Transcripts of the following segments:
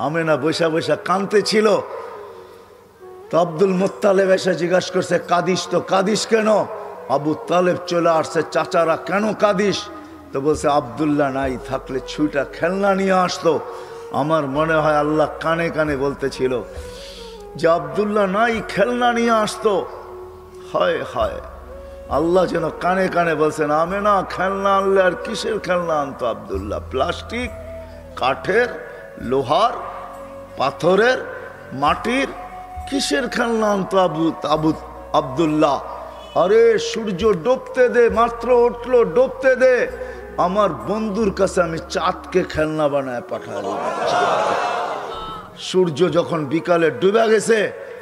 আমেনা বৈশা বৈশা কাঁদতে ছিল। তো আব্দুল মুত্তালেব এসে জিজ্ঞাসা করছে, কাঁদিস তো, কাঁদিস কেন? আবু তালেব চলে আসছে, চাচারা কেন কাঁদিস? তো বলছে, আব্দুল্লাহ নাই থাকলে ছুটা খেলনা নিয়ে আসতো। আমার মনে হয় আল্লাহ কানে কানে বলতেছিল যে আব্দুল্লাহ নাই, খেলনা নিয়ে আসতো। হায় হায়, আল্লাহ যেন কানে কানে বলছেন, আমেনা খেলনা আনলে আর কিসের খেলনা আনতো আব্দুল্লাহ? প্লাস্টিক, কাঠের, লোহার, পাথরের, মাটির, কিসের খেলনা আনতো আব্দুল্লাহ? আরে সূর্য ডুবতে দে, মাত্র উঠলো, ডুবতে দে, আমার বন্ধুর কাছে আমি চাঁদকে খেলনা বানায় পাঠালাম। সূর্য যখন বিকালে ডুবে গেছে,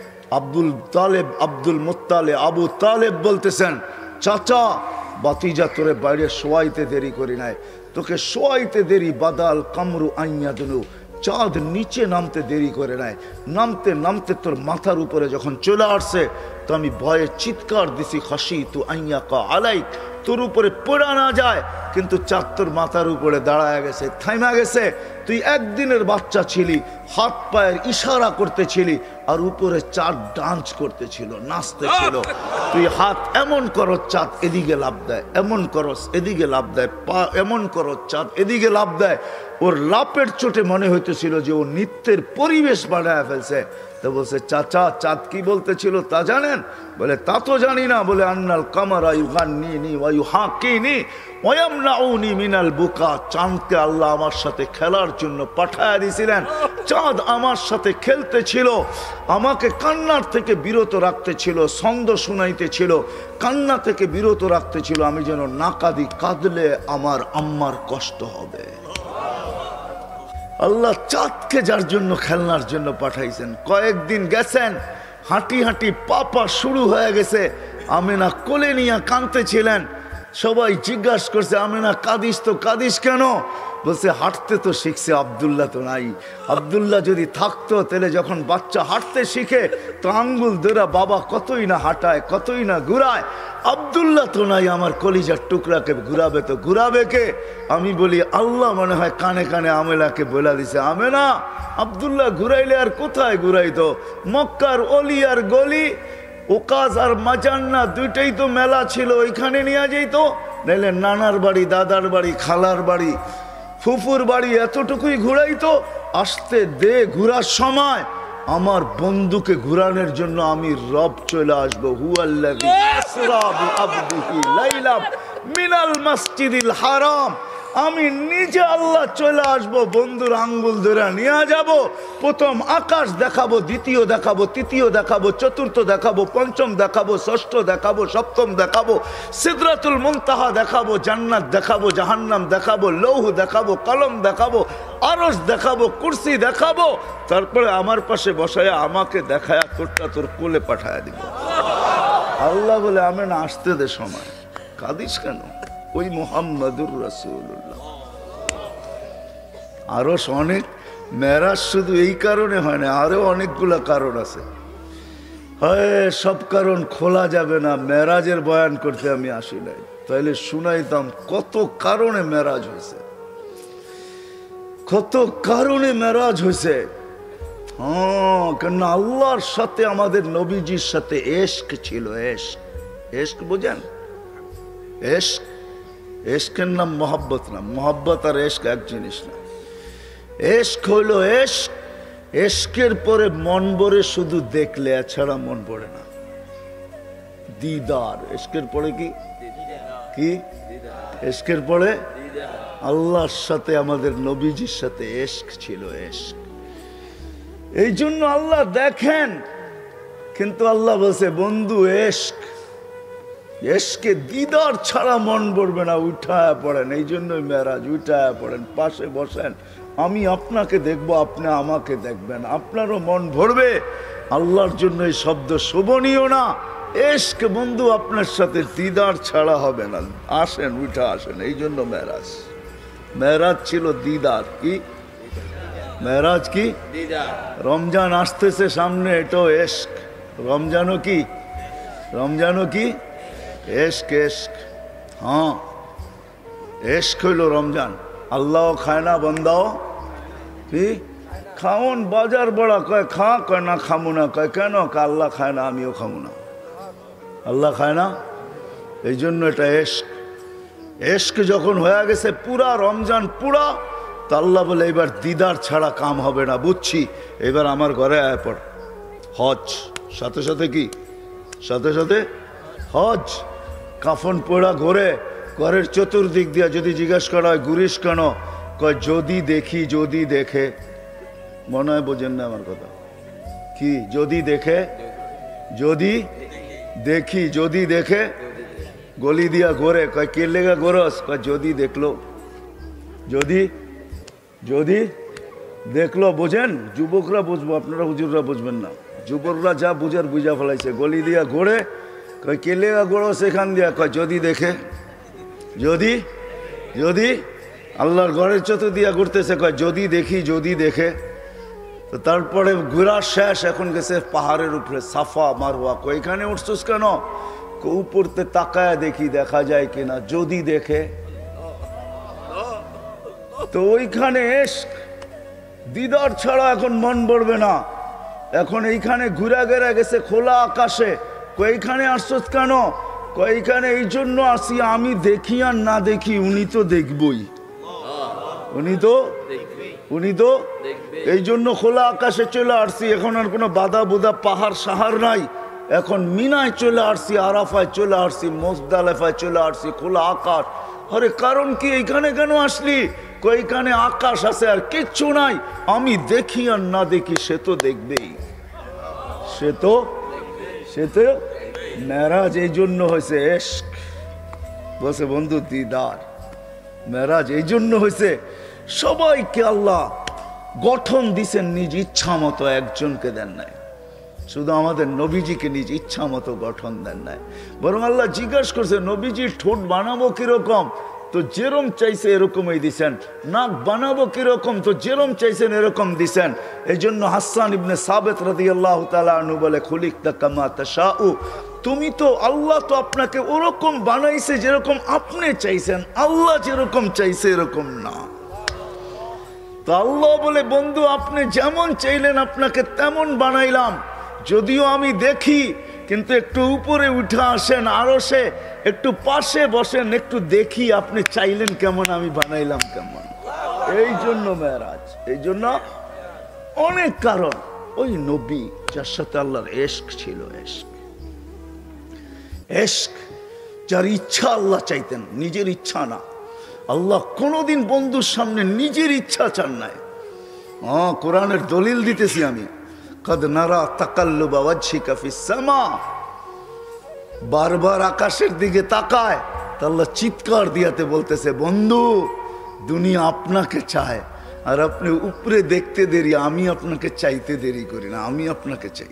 আব্দুল মুত্তালেব আবু তালেব বলতেছেন, চাচা বাতিজা তোরে বাইরে শোয়াইতে দেরি করি নাই, তোকে শোয়াইতে দেরি বাদাল কামরু আইয়া দিলু, চাঁদ নিচে নামতে দেরি করে নাই, নামতে নামতে তোর মাথার উপরে যখন চলে আসছে তো আমি ভয়ে চিৎকার দিছি, হাসি তু আইয়া কা আলাই, তোর উপরে পড়া না যায়, কিন্তু চাঁদ তোর মাথার উপরে দাঁড়ায় গেছে, থাইমা গেছে। তুই একদিনের বাচ্চা ছিলি, হাত পায়ের ইশারা করতেছিলি, আর উপরে চাঁদ ডান্স করতেছিল, নাচতেছিল। তুই হাত এমন করো, চাঁদ এদিকে লাভ দেয়, এমন করস এদিকে লাভ দেয়, পা এমন করো, চাঁদ এদিকে লাভ দেয়। ওর লাপের চোটে মনে হইতেছিল যে ও নৃত্যের পরিবেশ বানায় ফেলছে। তো বলছে, চাচা চাঁদ কি বলতেছিল তা জানেন? বলে, তা তো জানি না। বলে, আন্নাল কামারা ইউগান্নিনি ওয়া ইউহাকিনি ওয়া ইয়ামনাউনি মিনাল বুকা, চাঁদকে আল্লাহ আমার সাথে খেলার জন্য পাঠায়া দিয়েছিলেন। চাঁদ আমার সাথে খেলতেছিল, আমাকে কান্নার থেকে বিরত রাখতেছিল, ছন্দ শুনাইতেছিল, কান্না থেকে বিরত রাখতেছিল, আমি যেন না কাঁদি, কাঁদলে আমার আম্মার কষ্ট হবে। আল্লাহ চাঁদকে যার জন্য খেলনার জন্য পাঠাইছেন। কয়েকদিন গেছেন, হাঁটি হাঁটি পাপা শুরু হয়ে গেছে, আমেনা কোলে নিয়ে কাঁদতেছিলেন। সবাই জিজ্ঞাসা করছে, আমেনা কাঁদিস তো, কাঁদিস কেন? বলছে, হাঁটতে তো শিখছে, আব্দুল্লাহ তো নাই। আব্দুল্লাহ যদি থাকতো তাহলে যখন বাচ্চা হাঁটতে শিখে তো আঙ্গুল ধরে বাবা কতই না হাঁটায়, কতই না ঘুরায়। আব্দুল্লাহ তো নাই, আমার কলিজার টুকরাকে ঘুরাবে তো ঘুরাবে কে? আমি বলি, আল্লাহ মনে হয় কানে কানে আমেনাকে বলে দিছে, আমেনা আব্দুল্লাহ ঘুরাইলে আর কোথায় ঘুরাইতো? মক্কার অলি আর গলি, ওকাজ আর মাজান্না দুইটাই তো মেলা ছিল, ওইখানে নিয়ে যাইতো। নাইলে নানার বাড়ি, দাদার বাড়ি, খালার বাড়ি, ফুফুর বাড়ি, এতটুকুই ঘুরাইতো। আসতে দে, ঘুরার সময় আমার বন্ধুকে ঘুরানোর জন্য আমি রব চলে আসবো। হুয়াল্লাযী আসরা বিআবদিহি লাইলাম মিনাল মাসজিদিল হারাম, আমি নিজে আল্লাহ চলে আসবো, বন্ধুর আঙ্গুল ধরে নিয়ে যাব। প্রথম আকাশ দেখাবো, দ্বিতীয় দেখাবো, তৃতীয় দেখাবো, চতুর্থ দেখাবো, পঞ্চম দেখাবো, ষষ্ঠ দেখাবো, সপ্তম দেখাবো, সিদরাতুল মুনতাহা দেখাবো, জান্নাত দেখাবো, জাহান্নাম দেখাবো, লৌহ দেখাবো, কলম দেখাবো, আরশ দেখাবো, কুরসি দেখাবো। তারপরে আমার পাশে বসায়া আমাকে দেখায়া তোরটা তোর কোলে পাঠায়া দিব। আল্লাহ বলে, আমেনা আসতে দে সময়, কাঁদিস কেন? ওই মুহাম্মাদুর রাসূলুল্লাহ। আরো অনেক মেরাজ শুধু এই কারণে হয় না, আরো অনেকগুলা কারণ আছে। হয় সব কারণ খোলা যাবে না, মেরাজের বয়ান করতে আমি আসি নাই, তাইলে শুনাইতাম কত কারণে মেরাজ হয়েছে, কত কারণে মেরাজ হয়েছে। হ্যাঁ, কেন আল্লাহর সাথে আমাদের নবীজির সাথে এশক ছিল। এশক, এশক বোঝেন? এশক, এশকের নাম মোহাব্বত না, মোহাব্বত আর এশক এক জিনিস না। এশক হইল এশক, এশকের পরে মন ভরে শুধু দেখলে, এছাড়া মন ভরে না। দিদার, এশকের পরে কি কি? এশকের পরে আল্লাহর সাথে আমাদের নবীজির সাথে এশক ছিল, এশক। এই জন্য আল্লাহ দেখেন, কিন্তু আল্লাহ বলছে, বন্ধু এশক, এশকে দিদার ছাড়া মন ভরবে না, উঠায় পড়েন। এই জন্যই মেরাজ, উঠায় পড়েন, পাশে বসেন, আমি আপনাকে দেখবো, আপনি আমাকে দেখবেন, আপনারও মন ভরবে। আল্লাহর জন্য এই শব্দ শোভনীয় না। এশক বন্ধু আপনার সাথে দিদার ছাড়া হবে না, আসেন, উঠা আসেন। এই জন্য মেরাজ, মেরাজ ছিল দিদার। কি মেরাজ? কি রমজান আসতেছে সামনে, এটাও এশক। রমজানও কি? রমজানও কি? এশক, এশক। হ্যাঁ, এশক হইল রমজান। আল্লাহ খায় না, বন্দাও কি খাওন বাজার বড়া, কয় খা, কয় না খামো না, কয় কেন, কয় আল্লাহ খায় না আমিও খামো না। আল্লাহ খায় না, এই জন্য এটা এশক। এশক যখন হয়ে গেছে পুরা রমজান পুরা, তো আল্লাহ বলে এবার দিদার ছাড়া কাম হবে না, বুঝছি, এবার আমার ঘরে আয় পড়। হজ সাথে সাথে কি, সাথে সাথে হজ। কাফন পোড়া ঘরে, ঘরের চতুর্দিক দিয়া যদি জিজ্ঞেস করা হয় ঘুরিস কেন, কয় যদি দেখি, যদি দেখে। মনে হয় বোঝেন না আমার কথা কি, যদি দেখে, যদি দেখি, যদি দেখে গলি দিয়া ঘোরে, কয় কে লেগা ঘোরস, কয় যদি দেখলো, যদি, যদি দেখলো। বোঝেন, যুবকরা বুঝবো, আপনারা হুজুররা বুঝবেন না। যুবকরা যা বুঝার বুঝা ফেলাইছে, গলি দিয়া ঘোরে, কয় কে লেগা ঘোরো সেখান দিয়া, কয় যদি দেখে, যদি, যদি আল্লাহর ঘরের চতুর দিয়া ঘুরতেছে, কয় যদি দেখি, যদি দেখে। তো তারপরে ঘোরা শেষ, এখন গেছে পাহাড়ের উপরে সাফা মারওয়া, কয় এখানে উঠছিস কেন, উপরতে তাকায় দেখি দেখা যায় কিনা, যদি দেখে। তো ওইখানে এশক দিদার ছাড়া এখন মন ভরবে না। এখন এইখানে ঘুরা গেরা গেছে খোলা আকাশে, কয়খানে আসছিস কেন, কয়খানে এই জন্য আসি, আমি দেখি আর না দেখি উনি তো দেখবই, উনি তো, উনি তো এই জন্য খোলা আকাশে চলে আসছি। এখন আর কোনো বাধা বুধা পাহাড় সাহার নাই, এখন মিনায় চলে আসছি, আরাফায় চলে আসছি, মুজদালিফায় চলে আসছি, খোলা আকাশ। আরে কারণ কি, এইখানে কেন আসলি, কইখানে আকাশ আছে আর কিচ্ছু নাই, আমি দেখি আর না দেখি সে তো দেখবেই, সে তো, সে তো। মেরাজ এই জন্য হয়েছে এশক, বসে বন্ধু দিদার। মেরাজ এই জন্য হয়েছে, সবাইকে আল্লাহ গঠন দিছেন নিজ ইচ্ছা মতো, একজনকে দেন নাই। শুধু আমাদের নবীজিকে নিজ ইচ্ছা মতো গঠন দেন নাই, বরং আল্লাহ জিজ্ঞাসা করছে নবীজির ঠোঁট বানাবো কিরকম, তো যেরম চাইছে এরকমই দিছেন। নাক বানাবো কিরকম, তো যেরম চাইছেন এরকম দিছেন। এই জন্য হাসান ইবনে সাবিত রাদিয়াল্লাহু তাআলা আনহু বলে, খুলিকতা কামা তাশাউ, তুমি তো, আল্লাহ তো আপনাকে ওরকম বানাইছে যেরকম আপনি চাইছেন, আল্লাহ যেরকম চাইছে এরকম না। তো আল্লাহ বলে, বন্ধু আপনি যেমন চাইলেন আপনাকে তেমন বানাইলাম, যদিও আমি দেখি, কিন্তু একটু উপরে উঠে আসেন, আরো সে একটু পাশে বসেন, একটু দেখি আপনি চাইলেন কেমন, আমি বানাইলাম কেমন। এই জন্য মেরাজ, এই জন্য অনেক কারণ। ওই নবী যার সাথে আল্লাহর এশক ছিল, এশক, এশক, যার ইচ্ছা আল্লাহ চাইতেন, নিজের ইচ্ছা না। আল্লাহ কোনোদিন বন্ধুর সামনে নিজের ইচ্ছা চান নাই। কোরআনের দলিল দিতেছি আমি, কদ নারা তাকাল্লুবা ওয়াজহিকা ফিস সামা, বারবার আকাশের দিকে তাকায়, তা আল্লাহ চিৎকার দিয়াতে বলতেছে, বন্ধু দুনিয়া আপনাকে চায়, আর আপনি উপরে দেখতে দেরি, আমি আপনাকে চাইতে দেরি করি না, আমি আপনাকে চাই।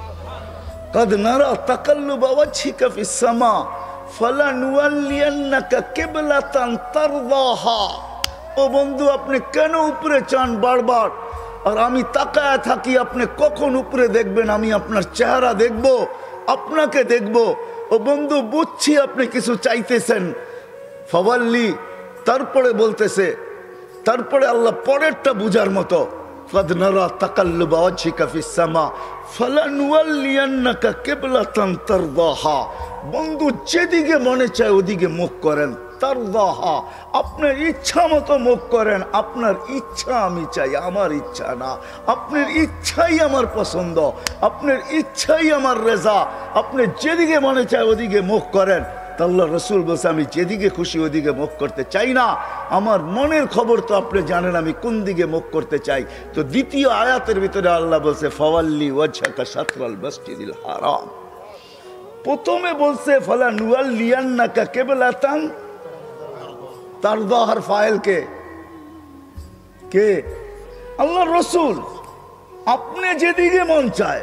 কদ নারা তাকাল্লুবা ওয়াজহিকা ফিস সামা ফালানুওয়াল্লিয়ান্নাকা কিবলাতান তারদাহা। ও বন্ধু আপনি কেন উপরে চান বারবার, আর আমি তাকায় থাকি আপনি কখন উপরে দেখবেন, আমি আপনার চেহারা দেখব, আপনাকে দেখব। ও বন্ধু বুঝছি আপনি কিছু চাইতেছেন, ফাওয়াল্লি, তারপরে বলতেছে, তারপরে আল্লাহ পরেরটা বুঝার মতো, কদ নারা তাকাল্লুবা ওয়াজহিকা ফিস সামা ফালানুওয়াল্লিয়ান্নাকা কিবলাতান তারদাহা। বন্ধু যেদিকে মনে চায় ওদিকে মুখ করেন, তারদাহা, আপনার ইচ্ছা মতো মুখ করেন। আপনার ইচ্ছা আমি চাই, আমার ইচ্ছা না। আপনার ইচ্ছাই আমার পছন্দ, আপনার ইচ্ছাই আমার রেজা। আপনি যেদিকে মনে চায় ওদিকে মুখ করেন। আল্লাহ রসুল বলছে, আমি যেদিকে খুশি ওদিকে মুখ করতে চাই না, আমার মনের খবর তো আপনি জানেন আমি কোন দিকে মুখ করতে চাই। তো দ্বিতীয় আয়াতের ভিতরে আল্লাহ বলছে, ফাওয়াল্লি ওয়াজহাকা শাতরাল মাসজিদিল হারাম। প্রথমে বলছে ফালানুওয়াল্লিয়ান্নাকা কিবলাতান তারদাহার ফাইল কে, কে? আল্লাহ রসুল। আপনি যেদিকে মন চায়,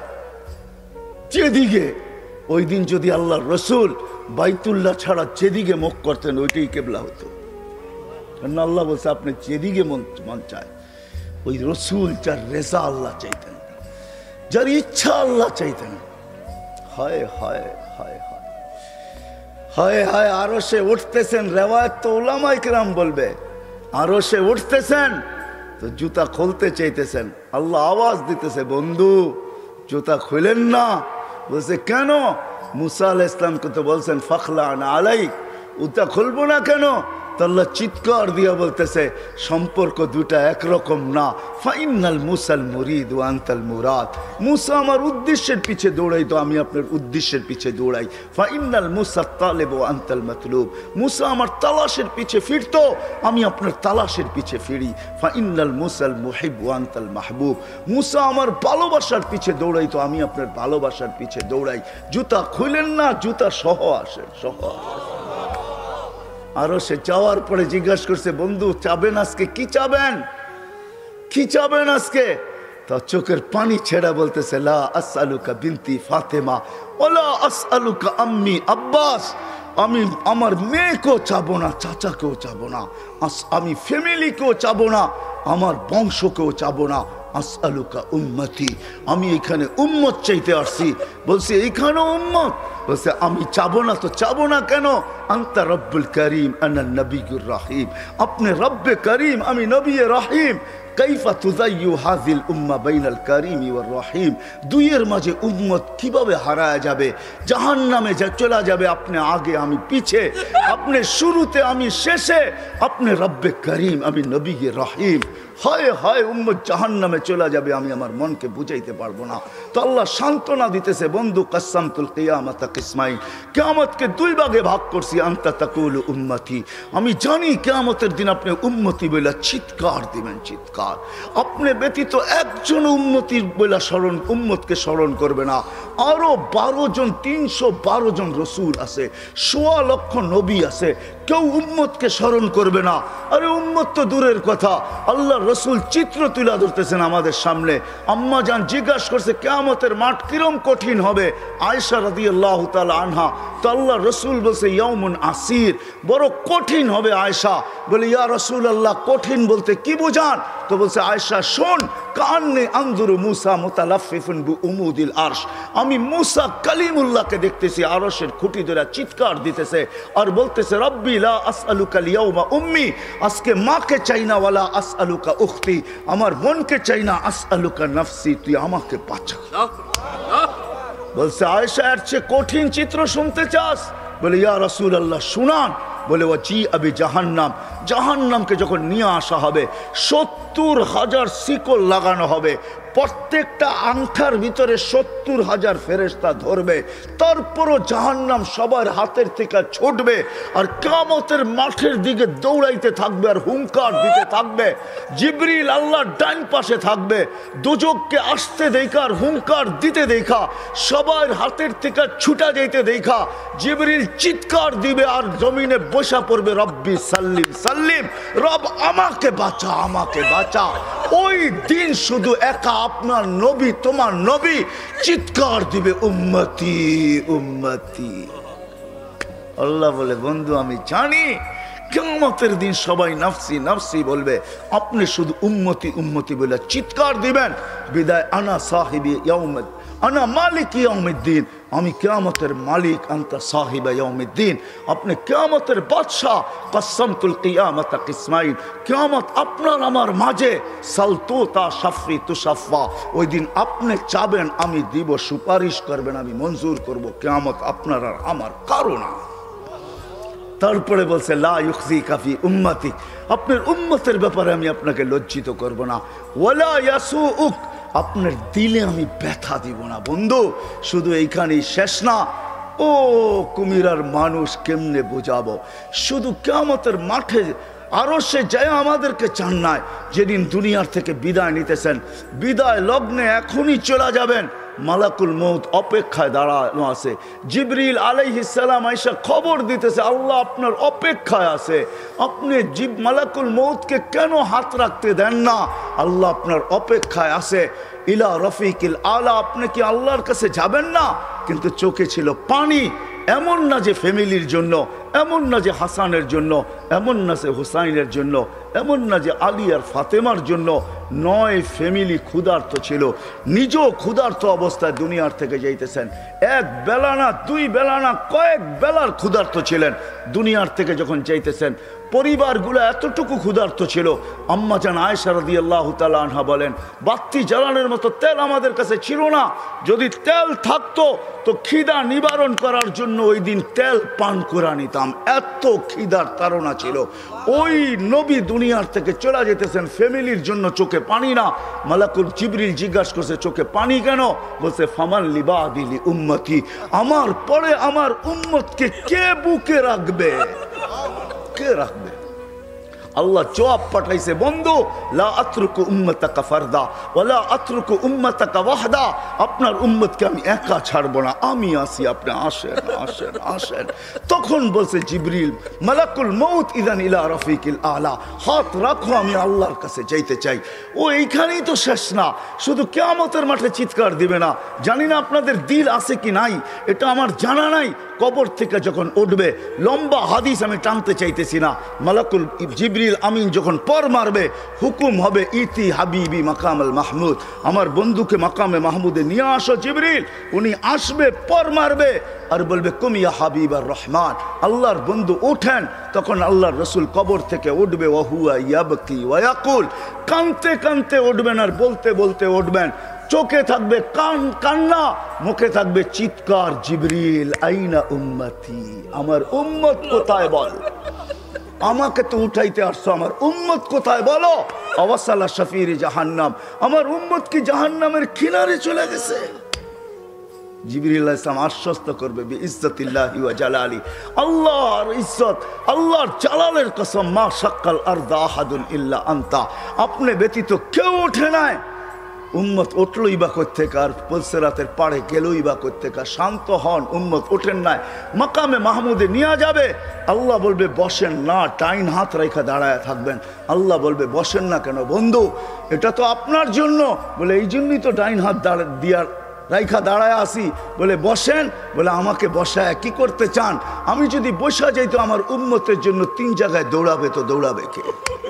যেদিকে, ওই দিন যদি আল্লাহ রসুল বাইতুল্লাহ ছাড়া যেদিকে মুখ করতেন ওইটাই কেবলা হতো। আল্লাহ বলছে আপনি যেদিকে মন চায়, ওই রসুল যার রেজা আল্লাহ চাইতেন, যার ইচ্ছা আল্লাহ চাইতেন। হায় হায় হায় হায় হায় হায়, আরো সে উঠতেছেন। রেওয়ায়ত তো উলামায়ে কেরাম বলবে, আরো সে উঠতেছেন, তো জুতা খুলতে চাইতেছেন, আল্লাহ আওয়াজ দিতেছে, বন্ধু জুতা খুলেন না। বলছে কেন? মুসা আলাইহিস সালামকে তো বলছেন ফাখলা আনা আলাইক, জুতা খুলবো না কেন? তো আল্লাহ চিৎকার দিয়া বলতেছে সম্পর্ক দুটা একরকম না। ফাইনাল মুসাল মুরিদ ওয়া আনতাল মুরাদ, মুসা আমার উদ্দেশ্যের পিছে দৌড়াই তো আমি আপনার উদ্দেশ্যের পিছে দৌড়াই। ফাইনাল মুসা তালেব ওয়া আনতাল মাতলুব, মুসা আমার তালাশের পিছে ফিরতো, আমি আপনার তালাশের পিছে ফিরি। ফাইনাল মুসাল মুহিব ওয়া আনতাল মাহবুব, মুসা আমার ভালোবাসার পিছে দৌড়াই তো আমি আপনার ভালোবাসার পিছে দৌড়াই। জুতা খুলেন না, জুতা সহ আসেন, সহ আসেন। আরো সে যাওয়ার পরে জিজ্ঞাসা করছে, বন্ধু চাবেন আজকে? কি চাবেন, কি চাবেন আজকে? তা চোখের পানি ছেড়া বলতেছে লা আসআলুকা বিনতি ফাতেমা ওয়ালা আসআলুকা আম্মি আব্বাস, আমি আমার মেয়েকেও চাবো না, চাচাকেও চাবো না, আমি ফ্যামিলিকেও চাবো না, আমার বংশকেও চাবো না। আসআলুকা উম্মতি, আমি এখানে উম্মত চাইতে আসছি। বলছে এইখানেও উম্মত? বলছে আমি চাবো না তো চাবো না কেন? আনতা রব্বুল করিম আনা নবিয়ুর রহিম, আপনি রব্বে করিম, আমি নবী রহিম। কাইফা তুযায়্যু হাযিল উম্মাহ বাইনাল কারীমি ওয়ার রহিম, দুইয়ের মাঝে উম্মত কিভাবে হারায় যাবে, জাহান্নামে যা চলে যাবে, আপনি আগে আমি পিছে, আপনি শুরুতে আমি শেষে, আপনি রব্বে করিম, আমি নবী রহিম। হয় হয় উম্মত জাহান্নামে চলে যাবে, আমি আমার মনকে বুঝাইতে পারবো না। তো আল্লাহ সান্ত্বনা দিতেছে, বন্ধু কাসসামতুল কিয়ামাতা কিসমাইন, কিয়ামতকে দুই ভাগে ভাগ করছি। আনতা তাকুলু উম্মতি, আমি জানি কিয়ামতের দিন আপনি উম্মতি বলে চিৎকার দিবেন, চিৎকার। আপনি ব্যতীত একজন উম্মতি বলে স্মরণ, উম্মতকে স্মরণ করবে না। আরো 12 জন, 312 জন রসুল আছে, 1.25 লক্ষ নবী আছে, কেউ উম্মতকে স্মরণ করবে না। আরে উম্মত তো দূরের কথা, আল্লাহ রসুল চিত্র তুলে ধরতেছেন আমাদের সামনে। আম্মা জান জিজ্ঞাসা করছে কিয়ামতের মাঠ কিরম কঠিন হবে, আয়েশা রাদিয়াল্লাহু তাআলা আনহা। তো আল্লাহ রসুল বলছে ইয়াউমুন আসির, বড় কঠিন হবে। আয়েশা বলে ইয়া রাসূলুল্লাহ কঠিন বলতে কি বুঝান? তো বলছে আয়েশা শোন, কান্নে আনজুরু মুসা মুতালাফফিফুন বিউমুদিল আরশ, আমি মুসা কালিমুল্লাহকে দেখতেছি আরশের খুঁটি ধরে চিৎকার দিতেছে আর বলতেছে রব্বি লা আসআলুকা লিয়াউমা উম্মি, আজকে মাকে চাই না, ওয়ালা আসআলুকা উখতি, আমার বোনকে চাই না, আসআলুকা নাফসি, তুই আমাকে বাঁচা। বলছে আয়েশা এর চেয়ে কঠিন চিত্র শুনতে চাস? বলে ইয়া রাসূলুল্লাহ শুনান। বলে ওয়াজি আবি জাহান্নাম, জাহান্নামকে যখন নিয়ে আসা হবে 70,000 শিকল লাগানো হবে, প্রত্যেকটা আংটার ভিতরে 70,000 ফেরেশতা ধরবে, তারপরও জাহান্নাম সবার হাতের থেকে ছুটবে আর কিয়ামতের মাঠের দিকে দৌড়াইতে থাকবে আর হুঙ্কার দিতে থাকবে। জিবরিল আল্লাহর ডান পাশে থাকবে, দোজখকে আসতে দেখা আর হুঙ্কার দিতে দেখা, সবার হাতের থেকে ছুটা যেতে দেখা জিবরিল চিৎকার দিবে আর জমিনে বসা পড়বে রব্বি সাল্লিম সাল্লিম, রব আমাকে বাঁচা, আমাকে বাঁচা। ওই দিন শুধু একা আপনার নবী, তোমার নবী চিৎকার দিবে উম্মতি উম্মতি। আল্লাহ বলে বন্ধু আমি জানি কিয়ামতের দিন সবাই নাফসি নাফসি বলবে, আপনি শুধু উম্মতি উম্মতি বলে চিৎকার দিবেন। বিদায় আনা সাহিবি ইয়াউমিদ, আনা মালিক ইয়াউমিদ্দিন, আমি কিয়ামতের মালিক, আনতা সাহিবা ইয়াউমিদ্দিন, আপনি কিয়ামতের বাদশা। কাসসামতুল কিয়ামাতা কিসমাইন, কিয়ামত আপনার আমার মাঝে। সালতুতা শাফি তুশাফা, ওই দিন আপনি চাবেন আমি দিব, সুপারিশ করবেন আমি মঞ্জুর করব। কিয়ামত আপনার আর আমার কারো না। তারপরে বলছে লা ইউখজিকা ফি উম্মতি, আপনার উম্মতের ব্যাপারে আমি আপনাকে লজ্জিত করব না। ওয়ালা ইয়াসুউক, আপনার দিলে আমি ব্যথা দিব না। বন্ধু শুধু এইখানেই শেষ না, ও কুমিরার মানুষ কেমনে বোঝাবো, শুধু কিয়ামতের মাঠে আরো সে যায় আমাদেরকে চান নাই, যেদিন দুনিয়ার থেকে বিদায় নিতেছেন, বিদায় লগ্নে এখনই চলে যাবেন, মালাকুল মউত অপেক্ষায় দাঁড়ানো আছে। জিবরিল আলাইহিস সালাম আয়েশা খবর দিতেছে আল্লাহ আপনার অপেক্ষায় আছে, আপনি মালাকুল মউতকে কেন হাত রাখতে দেন না? আল্লাহ আপনার অপেক্ষায় আছে। ইলা রফিকিল আলা, আপনি কি আল্লাহর কাছে যাবেন না? কিন্তু চোখে ছিল পানি। এমন না যে ফ্যামিলির জন্য, এমন না যে হাসানের জন্য, এমন না যে হুসাইনের জন্য, এমন না যে আলী আর ফাতেমার জন্য, 9 ফ্যামিলি ক্ষুধার্ত ছিল, নিজেও ক্ষুধার্ত অবস্থায় দুনিয়ার থেকে যাইতেছেন। এক বেলা না, 2 বেলা না, কয়েক বেলার ক্ষুধার্ত ছিলেন। দুনিয়ার থেকে যখন যাইতেছেন, পরিবারগুলো এতটুকু ক্ষুধার্ত ছিল। আম্মাজান আয়েশা রাদিয়াল্লাহু তাআলা আনহা বলেন, বাতি জ্বালানোর মতো তেল আমাদের কাছে ছিল না। যদি তেল থাকতো তো খিদা নিবারণ করার জন্য ওই দিন তেল পান করে নিতাম, এত খিদার তাড়না ছিল। ওই নবী দুনিয়ার থেকে চলে যেতেছেন, ফ্যামিলির জন্য চোখে পানি না। মালাকুল জিবরিল জিজ্ঞাসা করছে, চোখে পানি কেন? বলছে, ফামান লিবাদিলি উম্মতি, আমার পরে আমার উম্মতকে কে বুকে রাখবে, কে রাখবে? আল্লাহ জবাব পাঠাইছে, বন্ধু, লা আতরুকু উম্মতাকা ফারদা ওয়ালা আতরুকু উম্মতাকা ওয়াহদা, আপনার উম্মতকে আমি একা ছাড়বো না, আমি আসি, আপনি আসেন আসেন আসেন। তখন বলছে জিবরিল, মালাকুল মউত ইদান ইলা রাফিকিল আলা, হাত রাখো, আমি আল্লাহর কাছে যাইতে চাই। ও এইখানেই তো শেষ না, শুধু কিয়ামতের মাঠে চিৎকার দিবে না। জানি না আপনাদের দিল আছে কি নাই, এটা আমার জানা নাই। কবর থেকে যখন উঠবে, লম্বা হাদিস আমি টানতে চাইতেছি না, মালাকুল জিবরিল আমিন যখন পর মারবে, হুকুম হবে, ইতি হাবিবি মাকামাল মাহমুদ, আমার বন্ধুকে মাকামে মাহমুদে নিয়ে আসো জিবরিল। উনি আসবে, পর মারবে, আর বলবে, কুমিয়া হাবিব আর রহমান, আল্লাহর বন্ধু ওঠেন। তখন আল্লাহর রসুল কবর থেকে উঠবে, ওয়াহুয়া ইয়াবকি ওয়ায়াকুল, কানতে কানতে উঠবেন আর বলতে বলতে উঠবেন। চোখে থাকবে কান্না, মুখে থাকবে চিৎকার, জিবরিল আইনা উম্মতি, আমার উম্মত কোথায় বল, আমাকে তো উঠাইতে আসছো, আমার উম্মত কোথায় বলো? আওয়াসালা শাফির জাহান্নাম, আমার উম্মত কি জাহান্নামের কিনারে চলে গেছে? জিবরিল আলাইহিস সালাম আশ্বস্ত করবে, বিইজ্জতিল্লাহি ওয়া জালালি, আল্লাহর ইজ্জত, আল্লাহর জালালের কসম, মা শাক্কাল আরদা আহাদুন ইল্লা আনতা, আপনি ব্যতীত কেউ ওঠে নাই। উম্মত উঠলই বা কোত্থেকে, আর পুলসিরাতের পাড়ে গেলই বা কোত্থেকে? শান্ত হন, উম্মত ওঠেন নাই, মাকামে মাহমুদে নিয়ে যাবে। আল্লাহ বলবে, বসেন না, ডাইন হাত রেখা দাঁড়ায় থাকবেন। আল্লাহ বলবে, বসেন না কেন বন্ধু, এটা তো আপনার জন্য। বলে, এই জন্যই তো ডাইন হাত দিয়ার রাইখা দাঁড়ায় আসি। বলে, বসেন। বলে, আমাকে বসায় কি করতে চান? আমি যদি বসা যাই তো আমার উম্মতের জন্য 3 জায়গায় দৌড়াবে, তো দৌড়াবে কে?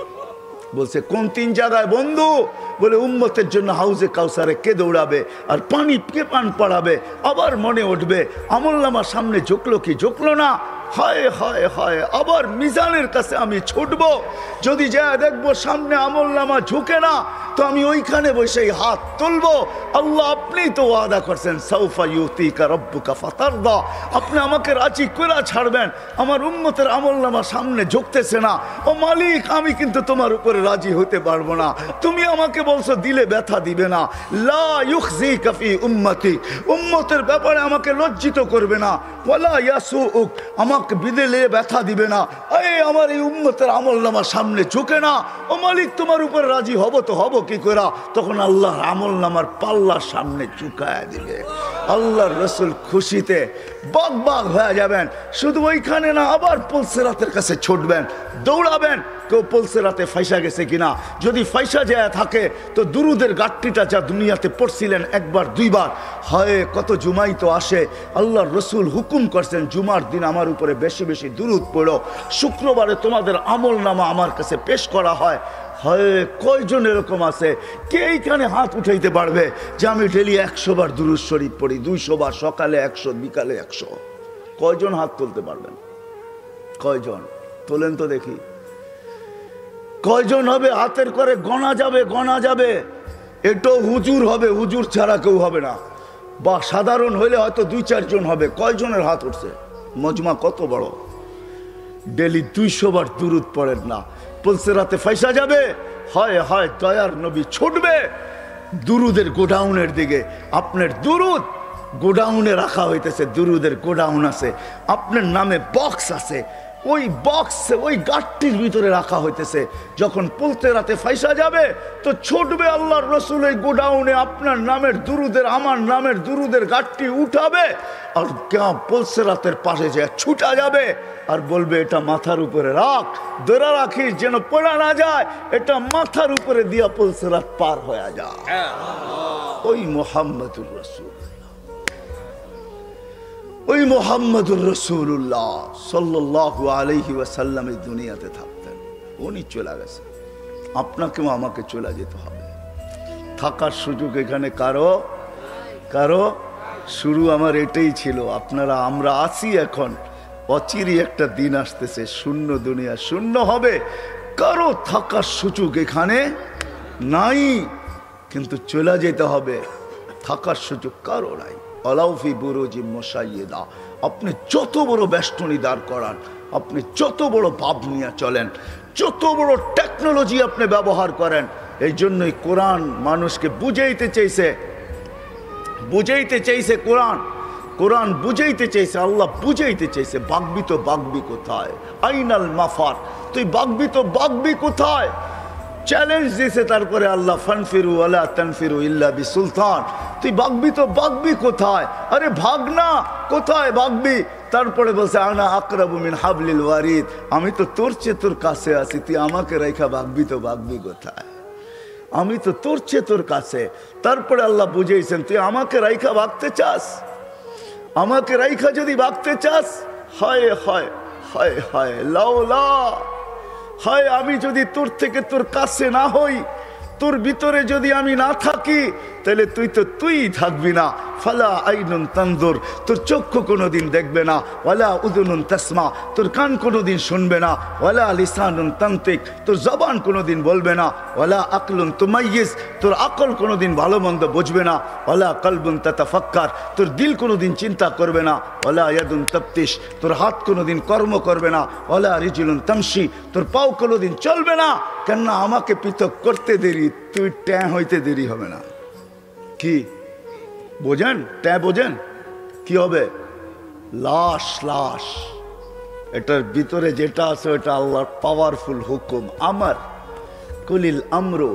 বলছে, কোন 3 জায়গায় বন্ধু? বলে, উম্মতের জন্য হাউজে কাউসারে কে দৌড়াবে, আর পানি কে পান পড়াবে? আবার মনে উঠবে, আমলনামা সামনে ঝুঁকলো কি ঝুঁকলো না, হায় হায় হায়, আবার মিজানের কাছে আমি ছুটবো, যদি যা দেখবো সামনে আমলনামা ঝুঁকে না, তো আমি ওইখানে বসে হাত তুলবো। আল্লাহ আপনি তো ওয়াদা করছেন, সাউফা ইউতিকা রাব্বুকা ফাতারদা, আপনি আমাকে রাজি করে ছাড়বেন। আমার উম্মতের আমলনামা সামনে ঝুঁকতেছে না, ও মালিক, আমি কিন্তু তোমার উপরে রাজি হতে পারবো না। তুমি আমাকে বলছো দিলে ব্যথা দিবে না, লা ইউখজিকা ফি উম্মতি, উম্মতের ব্যাপারে আমাকে লজ্জিত করবে না, ওয়ালা ইয়াসুউক, আমাকে বিদেলে ব্যথা দিবে না। এই আমার এই উম্মতের আমলনামা সামনে ঝুঁকে না, ও মালিক, তোমার উপরে রাজি হব তো হব কি করে? তখন আল্লাহর আমলনামার পাল্লার সামনে ঝুঁকায় দিবে। আল্লাহর রসুল খুশিতে বাগ বাগ হয়ে যাবেন। শুধু ওইখানে না, আবার পুলসিরাতের কাছে ছুটবেন, দৌড়াবেন, কেউ পুলসিরাতে ফাইসা গেছে কিনা। যদি ফাইসা যায় থাকে, তো দুরুদের গাট্টিটা যা দুনিয়াতে পড়ছিলেন 1বার 2বার, হয় কত জুমাই তো আসে। আল্লাহর রসুল হুকুম করছেন, জুমার দিন আমার উপরে বেশি বেশি দুরুদ পড়ো, শুক্রবারে তোমাদের আমলনামা আমার কাছে পেশ করা হয়। হয় কয়জন এরকম আছে? কে এইখানে হাত উঠাইতে পারবে যে আমি ডেলি 100 বার দুরূদ শরীফ পড়ি, 200 বার, সকালে 100, বিকালে 100? কয়জন হাত তুলতে পারবেন? কয়জন তোলেন তো দেখি? কয়জন হবে? হাতের করে গণা যাবে, গণা যাবে। এটাও হুজুর হবে, হুজুর ছাড়া কেউ হবে না, বা সাধারণ হইলে হয়তো 2-4 জন হবে। কয়জনের হাত উঠছে? মজমা কত বড়, ডেলি 200 বার দুরূদ পড়েন না, পুলসিরাতে ফাইসা যাবে। হয় হয় দয়ার নবী ছুটবে দুরুদের গোডাউনের দিকে। আপনার দুরুদ গোডাউনে রাখা হইতেছে, দুরুদের গোডাউন আছে, আপনার নামে বক্স আছে, ওই বক্সে ওই গাঠটির ভিতরে রাখা হইতেছে। যখন পুলসিরাতে ফাইসা যাবে তো ছুটবে আল্লাহর রসুল এই গোডাউনে, আপনার নামের দুরুদের, আমার নামের দুরুদের গাঠটি উঠাবে, আর পুলসিরাতের পাশে যে ছুটা যাবে আর বলবে, এটা মাথার উপরে রাখ, ধরে রাখিস যেন পড়া না যায়, এটা মাথার উপরে দিয়া পুলসিরাত পার হয়ে যায়। ওই মুহাম্মদুর রাসূল, ওই মুহাম্মদুর রাসূলুল্লাহ সাল্লাল্লাহু আলাইহি ওয়াসাল্লাম এই দুনিয়াতে থাকতেন। উনি চলে গেছে, আপনাকেও আমাকে চলে যেতে হবে। থাকার সুযোগ এখানে কারো কারো। শুরু আমার এটাই ছিল, আমরা আছি এখন, অচিরই একটা দিন আসতেছে শূন্য দুনিয়া শূন্য হবে, কারো থাকার সুযোগ এখানে নাই, কিন্তু চলে যেতে হবে, থাকার সুযোগ কারো নাই। আলাউফি বুরুজি মুশাইয়্যিদা, আপনি যত বড় বেষ্টনী দাঁড় করান, আপনি যত বড় ভাব নিয়ে চলেন, যত বড় টেকনোলজি আপনি ব্যবহার করেন, এই জন্যই কোরআন মানুষকে বুঝাইতে চাইছে, কোরআন বুঝাইতে চাইছে, আল্লাহ বুঝাইতে চাইছে, বাগবি তো বাগবি কোথায়, আইনাল মাফার, তুই বাগবি তো বাগবি কোথায়, চ্যালেঞ্জ দিয়েছে। তারপরে আল্লাহ ফানফিরু ওয়ালা তানফিরু ইল্লা বিসুলতান, তুই বাগবি তো বাগবি কোথায়, আরে ভাগ না, কোথায় বাগবি? তারপরে বলছে আনা আকরাবু মিন হাবলিল ওয়ারিদ, আমি তো তোর চেয়ে তোর কাছে আছি, তুই আমাকে রেখা বাগবি তো বাগবি কোথায়, আমি তো তোর চেয়ে তোর কাছে। তারপরে আল্লাহ বুঝাইছেন, তুই আমাকে রাইখা ভাগতে চাস, আমাকে রাইখা যদি ভাগতে চাস, হায় হায় হায় হায় লাউলা, হায় আমি যদি তোর থেকে তোর কাছে না হই, তোর ভিতরে যদি আমি না থাকি, তাহলে তুই থাকবি না। ফালা আইনুন তানজুর, তোর চক্ষু কোনোদিন দেখবে না, ওয়ালা উযুনুন তাসমা, তোর কান কোনোদিন শুনবে না, ওয়ালা লিসানুন তানতিক, তোর জবান কোনোদিন বলবে না, ওয়ালা আকলুন তুমাইয়িজ, তোর আকল কোনোদিন ভালো মন্দ বুঝবে না, ওয়ালা কলবুন তাতাফাক্কার, তোর দিল কোনোদিন চিন্তা করবে না, ওয়ালা ইয়াদুন তাফতিশ, তোর হাত কোনোদিন কর্ম করবে না, ওয়ালা রিজলুন তামশি, তোর পাও কোনোদিন চলবে না। কেননা আমাকে পৃথক করতে দেরি, তুই ট্যাঁ হইতে দেরি হবে না। কি বোঝেন? ট্যাঁ বোঝেন? কি হবে? লাশ, লাশ, এটার ভিতরে যেটা আছে ওটা আল্লাহর পাওয়ারফুল হুকুম। আমার কুলিল আমরু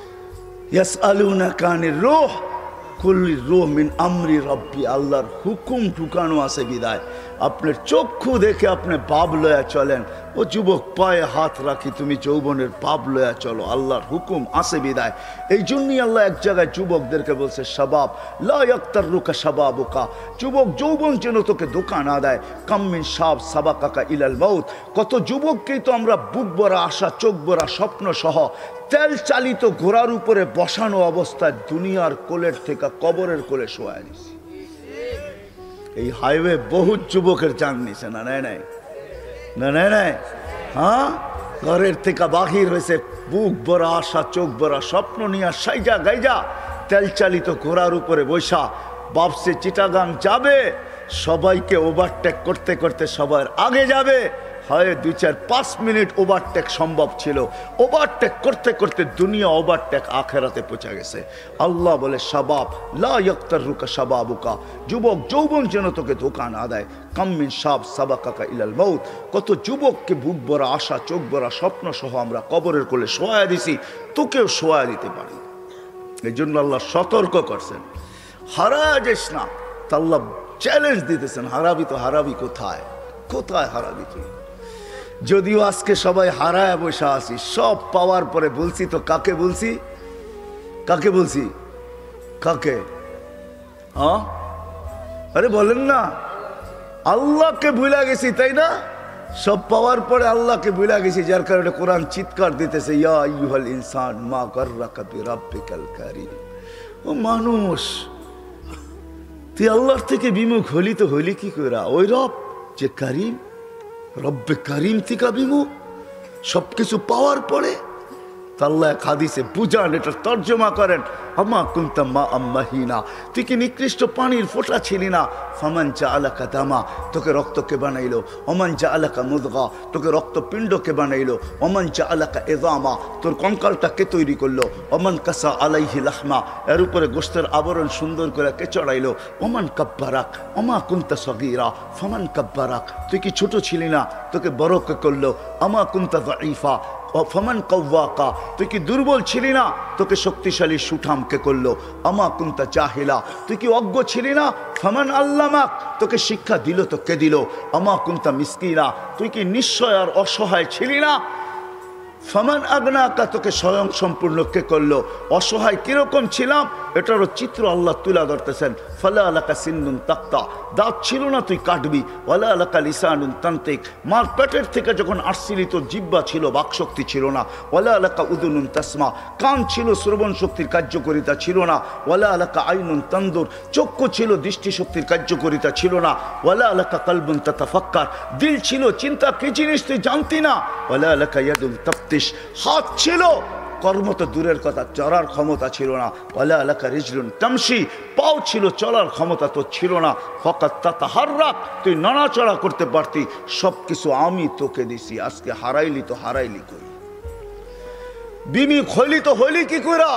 ইয়াসআলুনাকা আনির রূহ কুলির রূহ মিন আমরি রব্বি, আল্লাহর হুকুম ঢুকানো আছে বিদায় আপনার চক্ষু দেখে আপনি পাপ লয়া চলেন। ও যুবক, পায়ে হাত রাখি, তুমি যৌবনের পাপ লয়া চলো, আল্লাহর হুকুম আছে বিদায়। এই জন্যই আল্লাহ এক জায়গায় যুবকদেরকে বলছে, শাবাব লা ইয়াক্তাররুকা শাবাবুকা, যুবক যৌবন যেন তোকে ধোঁকা না দেয়। কাম্মিন শাব সাবাকাকা ইলাল মাউত, কত যুবককেই তো আমরা বুক ভরা আশা, চোখ ভরা স্বপ্ন সহ তেল চালিত ঘোড়ার উপরে বসানো অবস্থায় দুনিয়ার কোলের থেকে কবরের কোলে শোয়া দিছি। এই হাইওয়ে বহুত যুবকের জান নিছে, না নাই নাই না নাই নাই, হ্যাঁ, ঘরের থেকে বাহির হয়েছে বুক ভরা আশা, চোখ ভরা স্বপ্ন নিয়ে সাইজা গাইজা তেল চালিত ঘোড়ার উপরে বৈশা বাপসে চিটাগাং যাবে, সবাইকে ওভারটেক করতে করতে সবার আগে যাবে। হয় 2-4-5 মিনিট ওভারটেক সম্ভব ছিল, ওভারটেক করতে করতে দুনিয়া ওভারটেক আখেরাতে পৌঁছে গেছে। আল্লাহ বলে, শাবাব লা ইয়াক্তাররুকা শাবাবুকা, যুবক যৌবন যেন তোকে ধোঁকা না দেয়। কাম্মিন শাব সাবাকাকা ইলাল মাউত, কত যুবককে বুক ভরা আশা, চোখ ভরা স্বপ্ন সহ আমরা কবরের কোলে শোয়া দিছি, তোকেও শোয়া দিতে পারি। এই জন্য আল্লাহ সতর্ক করছেন, হারায় যাস না। তা আল্লাহ চ্যালেঞ্জ দিতেছেন, হারাবি তো হারাবি কোথায়, কোথায় হারাবি তুই? যদিও আজকে সবাই হারায় বসে আছি, সব পাওয়ার পরে বলছি তো কাকে বলছি, কাকে বলছি, কাকে? হ্যাঁ, আরে বলেন না, আল্লাহকে ভুলে গেছি, তাই না? সব পাওয়ার পরে আল্লাহকে ভুলে গেছি, যার কারণে কোরআন চিৎকার দিতেছে, ইয়া আইয়ুহাল ইনসান মা গাররাকা বিরাব্বিকাল কারীম। ও মানুষ, তুই আল্লাহর থেকে বিমুখ হলি তো হলি কি করে? ওই রব যে কারীম, রব্বে কারিম থেকে বিমুখ, সবকিছু পাওয়ার পরে। আল্লাহ এক হাদিসে বুঝান, এটা তর্জমা করেন, আমা কুনতা মা আম্মাহিনা, তুই কি নিকৃষ্ট পানির ফোঁটা ছিলি না? ফামান জাআলাকা দামা, তোকে রক্তকে বানাইলো। ওমান জাআলাকা মুদগা, তোকে রক্তপিণ্ডকে বানাইলো। ওমান জাআলাকা ইযামা, তোর কঙ্কালটাকে তৈরি করলো। ওমান কাসা আলাইহি লাহমা, এর উপরে গোশতের আবরণ সুন্দর করে কে চড়াইলো। ওমান কাব্বারাক ওমা কুনতা সগীরা ফামান কাব্বারাক, তুই কি ছোট ছিলি না, তোকে বড় কে করলো। আমা কুনতা যায়ীফা ফমান কওয়াকা, তুই কি দুর্বল ছিলি না, তোকে শক্তিশালী সুঠামকে করলো। আমা কুনতা জাহিলা, তুই কি অজ্ঞ ছিলি না, ফমান আল্লামাক, তোকে শিক্ষা দিল তো কে দিল। আমা কুনতা মিসকিনা, তুই কি নিশ্চয় আর অসহায় ছিলি না, ফমান আগনাকা, তোকে স্বয়ং সম্পূর্ণ কে করলো। অসহায় কিরকম ছিলাম, এটারও চিত্র আল্লাহ তুলে ধরতেছেন। ফালা আলাকা সিন্নুন তাক্তা, দাঁত ছিল না তুই কাটবি। ওয়ালা আলাকা লিসানুন তান্তিক, মার পেটের থেকে যখন আসছিলি তোর জিহ্বা ছিল, বাকশক্তি ছিল না। ওয়ালা আলাকা উদুনুন তাসমা, কান ছিল, শ্রবণ শক্তির কার্যকারিতা ছিল না। ওয়ালা আলাকা আইনুন তানদুর, চক্ষু ছিল, দৃষ্টিশক্তির কার্যকারিতা ছিল না। ওয়ালা আলাকা কলবুন তাতাফাক্কার, দিল ছিল, চিন্তা কি জিনিস তুই জানতি না। ওয়ালা আলাকা ইয়াদুন তাফতিশ, হাত ছিল, কর্ম তো দূরের কথা, চলার ক্ষমতা ছিল না। ওয়ালা আলাকা রিজলুন তামশি, পাও ছিল, চলার ক্ষমতা তো ছিল না। ফাকাত তাতাহাররাক, তুই নাড়াচড়া করতে পারতি। সব কিছু আমি তোকে দিছি, আজকে হারাইলি তো হারাইলি কই? বিমি হইলি তো হইলি কি কইরা?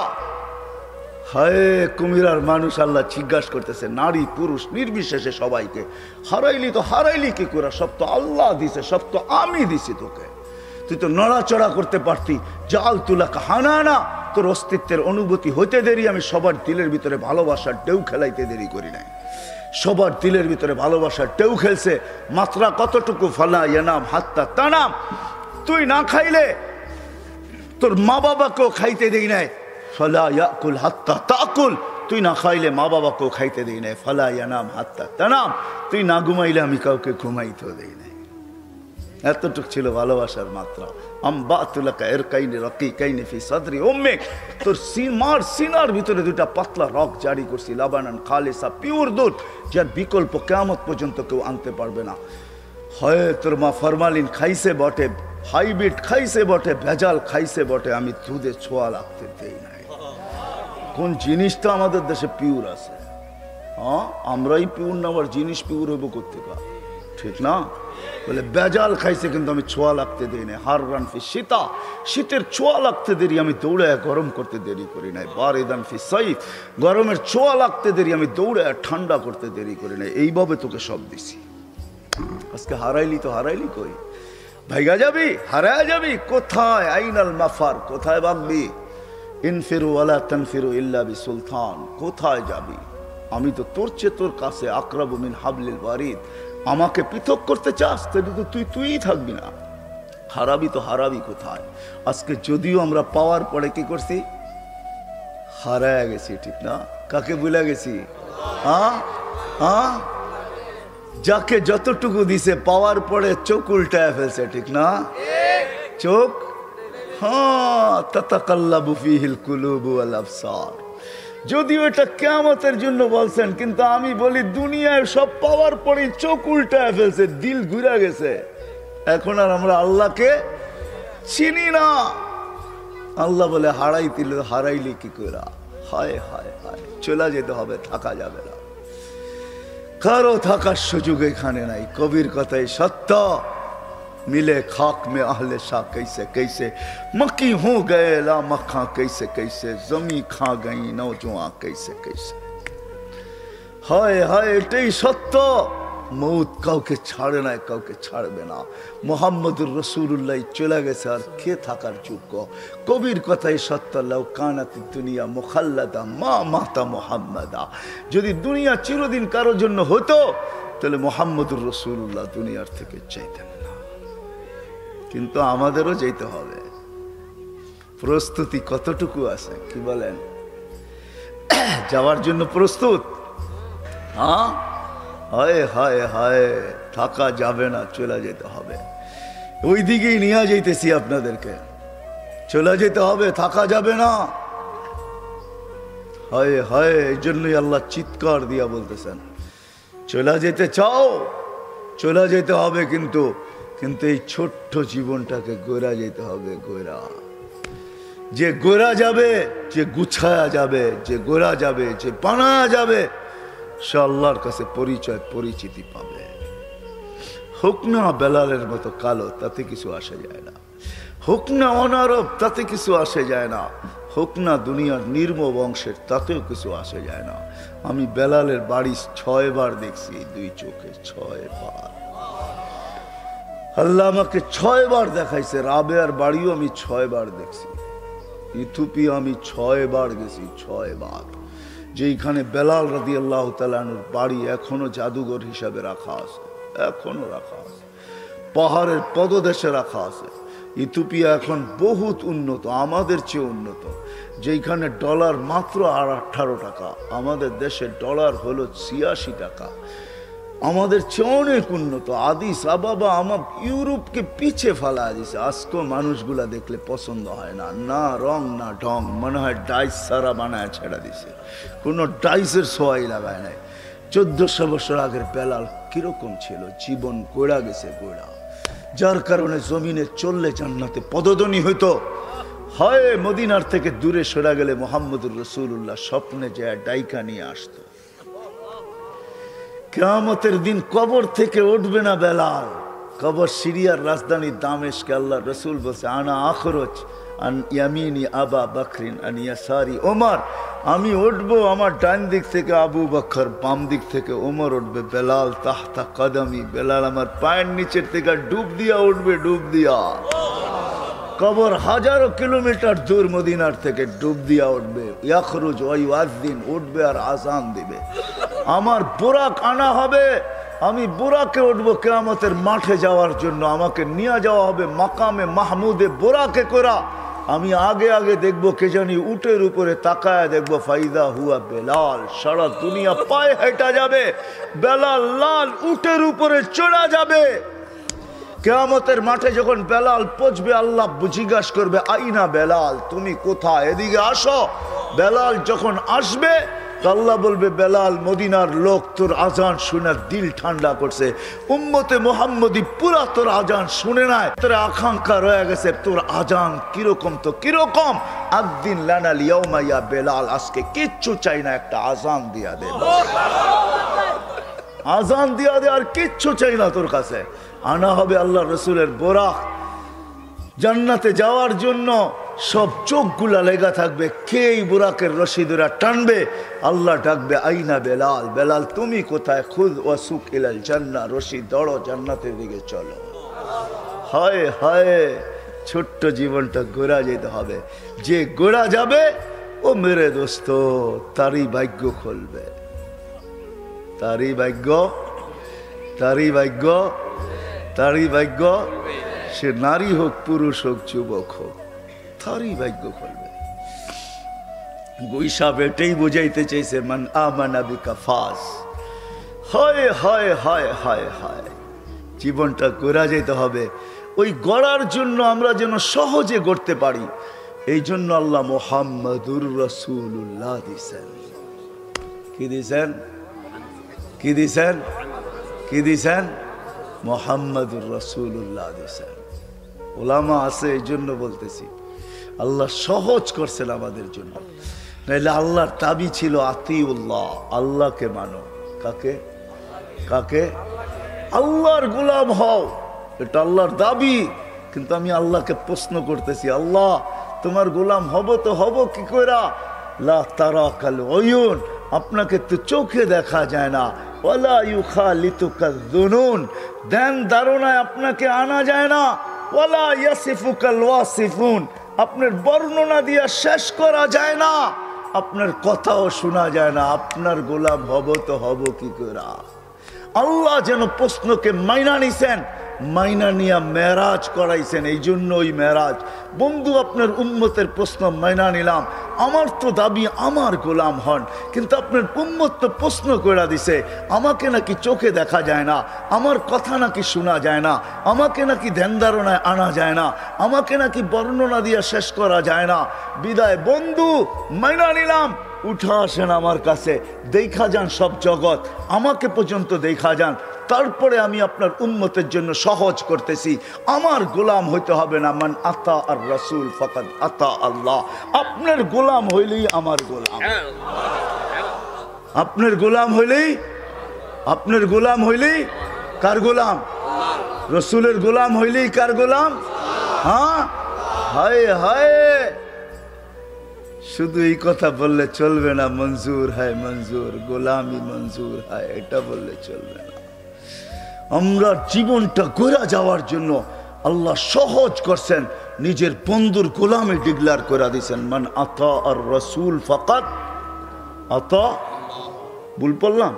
হায় কুমিরার মানুষ আল্লাহ জিজ্ঞাসা করতেছে, নারী পুরুষ নির্বিশেষে সবাইকে, হারাইলি তো হারাইলি কি কইরা? সব তো আল্লাহ দিছে, সব তো আমি দিছি তোকে। তুই তো নড়াচড়া করতে পারতি। জাল তুলা কাহানা, তোর অস্তিত্বের অনুভূতি হইতে দেরি, আমি সবার দিলের ভিতরে ভালোবাসার ঢেউ খেলাইতে দেরি করি নাই। সবার দিলের ভিতরে ভালোবাসার ঢেউ খেলছে। মাত্রা কতটুকু? ফালা ইয়ানাম হাত্তা তানাম, তুই না খাইলে তোর মা বাবাকেও খাইতে দেই নাই। ফালা ইয়াকুল হাত্তা তাকুল, তুই না খাইলে মা বাবাকেও খাইতে দেই নাই। ফালা ইয়ানাম হাত্তা তানাম, তুই না ঘুমাইলে আমি কাউকে ঘুমাইতেও দেই নাই। এতটুক ছিল ভালোবাসার মাত্রা। আম্বাতুলাকা ইরকাইনি রাকিকাইনি ফি সাদরি উম্মিক, তোর মার সিনার ভিতরে দুটা পাতলা রক জারি করছি, লাবানান খালিসা, পিওর দুধ, যার বিকল্প কিয়ামত পর্যন্ত কেউ আনতে পারবে না। হয় তোর মা ফরমালিন খাইছে বটে, হাইব্রিড খাইছে বটে, ভেজাল খাইছে বটে, আমি দুধে ছোঁয়া লাগতে দেই নাই। কোন জিনিসটা আমাদের দেশে পিওর আছে? হ্যাঁ, আমরাই পিওর না, আবার জিনিস পিওর হইব কোত্থেকে? ঠিক না? বলে বেজাল খাইছে কিন্তু আমি ছোঁয়া লাগতে দেই নাই। হার রান ফি শীতা, শীতের ছোঁয়া লাগতে দেরি, আমি দৌড়ে গরম করতে দেরি করি নাই। বারিদান ফি সাইফ, গরমের ছোঁয়া লাগতে দেরি, আমি দৌড়ে ঠান্ডা করতে দেরি করি নাই। এইভাবে তোকে সব দিছি। আজকে হারাইলি তো হারাইলি কই? ভাইগা যাবি, হারায় যাবি কোথায়? আইনাল মাফার, কোথায় ভাগবি? ইনফিরু ওয়ালা তানফিরু ইল্লা বিসুলতান, কোথায় যাবি? আমি তো তোর চেয়ে তোর কাছে, আকরাবু মিন হাবলিল ওয়ারিদ। আমাকে পৃথক করতে চাস, তাহলে তো তুই থাকবি না। হারাবি তো হারাবি কোথায়? আজকে যদিও আমরা পাওয়ার পরে কি করছি? হারায় গেছি, ঠিক না? কাকে ভুলে গেছি? যাকে যতটুকু দিছে পাওয়ার পরে চোখ উল্টায় ফেলছে, ঠিক না? চোখ, হ্যাঁ, তাতাকাল্লাবু ফিহিল কুলুবু ওয়াল আবসার। যদিও এটা কিয়ামতের জন্য বলছেন, কিন্তু আমি বলি দুনিয়ায় সব পাওয়ার পরে চোখ উল্টায় ফেলছে, দিল ঘুরে গেছে। এখন আর আমরা আল্লাহকে চিনি না। আল্লাহ বলে হারাইলি কি করে? হায় হায় হায়, চলে যেতে হবে, থাকা যাবে না। কারো থাকার সুযোগ এখানে নাই। কবির কথাই সত্য, मिले खाक में अहले शाह कैसे कैसे, मक्की हो गए ला मक्खा कैसे कैसे, जमी खा गई नौजुआ कैसे कैसे। हाय हाय, এটাই সত্য। মৌত কাউকে ছাড়ে না, কাউকে ছাড়বে না। মুহাম্মদুর রাসূলুল্লাহ চলে গেছে, আর কে থাকার যোগ্য? কবির কথাই সত্য, লাউ কানাতিদ দুনিয়া মুখাল্লাদা মা মাতা মুহাম্মাদা। যদি দুনিয়া চিরদিন কারোর জন্য হতো, তাহলে মুহাম্মদুর রাসূলুল্লাহ দুনিয়ার থেকে চাইতেন না। কিন্তু আমাদেরও যেতে হবে। প্রস্তুতি কতটুকু আছে, কি বলেন? যাওয়ার জন্য প্রস্তুত? হ্যাঁ, হায় হায় হায়, থাকা যাবে না, চলে যেতে হবে। ওই দিকেই নিয়ে যাইতেছি আপনাদেরকে, চলে যেতে হবে, থাকা যাবে না। হায় হায়, এই জন্যই আল্লাহ চিৎকার দিয়া বলতেছেন, চলে যেতে চাও, চলে যেতে হবে, কিন্তু কিন্তু এই ছোট্ট জীবনটাকে গোরা যেতে হবে। গোরা, যে গোরা যাবে, যে গুছায়া যাবে, যে গোরা যাবে, যে বানা যাবে, সে আল্লাহর কাছে পরিচয় পরিচিতি পাবে। হোক না বেলালের মতো কালো, তাতে কিছু আসে যায় না। হোক না অনারব, তাতে কিছু আসে যায় না। হোক না দুনিয়ার নির্ম বংশের, তাতেও কিছু আসে যায় না। আমি বেলালের বাড়ি 6 বার দেখছি, 2 চোখে 6 বার। আল্লাহ আমাকে 6 বার দেখাইছে। রাবেয়ার বাড়িও আমি 6 বার দেখছি। ইথিওপিয়া আমি 6 বার গেছি, 6 বার। যেখানে বেলাল রাদিয়াল্লাহু তাআলা আনহুর বাড়ি এখনো জাদুঘর হিসাবে রাখা আছে, এখনো রাখা আছে, পাহাড়ের পদদেশে রাখা আছে। ইথিওপিয়া এখন বহুত উন্নত, আমাদের চেয়ে উন্নত। যেখানে ডলার মাত্র 18 টাকা, আমাদের দেশে ডলার হলো 86 টাকা। আমাদের চেয়ে অনেক উন্নত। আদিস আবাবা আমার ইউরোপকে পিছে ফেলা দিছে। আজকেও মানুষগুলা দেখলে পছন্দ হয় না, না রং না ঢং, মনে হয় ডাইস সারা বানায় ছেড়া দিছে, কোনো ডাইসের সোয়াই লাগায় নাই। 1400 বছর আগের বেলাল কিরকম ছিল, জীবন গোড়া গেছে গোড়া, যার কারণে জমিনে চললে জান্নাতে পদধ্বনি হইতো। হয় মদিনার থেকে দূরে সরা গেলে মুহাম্মদুর রাসূলুল্লাহ স্বপ্নে যায় ডাইকা নিয়ে আসতো। কিয়ামতের দিন কবর থেকে উঠবে না বেলাল, কবর সিরিয়ার রাজধানী দামেস্কে। আল্লাহ রসুল বলছে আনা আখরজ আন ইয়ামিনি আবা বকরিন আন ইয়াসারি ওমর, আমি উঠবো আমার ডান দিক থেকে আবু বকর, বাম দিক থেকে ওমর উঠবে। বেলাল তাহতা কদমি, বেলাল আমার পায়ের নিচের থেকে ডুব দিয়া উঠবে, ডুব দিয়া। কবর হাজারো কিলোমিটার দূর মদিনার থেকে, ডুব দিয়া উঠবে। ইয়াখরুজ ওয়া ইউআযিন, উঠবে আর আযান দিবে। আমার বুরাক আনা হবে, আমি বুরাকে উঠবো কিয়ামতের মাঠে যাওয়ার জন্য। আমাকে নিয়ে যাওয়া হবে মাকামে মাহমুদে বুরাকে করা। আমি আগে আগে দেখবো কে জানি উটের উপরে তাকায় দেখবো ফাইদা হুয়া বেলাল। সারা দুনিয়া পায়ে হেঁটা যাবে, বেলাল লাল উটের উপরে চড়া যাবে। কিয়ামতের মাঠে যখন বেলাল পৌঁছবে, আল্লাহ জিজ্ঞাসা করবে আইনা বেলাল, তুমি কোথায়, এদিকে আসো। বেলাল যখন আসবে, আল্লাহ বলবে বেলাল মদিনার লোক তোর আজান শুনে দিল ঠান্ডা করছে, উম্মতে মুহাম্মদী পুরা তোর আজান শুনে নাই, তোর আকাঙ্ক্ষা রয়ে গেছে তোর আজান কিরকম তো কিরকম। একদিন লানাল ইয়াউমা ইয়া বেলাল, আজকে কিচ্ছু চাই না, একটা আজান দিয়া দে, আজান দিয়া দে, আর কিচ্ছু চাই না তোর কাছে। আনা হবে আল্লাহ রসুলের বোরাক। জান্নাতে যাওয়ার জন্য সব চোখগুলা লেগা থাকবে, কে এই বুরাকের রশি ধরে টানবে। আল্লাহ ডাকবে আইনা বেলাল, বেলাল তুমি কোথায়, খুদ ওয়াসুক ইলাল জান্নাহ, রশি দড়ো জান্নাতের দিকে চলো। হায় হায়, ছোট্ট জীবনটা গোড়া যেতে হবে। যে গোড়া যাবে ও মেরে দোস্ত তারই ভাগ্য খুলবে, তারই ভাগ্য, তারই ভাগ্য, তারই ভাগ্য। সে নারী হোক পুরুষ হোক যুবক হোক, তারই ভাগ্য খুলবে। গুইসাব এটাই বুঝাইতে চাইছে মান আমানা বিকা ফাজ। হায় হায় হায় হায় হায়, জীবনটা গড়া যেতে হবে। ওই গড়ার জন্য আমরা যেন সহজে গড়তে পারি, এই জন্য আল্লাহ মুহাম্মাদুর রাসূলুল্লাহ দিছেন। কি দিছেন, কি দিছেন, কি দিছেন? মুহাম্মাদুর রাসূলুল্লাহ দিছেন। ওলামা আছে এই জন্য বলতেছি, আল্লাহ সহজ করছেন আমাদের জন্য। নাইলে আল্লাহর দাবি ছিল আতিউল্লাহ, আল্লাহকে মানো। কাকে, কাকে? আল্লাহর গোলাম হও, এটা আল্লাহর দাবি। কিন্তু আমি আল্লাহকে প্রশ্ন করতেছি, আল্লাহ তোমার গোলাম হব তো হব কি কইরা? লা তারাকাল উয়ুন, আপনাকে তো চোখে দেখা যায় না। ওয়ালা ইউখালিতুকা যুনুন, ধ্যান ধারণায় আপনাকে আনা যায় না। ওয়ালা ইয়াসিফুকাল ওয়াসিফুন, আপনার বর্ণনা দিয়া শেষ করা যায় না, আপনার কথাও শোনা যায় না। আপনার গোলাম হব তো হব কি কইরা? আল্লাহ যেন প্রশ্নকে মাইনা নিছেন, মাইনা নিয়া মেরাজ করাইছেন। এই জন্য ওই মেরাজ। বন্ধু আপনার উম্মতের প্রশ্ন মাইনা নিলাম, আমার তো দাবি আমার গোলাম হন, কিন্তু আপনার উম্মত তো প্রশ্ন করে দিছে, আমাকে নাকি চোখে দেখা যায় না, আমার কথা নাকি শোনা যায় না, আমাকে নাকি ধ্যান ধারণায় আনা যায় না, আমাকে নাকি বর্ণনা দিয়ে শেষ করা যায় না। বিদায় বন্ধু, মাইনা নিলাম, উঠা আসেন আমার কাছে, দেখা যান সব জগৎ, আমাকে পর্যন্ত দেখা যান, তারপরে আমি আপনার উম্মতের জন্য সহজ করতেছি। আমার গোলাম হইতে হবে না। মান আতা আর রাসূল ফাকাদ আতা আল্লাহ। আপনার গোলাম হইলেই আমার গোলাম, আপনার গোলাম হইলেই, আপনার গোলাম হইলেই কার গোলাম? রসুলের গোলাম হইলেই কার গোলাম? হ্যাঁ, হায় হায়, শুধু এই কথা বললে চলবে না, মঞ্জুর হয় মঞ্জুর, গোলামি মঞ্জুর হয়, এটা বললে চলবে না। আমরা জীবনটা গড়া যাওয়ার জন্য আল্লাহ সহজ করছেন, নিজের বন্ধুর গোলামি ডিক্লার করে দিয়েছেন। মান আতা আর রাসূল ফাকাদ আতা। ভুল পড়লাম?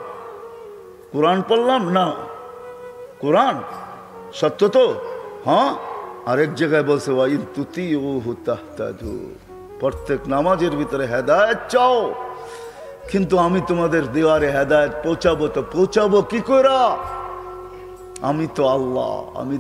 কোরআন পড়লাম না? কোরআন সত্য তো? হ্যাঁ, আরেক জায়গায় বলছে ওয়াইন তুতিউহু তাহতাদু, প্রত্যেক নামাজের ভিতরে হেদায়েত চাও, কিন্তু আমি তোমাদের দেওয়ারে হেদায়েত পৌঁছাবো, তো পৌঁছাবো কি করে? আমি তো আল্লাহ,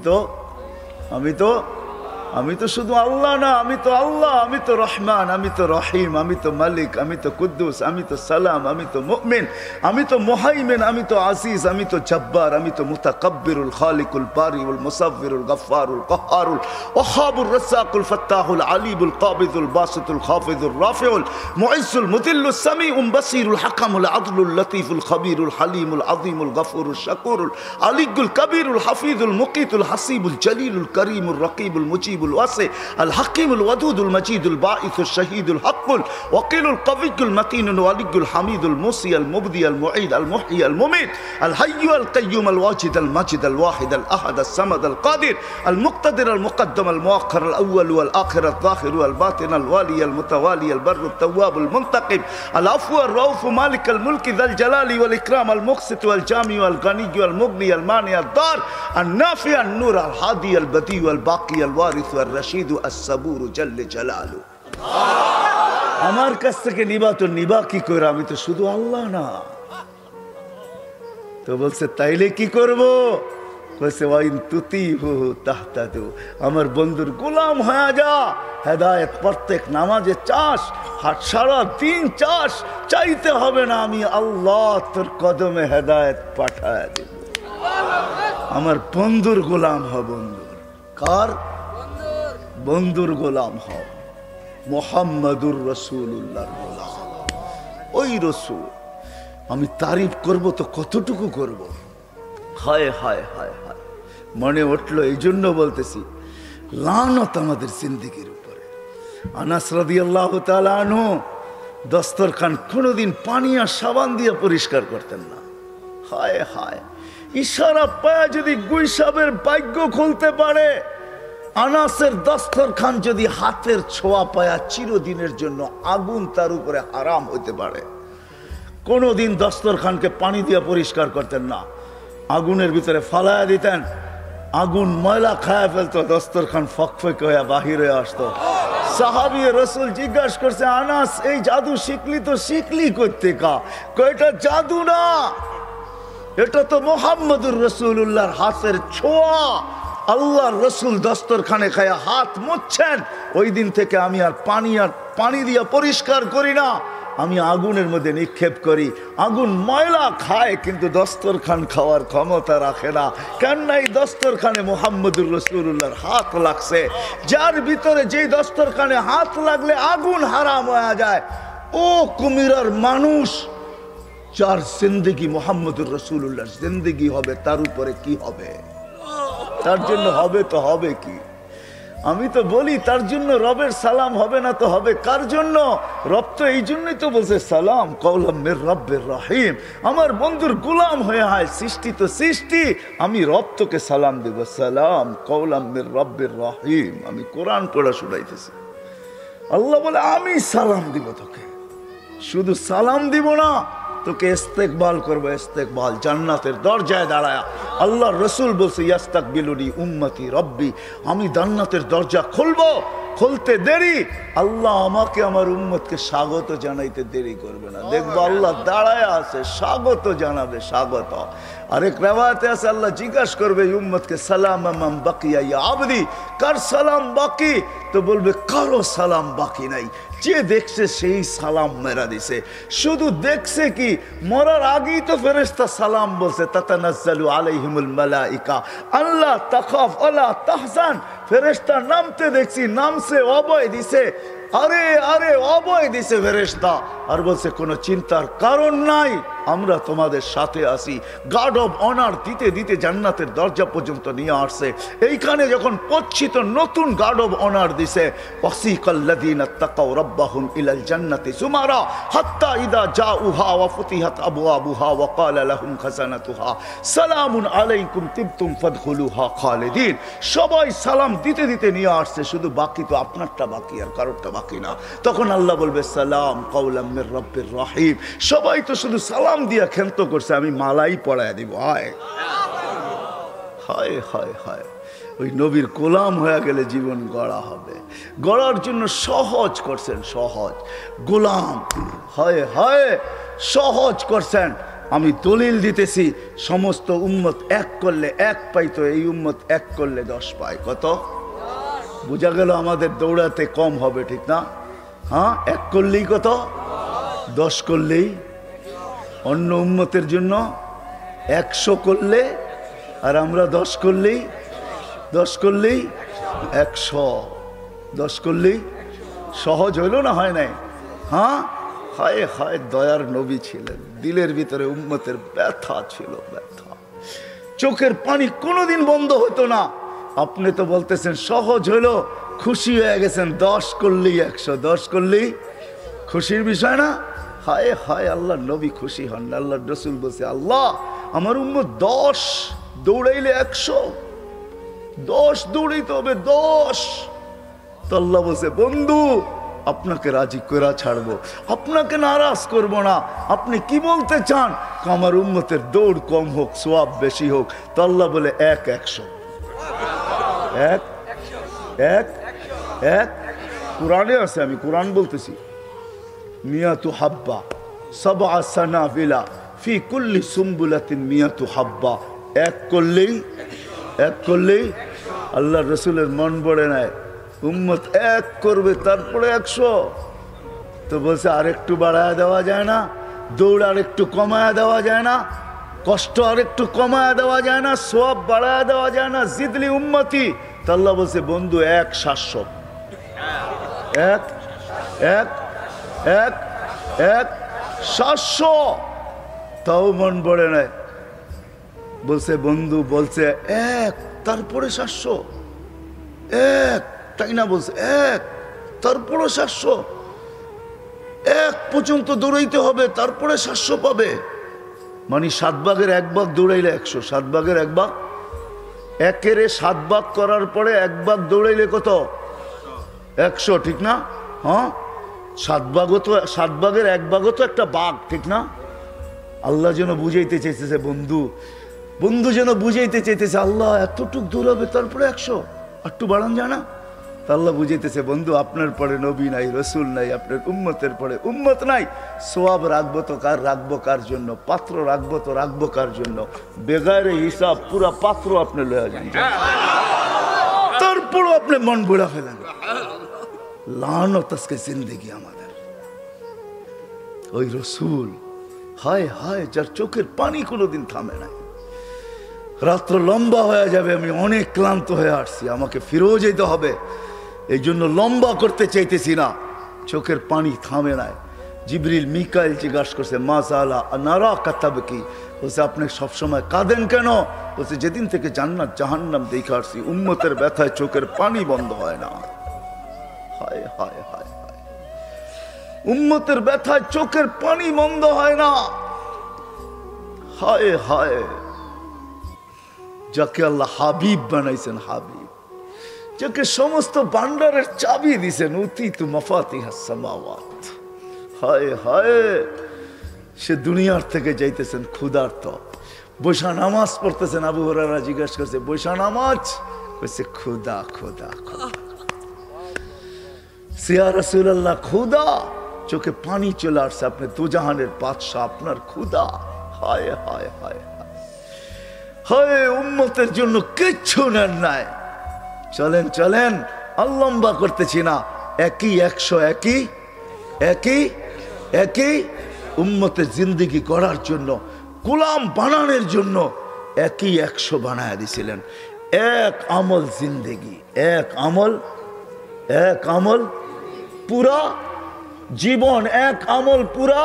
আমি তো শুধু আল্লাহ না, আমি তো আল্লাহ, আমি তো রহমান, আমি তো রহিম, আমি তো মালিক, আমি তো কুদ্দুস, আমি তো সালাম, আমি তো মুমিন, আমি তো মুহাইমিন, আমি তো আজিজ, আমি তো জব্বার, আমি তো মুতাকাব্বিরুল খালিকুল বারিউল মুসাব্বিরুল গফফারুল কহ্হারুল ওয়াহাবুর রাজ্জাকুল ফাত্তাহুল আলিমুল কাবিদুল বাসিতুল খাফিজুর রাফিউল মুইজ্জুল মুদিল্লুস সামিউল বাসিরুল হাকামুল আদলুল লতীফুল খবীরুল হালিমুল আযীমুল গফুরুল শাকুরুল আলিয়ুল কবীরুল হাফিজুল মুকিতুল হাসিবুল জলিলুল করিমুল রকিবুল মুজিব الواسع الحكيم الودود المجيد الباعث الشهيد الحق الوكيل القوي المتين الولي الحميد الموصي المبدي المعيد المحيي المميت الحي القيوم الواجد المجيد الواحد الأحد الصمد القادر المقتدر المقدم المؤخر الأول والآخر الظاهر والباطن الوالي المتوالي البر التواب المنتقم العفو الرؤوف مالك الملك ذا الجلال والإكرام المقسط والجامع والغني والمغني المانع الضار النافع النور الهادي البديع الباقي الوارث الرشيد الصبور جل جلاله। আমার কাছ থেকে নিবা তো নিবা কি করে? আমি তো শুধু আল্লাহ না। তো বলছে তাইলে কি করব? বলছে ওয়াইন তুতিহু তাহতাদু, আমার বন্ধুর গোলাম হয়ে যা, হেদায়েত প্রত্যেক নামাজে চাস, হাত সারা দিন চাস, চাইতে হবে না, আমি আল্লাহ তোর কদমে হেদায়েত পাঠায় দেব। আমার বন্ধুর গোলাম হ। বন্ধুর কার? বন্ধুর গোলাম হও, মুহাম্মাদুর রাসূলুল্লাহর গোলাম। ওই রাসূল আমি তারিফ করব তো কতটুকু করব? হায় হায় হায় হায়, মনে উঠলো, এই জন্য বলতেছি লানত আমাদের জিন্দেগির উপরে। আনাস রাদিয়াল্লাহু তাআলা আনহু দস্তরখান কোনোদিন পানি আর সাবান দিয়ে পরিষ্কার করতেন না। হায় হায়, ইশারা পায়া যদি গুইসাবের ভাগ্য খুলতে পারে, আনাসের দস্তরখান যদি হাতের ছোঁয়া পায়া চিরদিনের জন্য আগুন তার উপরে হারাম হইতে পারে। কোনোদিন দস্তরখানকে পানি দিয়ে পরিষ্কার করতেন না, আগুনের ভিতরে ফালায়া দিতেন, আগুন ময়লা খায়া ফেলতো, দস্তরখান ফকফক হয়ে বাহিরে আসতো। সাহাবী রাসূল জিজ্ঞাসা করছে, আনাস এই জাদু শিখলি তো শিখলি করতে কা? এটা জাদু না, এটা তো মুহাম্মদুর রাসূলুল্লাহর হাতের ছোঁয়া। আল্লাহর রসুল দস্তরখানে খায়া হাত মুছছেন, ওই দিন থেকে আমি আর পানি দিয়ে পরিষ্কার করি না, আমি আগুনের মধ্যে নিক্ষেপ করি। আগুন ময়লা খায় কিন্তু দস্তরখান খাওয়ার ক্ষমতা রাখে না। কেন? এই দস্তরখানে মুহাম্মদুর রাসূলুল্লাহর হাত লাগছে। যার ভিতরে যেই দস্তরখানে হাত লাগলে আগুন হারাম হয়ে যায়, ও কুমিরার মানুষ, যার জিন্দেগি মুহাম্মদুর রাসূলুল্লাহর জিন্দেগি হবে, তার উপরে কি হবে? তার জন্য হবে তো হবে কি? আমি তো বলি তার জন্য রবের সালাম হবে না তো হবে কার জন্য? রব তো এই জন্যই তো বলছে সালাম কওলাম মির রব্বির রহিম। আমার বন্ধুর গোলাম হয়ে হয়, সৃষ্টি তো সৃষ্টি, আমি রব তোকে সালাম দেব, সালাম কওলাম মির রব্বির রহিম। আমি কোরআন পড়া শুনাইতেছি, আল্লাহ বলে আমি সালাম দিব তোকে, শুধু সালাম দিব না, তোকে ইস্তেকবাল করবো। ইস্তেকবাল জান্নাতের দরজায় দাঁড়ায়। আল্লাহর রসুল বলছে ইয়াস্তাকবিলুনি উম্মতি রব্বি, আমি জান্নাতের দরজা খুলবো, খুলতে দেরি, আল্লাহ আমাকে আমার উম্মতকে স্বাগত জানাইতে দেরি করবে না। দেখবো আল্লাহ দাঁড়ায় আছে, স্বাগত জানাবে, স্বাগত। আরেক রেওয়ায়েতে আছে আল্লাহ জিজ্ঞাসা করবে উম্মতকে, সালাম আমান বাকিয়া ইয়া আবদি, কার সালাম বাকি? তো বলবে কারো সালাম বাকি নাই, যে দেখছে সেই সালাম মেরা দিছে। শুধু দেখছে কি, মরার আগেই তো ফেরেশতা সালাম বলছে, তাতানাজ্জালু আলাইহিমুল মালাইকা আল্লাহ তাখাফ ওয়ালা তাহজান। ফেরেশতা নামতে দেখছি, নামছে, অভয় দিছে, আরে আরে অভয় দিছে ফেরেশতা, আর বলছে কোনো চিন্তার কারণ নাই, আমরা তোমাদের সাথে আছি। গার্ড অফ অনার দিতে দিতে জান্নাতের দরজা পর্যন্ত নিয়ে আসছে। এইখানে যখন পৌঁছি তো নতুন গার্ড অফ অনার দিছে, ওয়াসিকাল্লাযীনা তাকাউ রাব্বাহুম ইলাল জান্নাতি সুমারা হাত্তা ইযা জাউহা ওয়া ফুতিহাত আবওয়াবুহা ওয়া ক্বালা লাহুম খাজানাতুহা সালামুন আলাইকুম তিবতুম ফাদখুলুহা খালিদিন। সবাই সালাম দিতে দিতে নিয়ে আসছে, শুধু বাকি তো আপনারটা বাকি, আর কারোরটা বাকি না। তখন আল্লাহ বলবে সালাম কাওলাম মির রব্বির রহিম। সবাই তো শুধু সালাম দিয়া ক্ষান্ত করছে, আমি মালাই পড়ায় দিব। হায় হায় হায় হায়, ওই নবীর গোলাম হয়ে গেলে জীবন গড়া হবে। গড়ার জন্য সহজ করছেন, সহজ গোলাম হয় হয় সহজ করছেন। আমি দলিল দিতেছি, সমস্ত উম্মত এক করলে এক পাইতো, এই উম্মত এক করলে 10 পায়। কত? বোঝা গেল আমাদের দৌড়াতে কম হবে, ঠিক না? হ্যাঁ, এক করলেই কত? 10 করলেই। অন্য উম্মতের জন্য 100 করলে, আর আমরা 10 করলেই 100। 10 করলেই সহজ হইল না? হয় নাই? হ্যাঁ, হায় হায়, দয়ার নবী ছিলেন, দিলের ভিতরে উম্মতের ব্যথা ছিল, ব্যথা। চোখের পানি কোনোদিন বন্ধ হতো না। আপনি তো বলতেছেন সহজ হইলো, খুশি হয়ে গেছেন, 10 করলেই 100, 10 করলেই খুশির বিষয় না? হায় হায়, আল্লাহ নবী খুশি হন। আল্লাহ রসুল বলছে, আল্লাহ আমার উম্মত 10 দৌড়াইলে 100, 10 দৌড়াইতে হবে, 10। তো আল্লাহ বলছে, বন্ধু আপনাকে রাজি কইরা ছাড়বো, আপনাকে নারাজ করব না। আপনি কি বলতে চান? আমার উম্মতের দৌড় কম হোক, সওয়াব বেশি হোক। তো আল্লাহ বলে 100। কোরআনে আছে, আমি কোরআন বলতেছি। মিয়াতু হাব্বা সাবআ সানাবিলা ফি কুল্লি সুম্বুলাতিন মিয়াতু হাব্বা। এক করলেই আল্লাহ রসুলের মন পড়ে নাই, উম্মত এক করবে তারপরে 100। তো বলছে আরেকটু বাড়ায় দেওয়া যায় না? দৌড় আর একটু কমায় দেওয়া যায় না? কষ্ট আর একটু কমায় দেওয়া যায় না? সওয়াব বাড়ায় দেওয়া যায় না? জিদলি উম্মতি। তো আল্লাহ বলছে, বন্ধু 700। 700। তাও মন পড়ে নাই। বলছে বন্ধু, বলছে 1 তারপরে 700। 1 তাই না? বলছে 1 তারপরে 700। 1 পর্যন্ত দৌড়াইতে হবে, তারপরে 700 পাবে। মানে 7 ভাগের 1 ভাগ দৌড়াইলে 100। 7 ভাগের 1 ভাগ, 1-এর 7 ভাগ করার পরে 1 ভাগ দৌড়াইলে কত? 100, ঠিক না? হ্যাঁ, 7 ভাগও তো, 7 ভাগের 1 ভাগও তো একটা ভাগ, ঠিক না? আল্লাহ যেন বুঝাইতে চাইতেছে, বন্ধু যেন বুঝাইতে চাইতেছে, আল্লাহ এতটুক দৌড়াবে তারপরে 100, একটু বাড়ান যায় না? তা আল্লাহ বুঝাইতেছে, বন্ধু আপনার পরে নবী নাই, রসুল নাই, আপনার উম্মতের পরে উম্মত নাই। সোয়াব রাখবো তো রাখবো কার জন্য? পাত্র রাখবো তো রাখবো কার জন্য? বেগারে হিসাব পুরা পাত্র আপনি লয়ে যান, তারপরও আপনি মন বুড়া ফেলেন। লানত আজকে জিন্দেগি আমাদের। ওই রসুল, হায় হায়, যার চোখের পানি কোনোদিন থামে নাই। রাত্র লম্বা হয়ে যাবে, আমি অনেক ক্লান্ত হয়ে আসছি, আমাকে ফিরেও যেতে হবে, এই জন্য লম্বা করতে চাইতেছি না। চোখের পানি থামে নাই। জিবরিল মিকাইল জিজ্ঞাসা করছে, মাসালা নারা কাতাব কি? বলছে আপনি সবসময় কাঁদেন কেন? বলছে যেদিন থেকে জান্নাত জাহান্নাম দেখে আসছি, উম্মতের ব্যথায় চোখের পানি বন্ধ হয় না। হায় হায় হায় হায়, উম্মতের ব্যথায় চোখের পানি বন্ধ হয় না। হায় হায়, যাকে আল্লাহ হাবিব বানাইছেন, হাবিব, যাকে সমস্ত ভান্ডারের চাবি দিছেন, উতিতু মাফাতিহাস সামাওয়াত। হায় হায়, সে দুনিয়ার থেকে যাইতেছেন ক্ষুধার্ত, বৈশা নামাজ পড়তেছেন। আবু হুরায়রা জিজ্ঞাসা করছে, বৈশা নামাজ? বলছে ক্ষুধা ক্ষুধা ক্ষুধা। ইয়া রাসূলুল্লাহ, ক্ষুধা? চোখে পানি চলে আসছে, আপনি দুজাহানের বাদশা, আপনার ক্ষুধা। হায় হায় হায় হায়, উম্মতের জন্য কিচ্ছু নেন নাই। চলেন চলেন, আর লম্বা করতেছি না। একই 100, একই উম্মতের জিন্দেগি করার জন্য, গোলাম বানানোর জন্য একই 100 বানায় দিছিলেন। এক আমল জিন্দেগি, এক আমল পুরা জীবন, এক আমল পুরা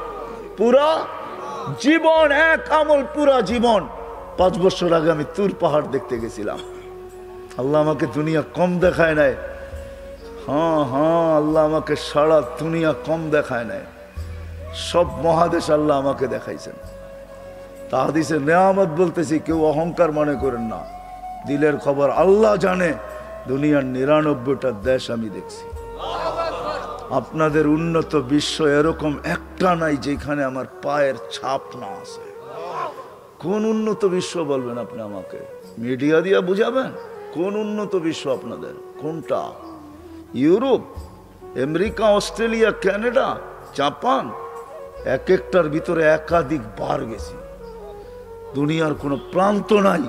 জীবন, এক আমল পুরা জীবন। 5 বছর আগে আমি তুর পাহাড় দেখতে গেছিলাম। আল্লাহ আমাকে দুনিয়া কম দেখায় নাই। হ্যাঁ হ্যাঁ, আল্লাহ আমাকে সারা দুনিয়া কম দেখায় নাই, সব মহাদেশ আল্লাহ আমাকে দেখাইছেন। তা হাদিসে নেয়ামত বলতেছি, কেউ অহংকার মনে করেন না, দিলের খবর আল্লাহ জানে। দুনিয়ার 99টা দেশ আমি দেখছি। আপনাদের উন্নত বিশ্ব এরকম একটা নাই যেখানে আমার পায়ের ছাপ না আছে। কোন উন্নত বিশ্ব বলবেন আপনি আমাকে? মিডিয়া দিয়া বুঝাবেন? কোন উন্নত বিশ্ব আপনাদের? কোনটা? Europe, America, Australia, Canada, Japan? এক একটার ভিতরে একাধিক বার গেছি। দুনিয়ার কোনো প্রান্ত নাই।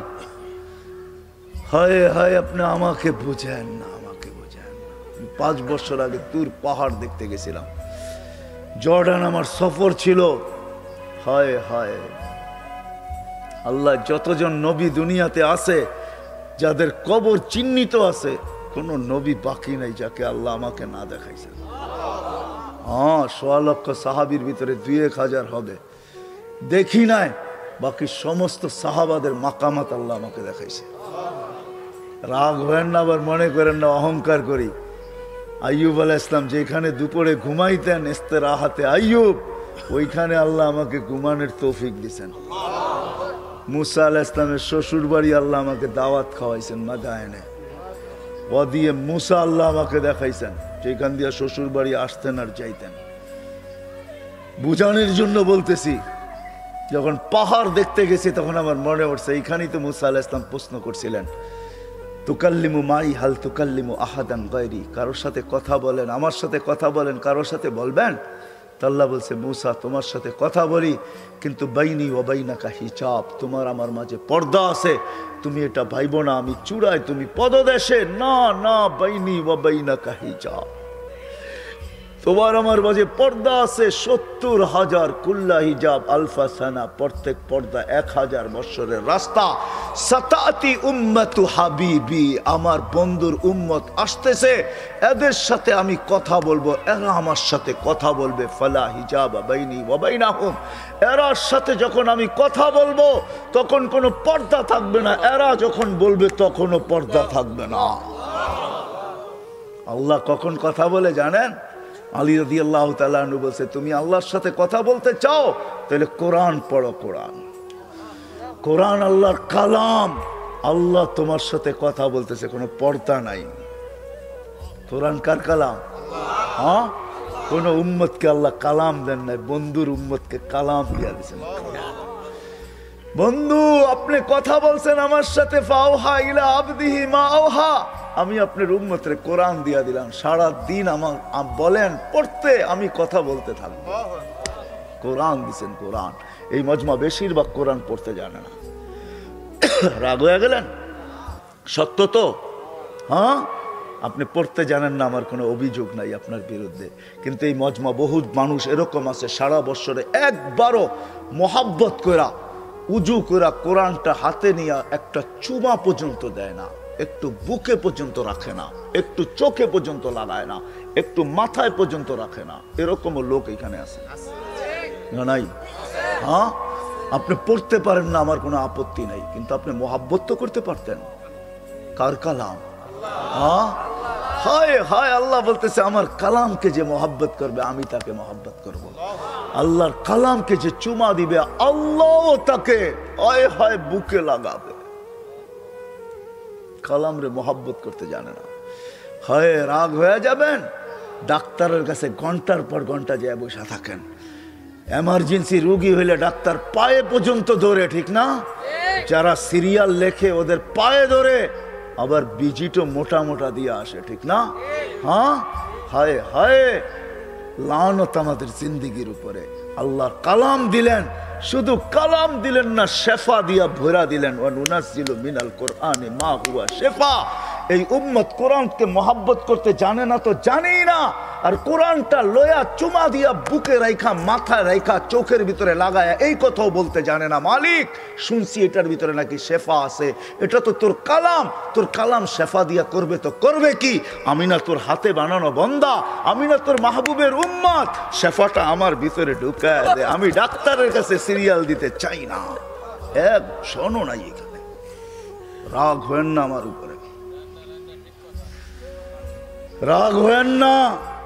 হায় হায়, আপনি আমাকে বুঝেন না, আমাকে বুঝেন না। 5 বছর আগে তুর পাহাড় দেখতে গেছিলাম, জর্ডান আমার সফর ছিল। হায় হায়, আল্লাহ যতজন নবী দুনিয়াতে আছে, যাদের কবর চিহ্নিত আছে, কোন নবী বাকি নাই যাকে আল্লাহ আমাকে না দেখাইছে। হ্যাঁ, 1.25 লক্ষ সাহাবীর ভিতরে 2-1 হাজার হবে, দেখি নাই। বাকি সমস্ত সাহাবাদের মাকামাত আল্লাহ আমাকে দেখাইছে। রাগ হবেন না, আবার মনে করেন না অহংকার করি। আইয়ুব আলাইহিস সালাম যেখানে দুপুরে ঘুমাইতেন, ইস্তেরাহাতে আইয়ুব, ওইখানে আল্লাহ আমাকে ঘুমানোর তৌফিক দিয়েছেন। মুসা আলাইহিস সালামের শ্বশুর বাড়ি আল্লাহ আমাকে দাওয়াত খাওয়াইছেন মাদায়েনে। ওয়াদিয়ে মুসা আল্লাহ আমাকে দেখাইছেন, যেখান দিয়ে শ্বশুর বাড়ি আসতেন আর যাইতেন। বুঝানোর জন্য বলতেছি, যখন পাহাড় দেখতে গেছি তখন আমার মনে পড়ছে, এইখানেই তো মুসা আলাইহিস সালাম প্রশ্ন করছিলেন, তুকাল্লিমু মাই হাল তুকাল্লিমু আহাদান গায়রি, কারোর সাথে কথা বলেন, আমার সাথে কথা বলেন, কারোর সাথে বলবেন? তো আল্লাহ বলছে, মুসা তোমার সাথে কথা বলি, কিন্তু বাইনি ওয়া বাইনাকা হিজাব, তোমার আমার মাঝে পর্দা আছে, তুমি এটা ভাইবো না আমি চূড়ায়, তুমি পদদেশে। না না, বাইনি ওয়া বাইনাকা হিজাব, তোমার আমার মাঝে পর্দা আছে 70,000, কুল্লা হিজাব আলফা সানা, প্রত্যেক পর্দা 1000 বছরের রাস্তা। সাতাতি উম্মতু হাবিবি, আমার বন্ধুর উম্মত আসতেছে, এদের সাথে আমি কথা বলবো, এরা আমার সাথে কথা বলবে। ফালা হিজাবা বাইনি ওয়া বাইনাহুম, এরার সাথে যখন আমি কথা বলবো তখন কোনো পর্দা থাকবে না, এরা যখন বলবে তখনও পর্দা থাকবে না। আল্লাহ কখন কথা বলে জানেন? আলী রাদিয়াল্লাহু তাআলা আনহু বলছে, তুমি আল্লাহর সাথে কথা বলতে চাও তাহলে কোরআন পড়ো। কোরআন, কোরআন আল্লাহর কালাম, আল্লাহ তোমার সাথে কথা বলতেছে, কোনো পর্দা নাই। কোরআন কার কালাম? হ্যাঁ, কোন উম্মতকে আল্লাহ কালাম দেন নাই, বন্ধুর উম্মতকে কালাম দিয়া দিয়েছেন। বন্ধু আপনি কথা বলছেন আমার সাথে, ফাওহা ইলা আবদিহি মা আওহা, আমি আপনার উম্মতের কোরআন দিয়া দিলাম, সারা দিন আমার বলেন পড়তে, আমি কথা বলতে থাকবো। কোরআন দিছেন, কোরআন। এই মজমা বেশিরভাগ কোরআন পড়তে জানে না। রাগ হয়ে গেলেন? সত্য তো। হ্যাঁ, আপনি পড়তে জানেন না, আমার কোনো অভিযোগ নাই আপনার বিরুদ্ধে, কিন্তু এই মজমা বহু মানুষ এরকম আছে, সারা বছরে একবারও মোহাব্বত করা, উজু করা, কোরআনটা হাতে নিয়ে একটা চুমা পর্যন্ত দেয় না, একটু বুকে পর্যন্ত রাখে না, একটু চোখে পর্যন্ত লাগায় না, একটু মাথায় পর্যন্ত রাখে না, এরকমও লোক এখানে আছে না? নাই? হ্যাঁ, আপনি পড়তে পারেন না, আমার কোনো আপত্তি নাই, কিন্তু আপনি মোহাব্বত তো করতে পারতেন। কার কালাম? হ্যাঁ, হায় হায়, আল্লাহ বলতেছে, আমার কালামকে যে মোহাব্বত করবে আমি তাকে মোহাব্বত করব। আল্লাহর কালামকে যে চুমা দিবে আল্লাহ তাকে হায় হায় বুকে লাগাবে। কালাম রে মোহাব্বত করতে জানে না। হয় রাগ হয়ে যাবেন, ডাক্তারের কাছে ঘন্টার পর ঘন্টা যায় বসে থাকেন। এমার্জেন্সি রোগী হইলে ডাক্তার পায়ে পর্যন্ত ধরে, ঠিক না? যারা সিরিয়াল লেখে ওদের পায়ে ধরে, আবার বিজিটও মোটা মোটা দিয়ে আসে, ঠিক না? হ্যাঁ, হায় হায়, লানত আমাদের জিন্দিগির উপরে। আল্লাহর কালাম দিলেন, শুধু কালাম দিলেন না, শেফা দিয়া ভরা দিলেন। ওয়া নুনাজ্জিলু মিনাল কোরআনি মা হুয়া শেফা। এই উম্মত কোরআনকে মোহাব্বত করতে জানে না তো জানেই না, আর কোরআনটা লয়া চুমা দিয়া বুকে রাইখা, মাথায় রাইখা, চোখের ভিতরে লাগায়া এই কথাও বলতে জানে না, মালিক শুনছি এটার ভিতরে নাকি শেফা আছে, এটা তো তোর কালাম, তোর কালাম শেফা দিয়া করবে তো করবে কি? আমি না তোর হাতে বানানো বন্দা, আমি না তোর মাহবুবের উম্মত, শেফাটা আমার ভিতরে ঢুকায় দে। আমি ডাক্তারের কাছে সিরিয়াল দিতে চাই না। এক শোনো নাই এখানে, রাগ হয়েন না আমার উপরে, রাগ হয়েন না।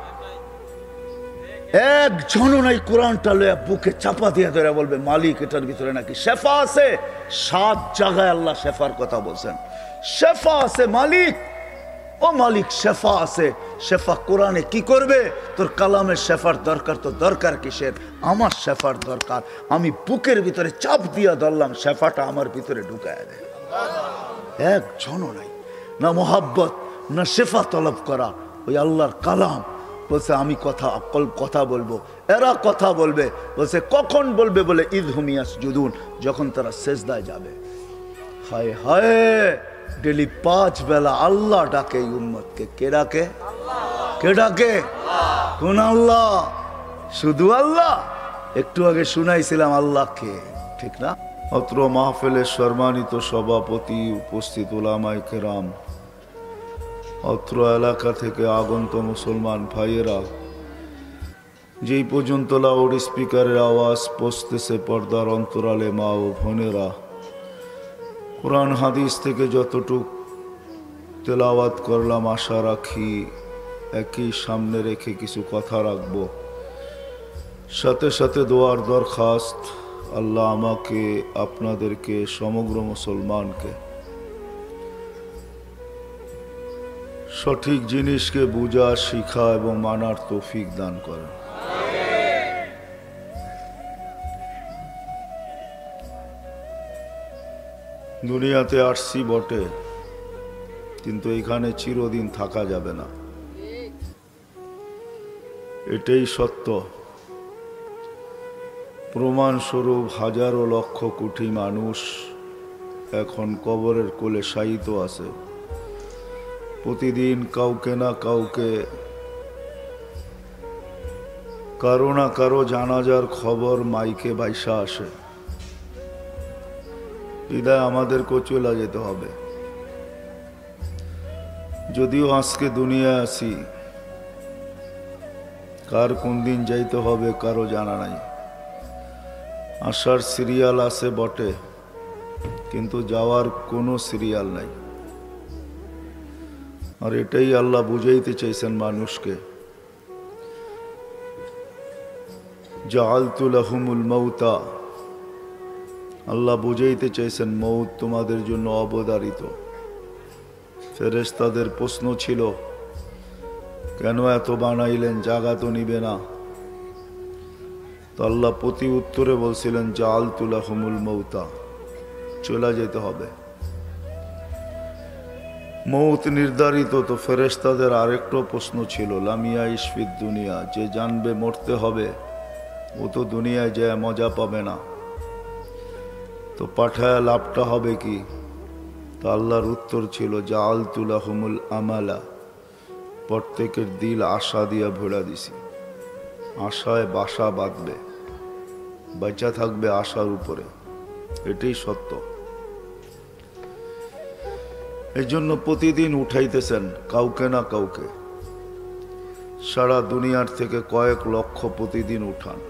একজনও নাই কোরআনটা লয়া বুকে চাপা দিয়ে ধরে বলবে মালিক এটার ভিতরে নাকি শেফা আছে। 7 জায়গায় আল্লাহ শেফার কথা বলছেন, শেফা আছে মালিক, ও মালিক শেফা আছে। শেফা কোরআনে কি করবে? তোর কালামের শেফার দরকার তো দরকার কিসের? আমার শেফার দরকার। আমি বুকের ভিতরে চাপ দিয়া ধরলাম, শেফাটা আমার ভিতরে ঢুকায় দেয়। একজনও নাই। না মোহাব্বত, না শেফা তলব করা। ওই আল্লাহর কালাম বলছে আমি কথা বলবো, এরা কথা বলবে। বলছে কখন বলবে? বলে ঈদ হুমিয়াস জুদুন, যখন তারা সেজদায় যাবে। হায় হায়, ডেলি 5 বেলা আল্লাহ ডাকে এই উম্মতকে। কে ডাকে? কে ডাকে? কোন আল্লাহ? শুধু আল্লাহ? একটু আগে শুনাইছিলাম আল্লাহকে, ঠিক না? অত্র মাহফিলের সম্মানিত সভাপতি, উপস্থিত উলামায়ে কেরাম, অত্র এলাকা থেকে আগত মুসলমান ভাইয়েরা, যেই পর্যন্ত লাউড স্পিকারের আওয়াজ পৌঁছতেছে পর্দার অন্তরালে মা ও বোনেরা, কোরআন হাদিস থেকে যতটুক তেলাওয়াত করলাম, আশা রাখি একই সামনে রেখে কিছু কথা রাখবো। সাথে সাথে দোয়ার দরখাস্ত, আল্লাহ আমাকে, আপনাদেরকে, সমগ্র মুসলমানকে সঠিক জিনিসকে বুঝা, শিখা এবং মানার তৌফিক দান করেন। দুনিয়াতে আসছি বটে, কিন্তু এখানে চিরদিন থাকা যাবে না, এটাই সত্য। প্রমাণস্বরূপ হাজারো লক্ষ কোটি মানুষ এখন কবরের কোলে শায়িত আছে। প্রতিদিন কাউকে না কাউকে, কারো না কারো জানাজার খবর মাইকে বাইসা আসে। বিদায় আমাদেরকেও চলে যেতে হবে। যদিও আজকে দুনিয়ায় আছি, কার কোন দিন যাইতে হবে কারো জানা নাই। আসার সিরিয়াল আছে বটে, কিন্তু যাওয়ার কোনো সিরিয়াল নাই। আর এটাই আল্লাহ বুঝাইতে চাইছেন মানুষকে। জাআলতু লাহুমুল মাউতা, আল্লাহ বুঝাইতে চাইছেন মৌত তোমাদের জন্য অবধারিত। ফেরেশতাদের প্রশ্ন ছিল, কেন এত বানাইলেন, জাগা তো নিবে না? তো আল্লাহ প্রতি উত্তরে বলছিলেন, জাআলতু লাহুমুল মাউতা, চলে যেতে হবে। মৌত নির্ধারিত, তো ফেরেশতাদের আরেকটা প্রশ্ন ছিল, লাম ইয়াইশ ফিদ দুনিয়া, যে জানবে মরতে হবে ও তো দুনিয়ায় যায় মজা পাবে না, তো পাঠায় লাভটা হবে কি? তো আল্লাহর উত্তর ছিল, জাআলতু লাহুমুল আমালা, প্রত্যেকের দিল আশা দিয়া ভরা দিছি। আশায় বাসা বাঁধবে, বাঁচা থাকবে আশার উপরে, এটাই সত্য। এই জন্য প্রতিদিন উঠাইতেছেন কাউকে না কাউকে। সারা দুনিয়ার থেকে কয়েক লক্ষ প্রতিদিন উঠান।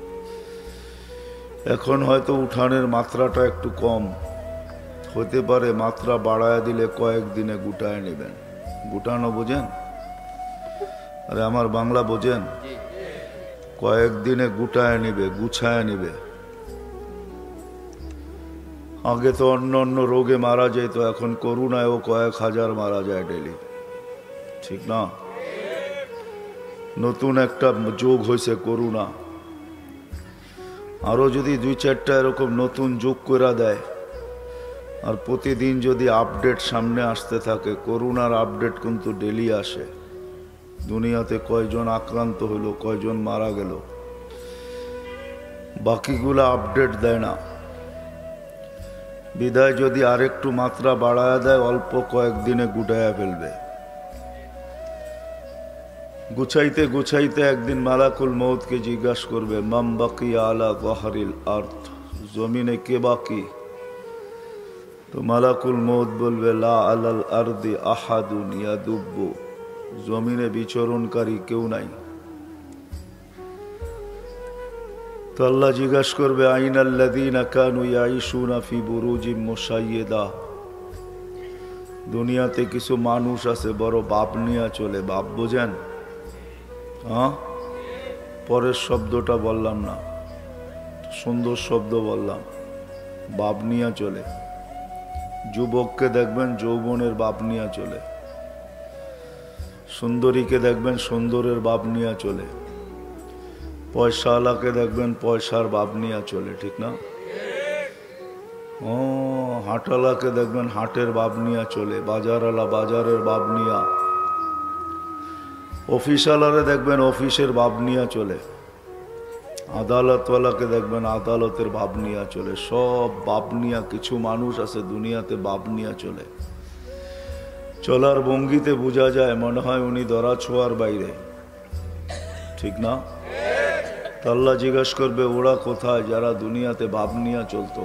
এখন হয়তো উঠানের মাত্রাটা একটু কম হতে পারে, মাত্রা বাড়ায় দিলে কয়েকদিনে গুটায় নেবেন। গুটানো বোঝেন? আরে আমার বাংলা বোঝেন? কয়েকদিনে গুটায় নিবে, গুছায় নিবে। আগে তো অন্য অন্য রোগে মারা যেত, এখন করোনায়ও কয়েক হাজার মারা যায় ডেলি, ঠিক না? নতুন একটা যোগ হয়েছে করোনা। আরো যদি 2-4টা এরকম নতুন যোগ করে দেয়, আর প্রতিদিন যদি আপডেট সামনে আসতে থাকে, করোনার আপডেট কিন্তু ডেলি আসে। দুনিয়াতে কয়জন আক্রান্ত হলো, কয়জন মারা গেল, বাকিগুলো আপডেট দেয় না। বিদায় যদি আরেকটু মাত্রা বাড়ায়া দেয়, অল্প কয়েকদিনে গুটায়া ফেলবে। গুছাইতে গুছাইতে একদিন মালাকুল মউতকে জিজ্ঞাসা করবে, মাম বাকিয়া আলা যাহরিল আরদ, জমিনে কে বাকি? তো মালাকুল মউত বলবে, লা আলাল আরদি আহাদুন ইয়াদুব্বু, জমিনে বিচরণকারী কেউ নাই। তো আল্লাহ জিজ্ঞাসা করবে, আইনাল্লাযীনা কানু ইয়াইশুনা ফি বুরুজিম মুশাইয়্যিদা, দুনিয়াতে কিছু মানুষ আছে বড় বাপ নিয়ে চলে। বাপ বোঝেন? হ্যাঁ, পরের শব্দটা বললাম না, সুন্দর শব্দ বললাম, বাপ নিয়ে চলে। যুবককে দেখবেন যৌবনের বাপ নিয়ে চলে, সুন্দরীকে দেখবেন সুন্দরের বাপ নিয়ে চলে, পয়সাওয়ালাকে দেখবেন পয়সার বাপ নিয়ে চলে, ঠিক না? ও হাটওয়ালাকে দেখবেন হাটের ভাব নিয়ে চলে, বাজারওয়ালা বাজারের ভাব নিয়া, অফিসওয়ালারে দেখবেন অফিসের ভাব নিয়ে চলে, আদালতওয়ালাকে দেখবেন আদালতের ভাব নিয়ে চলে। সব ভাব নিয়া কিছু মানুষ আছে দুনিয়াতে ভাব নিয়ে চলে। চলার ভঙ্গিতে বোঝা যায় মনে হয় উনি ধরা ছোঁয়ার বাইরে, ঠিক না? আল্লাহ জিজ্ঞাসা করবে ওরা কোথায় যারা দুনিয়াতে ভাব নিয়ে চলতো।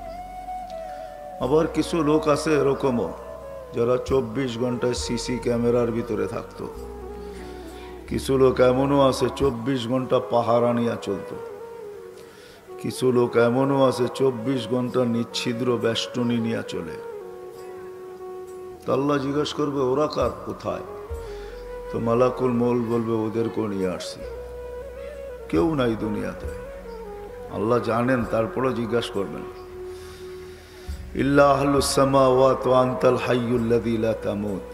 আবার কিছু লোক আছে এরকমও যারা 24 ঘন্টায় সিসি ক্যামেরার ভিতরে থাকতো। কিছু লোক এমনও আছে 24 ঘন্টা পাহারা নিয়ে চলতো। কিছু লোক এমনও আছে 24 ঘন্টা নিচ্ছিদ্র বেষ্টনী নিয়ে চলে। আল্লাহ জিজ্ঞাসা করবে ওরা কার কোথায়? তো মালাকুল মৌত বলবে ওদেরকেও নিয়ে আসছি, কেউ নাই দুনিয়াতে। আল্লাহ জানেন, তারপরও জিজ্ঞাসা করবেন। ইল্লা আহলুস সামাওয়াত ওয়া আনতাল হাইয়ুল্লাযী লা তামুত।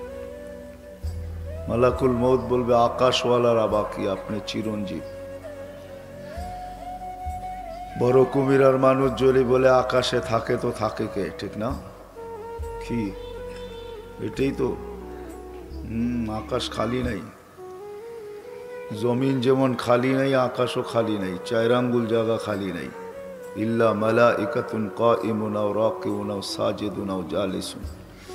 মালাকুল মৌত বলবে আকাশওয়ালারা বাকি, আপনি চিরঞ্জীব। বড় কুমিরার মানুষ যদি বলে আকাশে থাকে তো থাকে কে, ঠিক না? কি এটাই তো। আকাশ খালি নাই, জমিন যেমন খালি নাই আকাশও খালি নাই, 4 আঙ্গুল জায়গা খালি নাই। ইল্লা মালাইকাতুন কাইমুন আও রাকিউন আও সাজিদুন আও জালিসুন।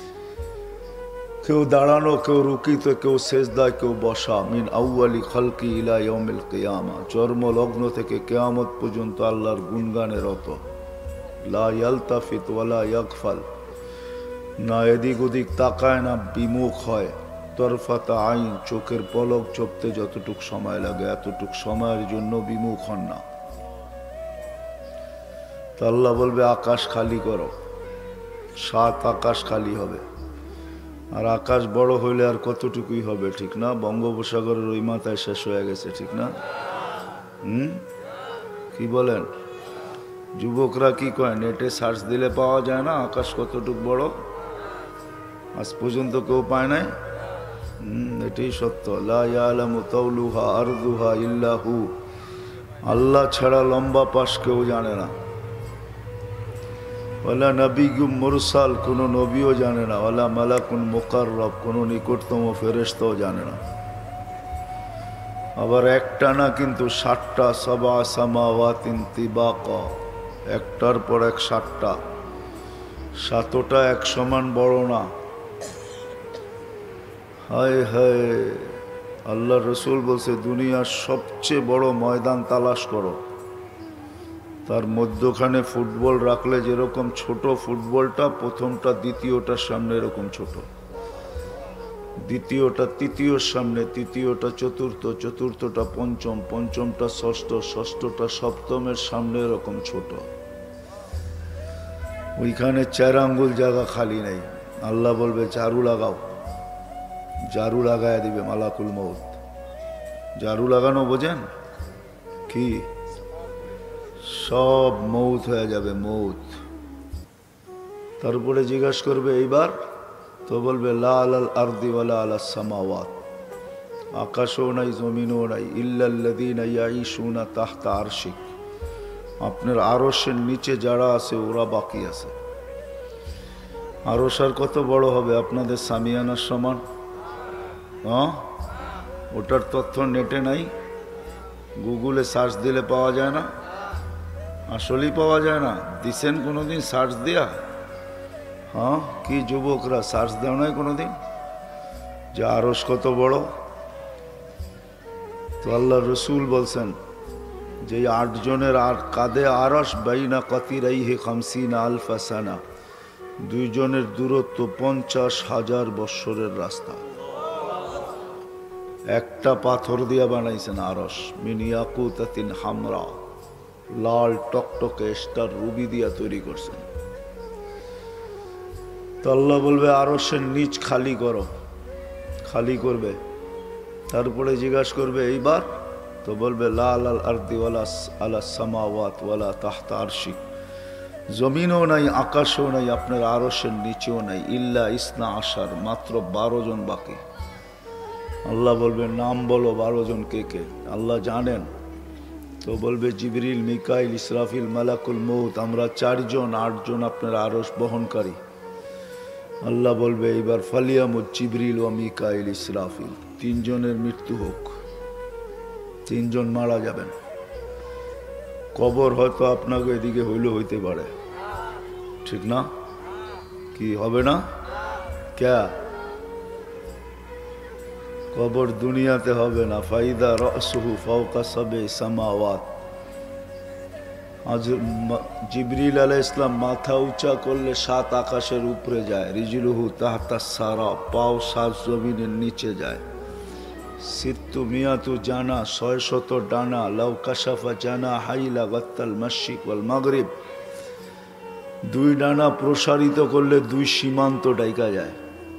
কেউ দাঁড়ানো, কেউ রুকিত, কেউ সেজদায়, কেউ বসা। মিন আউয়ালি খালকি ইলা ইয়াউমিল কিয়ামা। জন্ম লগ্ন থেকে কিয়ামত পর্যন্ত আল্লাহর গুণগানে রত। লা ইয়ালতাফিত ওয়ালা ইয়াগফাল। না এদিক ওদিক তাকায় না বিমুখ হয়। তরফাতা আইন, চোখের পলক চোপতে যতটুক সময় লাগে এতটুক সময়ের জন্য বিমুখ হন না। তা আল্লাহ বলবে আকাশ খালি করো। 7 আকাশ খালি হবে। আর আকাশ বড় হইলে আর কতটুকুই হবে, ঠিক না? বঙ্গোপসাগরের ওই মাথায় শেষ হয়ে গেছে, ঠিক না? কি বলেন? যুবকরা কি কয়, নেটে সার্চ দিলে পাওয়া যায় না আকাশ কতটুক বড়? আজ পর্যন্ত কেউ পায় নাই। এটাই সত্য। লা ইয়ালামু তাওলুহা আরদুহা ইল্লা হু। আল্লাহ ছাড়া লম্বা পাশ কেউ জানে না। ওয়ালা নবিয়্যুম মুরসাল, কোনো নবীও জানে না। ওয়ালা মালাকুন মুকাররব, কোনো নিকটতম ফেরেশতাও জানে না। আবার একটা না কিন্তু 7টা, সাবা সামাওয়াতিন তিবাকা, একটার পর এক 7টা। 7টা এক সমান বড় না। হায় হায়, আল্লাহ রসুল বলছে দুনিয়ার সবচেয়ে বড় ময়দান তালাশ করো, তার মধ্যখানে ফুটবল রাখলে যেরকম ছোট ফুটবলটা, প্রথমটা দ্বিতীয়টার সামনে এরকম ছোট, দ্বিতীয়টা তৃতীয়র সামনে, তৃতীয়টা চতুর্থ, চতুর্থটা পঞ্চম, পঞ্চমটা ষষ্ঠ, ষষ্ঠটা সপ্তমের সামনে এরকম ছোট। ওইখানে 4 আঙ্গুল জায়গা খালি নেই। আল্লাহ বলবে ঝাড়ু লাগাও। ঝাড়ু লাগায় দিবে মালাকুল মৌত। ঝাড়ু লাগানো বোঝেন কি? সব মৌত হয়ে যাবে, মৌত। তারপরে জিজ্ঞাসা করবে এইবার, তো বলবে লা আলাল আরদি ওয়ালা আলাস সামাওয়াত। আকাশও নাই জমিনও নাই। ইল্লাল্লাযীনা ইয়াঈশুনা তাহতা আরশিক। আপনার আরশের নিচে যারা আছে ওরা বাকি আছে। আরশ আর কত বড় হবে? আপনাদের সামিয়ানার সমান। ওটার তথ্য নেটে নাই, গুগলে সার্চ দিলে পাওয়া যায় না। আসলেই পাওয়া যায় না। দিছেন কোনোদিন সার্চ দিয়া? কি যুবকরা সার্চ দেও নাই কোনোদিন যে আরশ কত বড়? তো আল্লাহ রসুল বলছেন যে 8 জনের আর কাঁধে আরশ বাইনা কাতিরাইহি 50 আলফা সানা। 2 জনের দূরত্ব 50,000 বৎসরের রাস্তা। একটা পাথর দিয়া বানাইছেন আরশ, মিন ইয়াকুতাতিন হামরা, লাল টকটকে স্টার রুবি দিয়া তৈরি করছেন। তো আল্লাহ বলবে আরশের নিচ খালি করো। খালি করবে। তারপরে জিজ্ঞাসা করবে এইবার, তো বলবে লা আলাল আরদি ওয়ালা আলাস সামাওয়াত ওয়ালা তাহতা আরশিক। জমিনও নাই, আকাশও নাই, আপনার আরশের নিচেও নাই। ইল্লা ইসনা আশার, মাত্র 12 জন বাকি। আল্লাহ বলবে নাম বলো 12 জন কে কে? আল্লাহ জানেন। তো বলবে জিবরিল, মিকাইল, ইসরাফিল, মালাকুল মউত, আমরা 4 জন 8 জন আপনার আরশ বহনকারী। আল্লাহ বলবে এইবার ফালিয়ামুত জিবরিল ও মিকাইল ইসরাফিল, 3 জনের মৃত্যু হোক, 3 জন মারা যাবেন। কবর হয়তো আপনাকে এদিকে হইলেও হইতে পারে, ঠিক না? কি হবে না? ক্যা কবর দুনিয়াতে হবে না। ফাইদা রাসুহু ফাওকা সাবে সামাওয়াত। আজ জিবরিল আলাইহিস সালাম মাথা উঁচা করলে 7 আকাশের উপরে যায়। রিজলুহু তাহতা সারা, পাও 7 জমিনের নিচে যায়। সিত্তু মিয়াতু জানা, 600 ডানা। লাউ কাশাফা জানা হাইলা গাত্তাল মাশরিক ওয়াল মাগরিব। 2 ডানা প্রসারিত করলে 2 সীমান্ত ডাইকা যায়।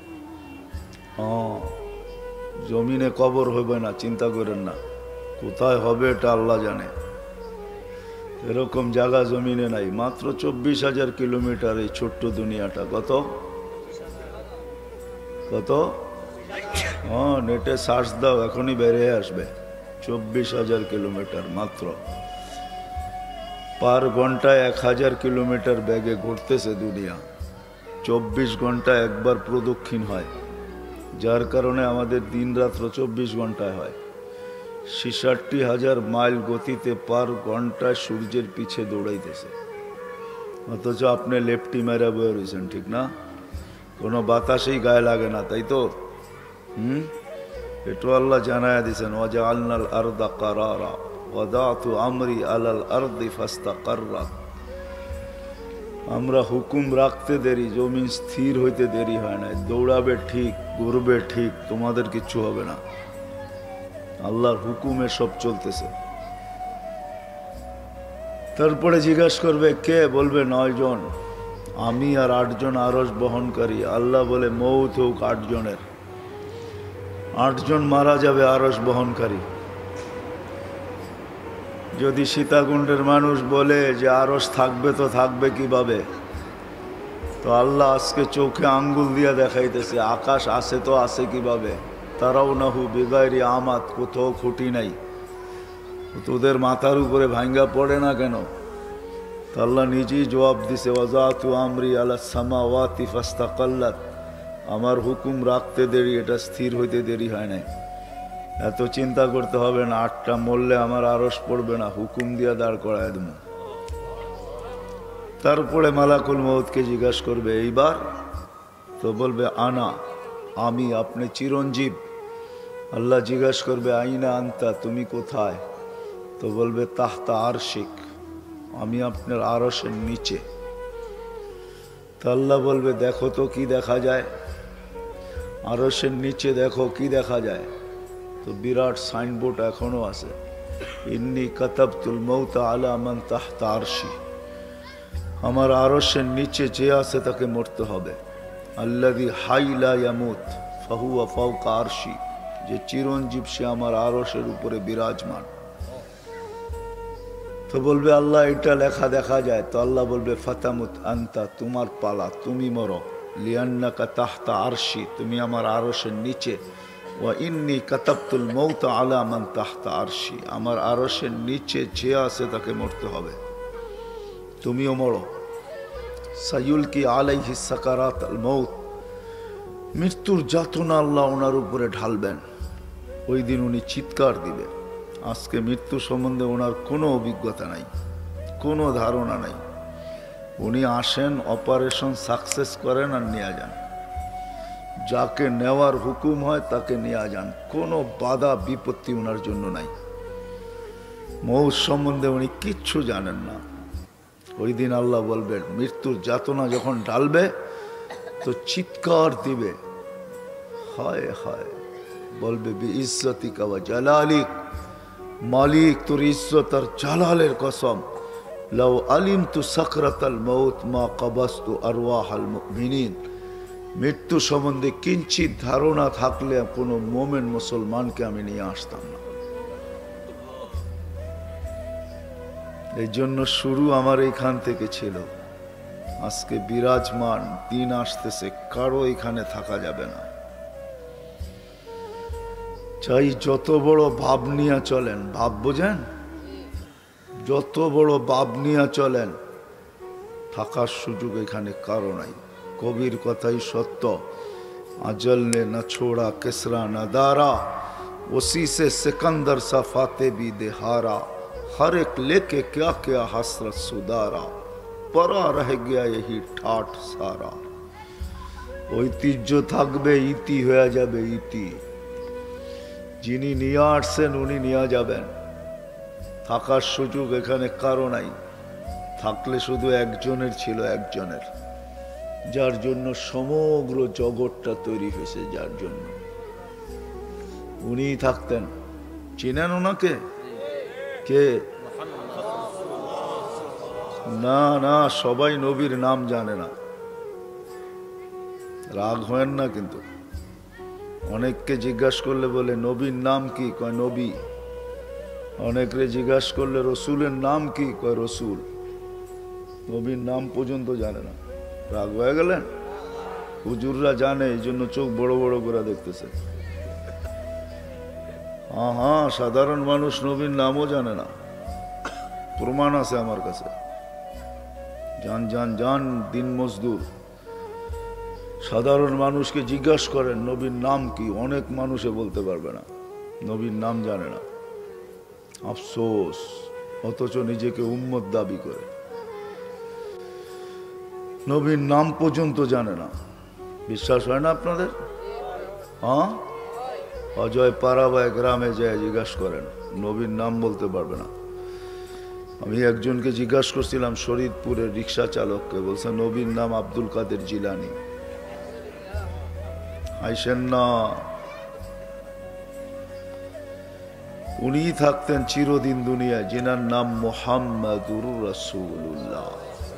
জমিনে কবর হবে না, চিন্তা করেন না। কোথায় হবে এটা আল্লাহ জানে। এরকম জায়গা জমিনে নাই। মাত্র 24,000 কিলোমিটার এই ছোট্ট দুনিয়াটা। কত কত? নেটে সার্চ দাও, এখনই বেরিয়ে আসবে। 24,000 কিলোমিটার মাত্র। পার ঘন্টায় 1000 কিলোমিটার বেগে ঘুরতেছে দুনিয়া। 24 ঘন্টা একবার প্রদক্ষিণ হয়, যার কারণে আমাদের দিন রাত্র 24 ঘন্টায় হয়। 66,000 মাইল গতিতে পার ঘন্টায় সূর্যের পিছে দৌড়াইতেছে, অথচ আপনি লেফটি মেরা বয়ে রয়েছেন, ঠিক না? কোনো বাতাসেই গায়ে লাগে না, তাই তো? এটু আল্লাহ জানায়া দিয়েছেন, ওয়াজা আলনাল আরদা কারারা ওয়াদাতু আমরি আলাল আরদি ফাস্তাকাররাত। আমরা হুকুম রাখতে দেরি, জমিন স্থির হইতে দেরি হয় না। দৌড়াবে ঠিক, ঘুরবে ঠিক, তোমাদের কিচ্ছু হবে না। আল্লাহর হুকুমে সব চলতেছে। তারপরে জিজ্ঞাসা করবে কে? বলবে 9 জন, আমি আর 8 জন আরশ বহনকারী। আল্লাহ বলে মউত হোক 8 জনের। 8 জন মারা যাবে আরশ বহনকারী। যদি সীতাকুণ্ডের মানুষ বলে যে আরশ থাকবে, তো থাকবে কিভাবে? তো আল্লাহ আজকে চোখে আঙ্গুল দিয়া দেখাইতেছে আকাশ আছে তো আছে কিভাবে। তারাও নাহু বিগাইরি আমাত, কোথাও খুঁটি নাই। তোদের মাথার উপরে ভাঙ্গা পড়ে না কেন? তো আল্লাহ নিজেই জবাব দিছে, ওয়াজাতু আমরি আলা সামাওয়াতি ফাস্তাকাল্লাত। আমার হুকুম রাখতে দেরি, এটা স্থির হইতে দেরি হয় নাই। এত চিন্তা করতে হবে না। 8টা মরলে আমার আরশ পড়বে না, হুকুম দিয়া দাঁড় করায় দেব। তারপরে মালাকুল মউতকে জিজ্ঞাসা করবে এইবার, তো বলবে আনা, আমি, আপনি চিরঞ্জীব। আল্লাহ জিজ্ঞাসা করবে আইনা আনতা, তুমি কোথায়? তো বলবে তাহতা আরশিক, আমি আপনার আরশের নিচে। তো আল্লাহ বলবে দেখো তো কি দেখা যায়। আরশের নিচে দেখো কি দেখা যায়। তো বিরাট সাইনবোর্ড এখনো আছে, ইন্নী কাতাবতুল মৌতা আলা মান তাহতা আরশি। আমার আরশের নিচে যে আছে তাকে মরতে হবে। আল্লাযী হাই লা ইয়ামুত ফাহুয়া ফাওকা আরশি, যে চিরঞ্জীব সে আমার আরশের উপরে বিরাজমান। তো বলবে আল্লাহ এটা লেখা দেখা যায়। তো আল্লাহ বলবে ফাতামুত আনতা, তোমার পালা, তুমি মরো। লিয়ান্নাকা তাহতা আরশি, তুমি আমার আরশের নিচে। ওয়া ইন্নী কাতাবতুল মৌতা আলা মান তাহতা আরশি, আমার আরশের নিচে যে আছে তাকে মরতে হবে, তুমিও মরো। সায়ুলকি আলাইহি সাকারাত আল মৌত, মৃত্যুর যাতনা আল্লাহ ওনার উপরে ঢালবেন। ওই দিন উনি চিৎকার দিবে। আজকে মৃত্যু সম্বন্ধে ওনার কোনো অভিজ্ঞতা নাই, কোনো ধারণা নাই। উনি আসেন, অপারেশন সাকসেস করেন আর নিয়ে যান। যাকে নেওয়ার হুকুম হয় তাকে নিয়ে যান, কোনো বাধা বিপত্তি ওনার জন্য নাই। মৌত সম্বন্ধে উনি কিচ্ছু জানেন না। ওই দিন আল্লাহ বলবেন, মৃত্যুর যাতনা যখন ঢালবে তো চিৎকার দিবে, হায় হায়। বলবে বি ইজ্জতিকা ওয়া জালালিক, মালিক তোর ইজ্জত আর জালালের কসম, লাউ আলিমতু সাকরাতাল মউত মা কাবাস্তু আরওয়াহাল মুমিনিন। মৃত্যু সম্বন্ধে কিঞ্চিত ধারণা থাকলে কোনো মোমেন মুসলমানকে আমি নিয়ে আসতাম না। এই জন্য শুরু আমার এইখান থেকে ছিল। আজকে বিরাজমান, দিন আসতেছে, কারো এখানে থাকা যাবে না। চাই যত বড় ভাব নিয়ে চলেন, ভাব বোঝেন, যত বড় বাপ নিয়ে চলেন, থাকার সুযোগ এখানে কারো নাই। কবির কথাই সত্য, আজল ने न छोड़ा किसरा न दारा, उसी से सिकंदर सा फाते भी देहारा, हर एक लेके क्या क्या हसरत सुधारा, परा रह गया यही ठाठ सारा। ঐতিহ্য থাকবে, ইতি হয়ে যাবে ইতি। যিনি নিয়ে আসছেন উনি নিয়ে যাবেন। থাকার সুযোগ এখানে কারো নাই, থাকলে শুধু একজনের ছিল, একজনের, যার জন্য সমগ্র জগৎটা তৈরি হয়েছে, যার জন্য উনিই থাকতেন। চিনেন ওনাকে? কে? না না, সবাই নবীর নাম জানে না, রাগ হয় না। কিন্তু অনেককে জিজ্ঞাসা করলে বলে নবীর নাম কি, কয় নবী। অনেকরে জিজ্ঞাসা করলে রসুলের নাম কি, কয় রসুল। নবীর নাম পর্যন্ত জানে না। রাগ হয়ে গেলেন? হুজুররা জানে, এই জন্য চোখ বড় বড় করে দেখতেছে। হ্যাঁ হ্যাঁ, সাধারণ মানুষ নবীর নামও জানে না, প্রমাণ আছে আমার কাছে। যান যান যান, দিন মজদুর, সাধারণ মানুষকে জিজ্ঞাসা করেন নবীর নাম কি, অনেক মানুষে বলতে পারবে না, নবীর নাম জানে না। আফসোস, অথচ নিজেকে উম্মত দাবি করে। নবীর নাম পর্যন্ত জানে না। বিশ্বাস হয় না আপনাদের? হ্যাঁ, অজয় পাড়াবায় গ্রামে যায় জিজ্ঞাসা করেন, নবীর নাম বলতে পারবে না। আমি একজনকে জিজ্ঞাসা করছিলাম, শরীদপুরের রিক্সা চালককে, বলছে নবীর নাম আব্দুল কাদের জিলানি। আইসেন না, উনি থাকতেন চিরদিন দুনিয়ায়, যিনার নাম মুহাম্মাদুর রাসূলুল্লাহ।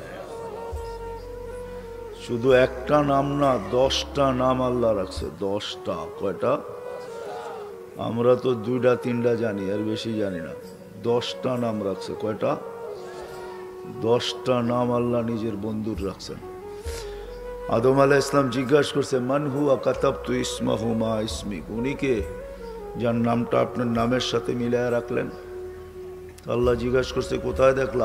শুধু একটা নাম না, 10টা নাম আল্লাহ রাখছে। 10টা। কয়টা? আমরা তো 2টা 3টা জানি, আর বেশি জানি না। 10টা নাম রাখছে। কয়টা? 10টা নাম আল্লাহ নিজের বন্ধুর রাখছেন। আদম আলাইহিস সালাম জিজ্ঞাসা করছে, মান হুয়া কাতাবতু ইসমাহু মা ইসমিক, উনি কে যার নামটা আপনার নামের সাথে মিলায়া রাখলেন? আল্লাহ জিজ্ঞাসা করছে, কোথায় দেখলা?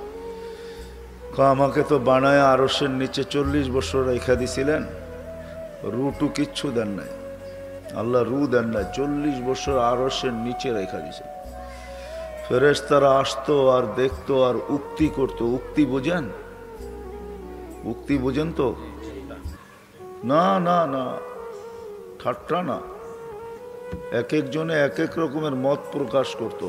আমাকে তো বানায় আরশের নিচে 40 বছর রেখা দিছিলেন, রুটু কিচ্ছু দেন নাই। আল্লাহ রু দেন নাই, 40 বছর আরশের নিচে রেখা দিছে। ফেরেশতারা আসতো আর দেখতো আর উক্তি করতো। উক্তি বোঝেন? উক্তি বোঝেন তো? না না না, ঠাট্টা না। এক একজনে এক এক রকমের মত প্রকাশ করত।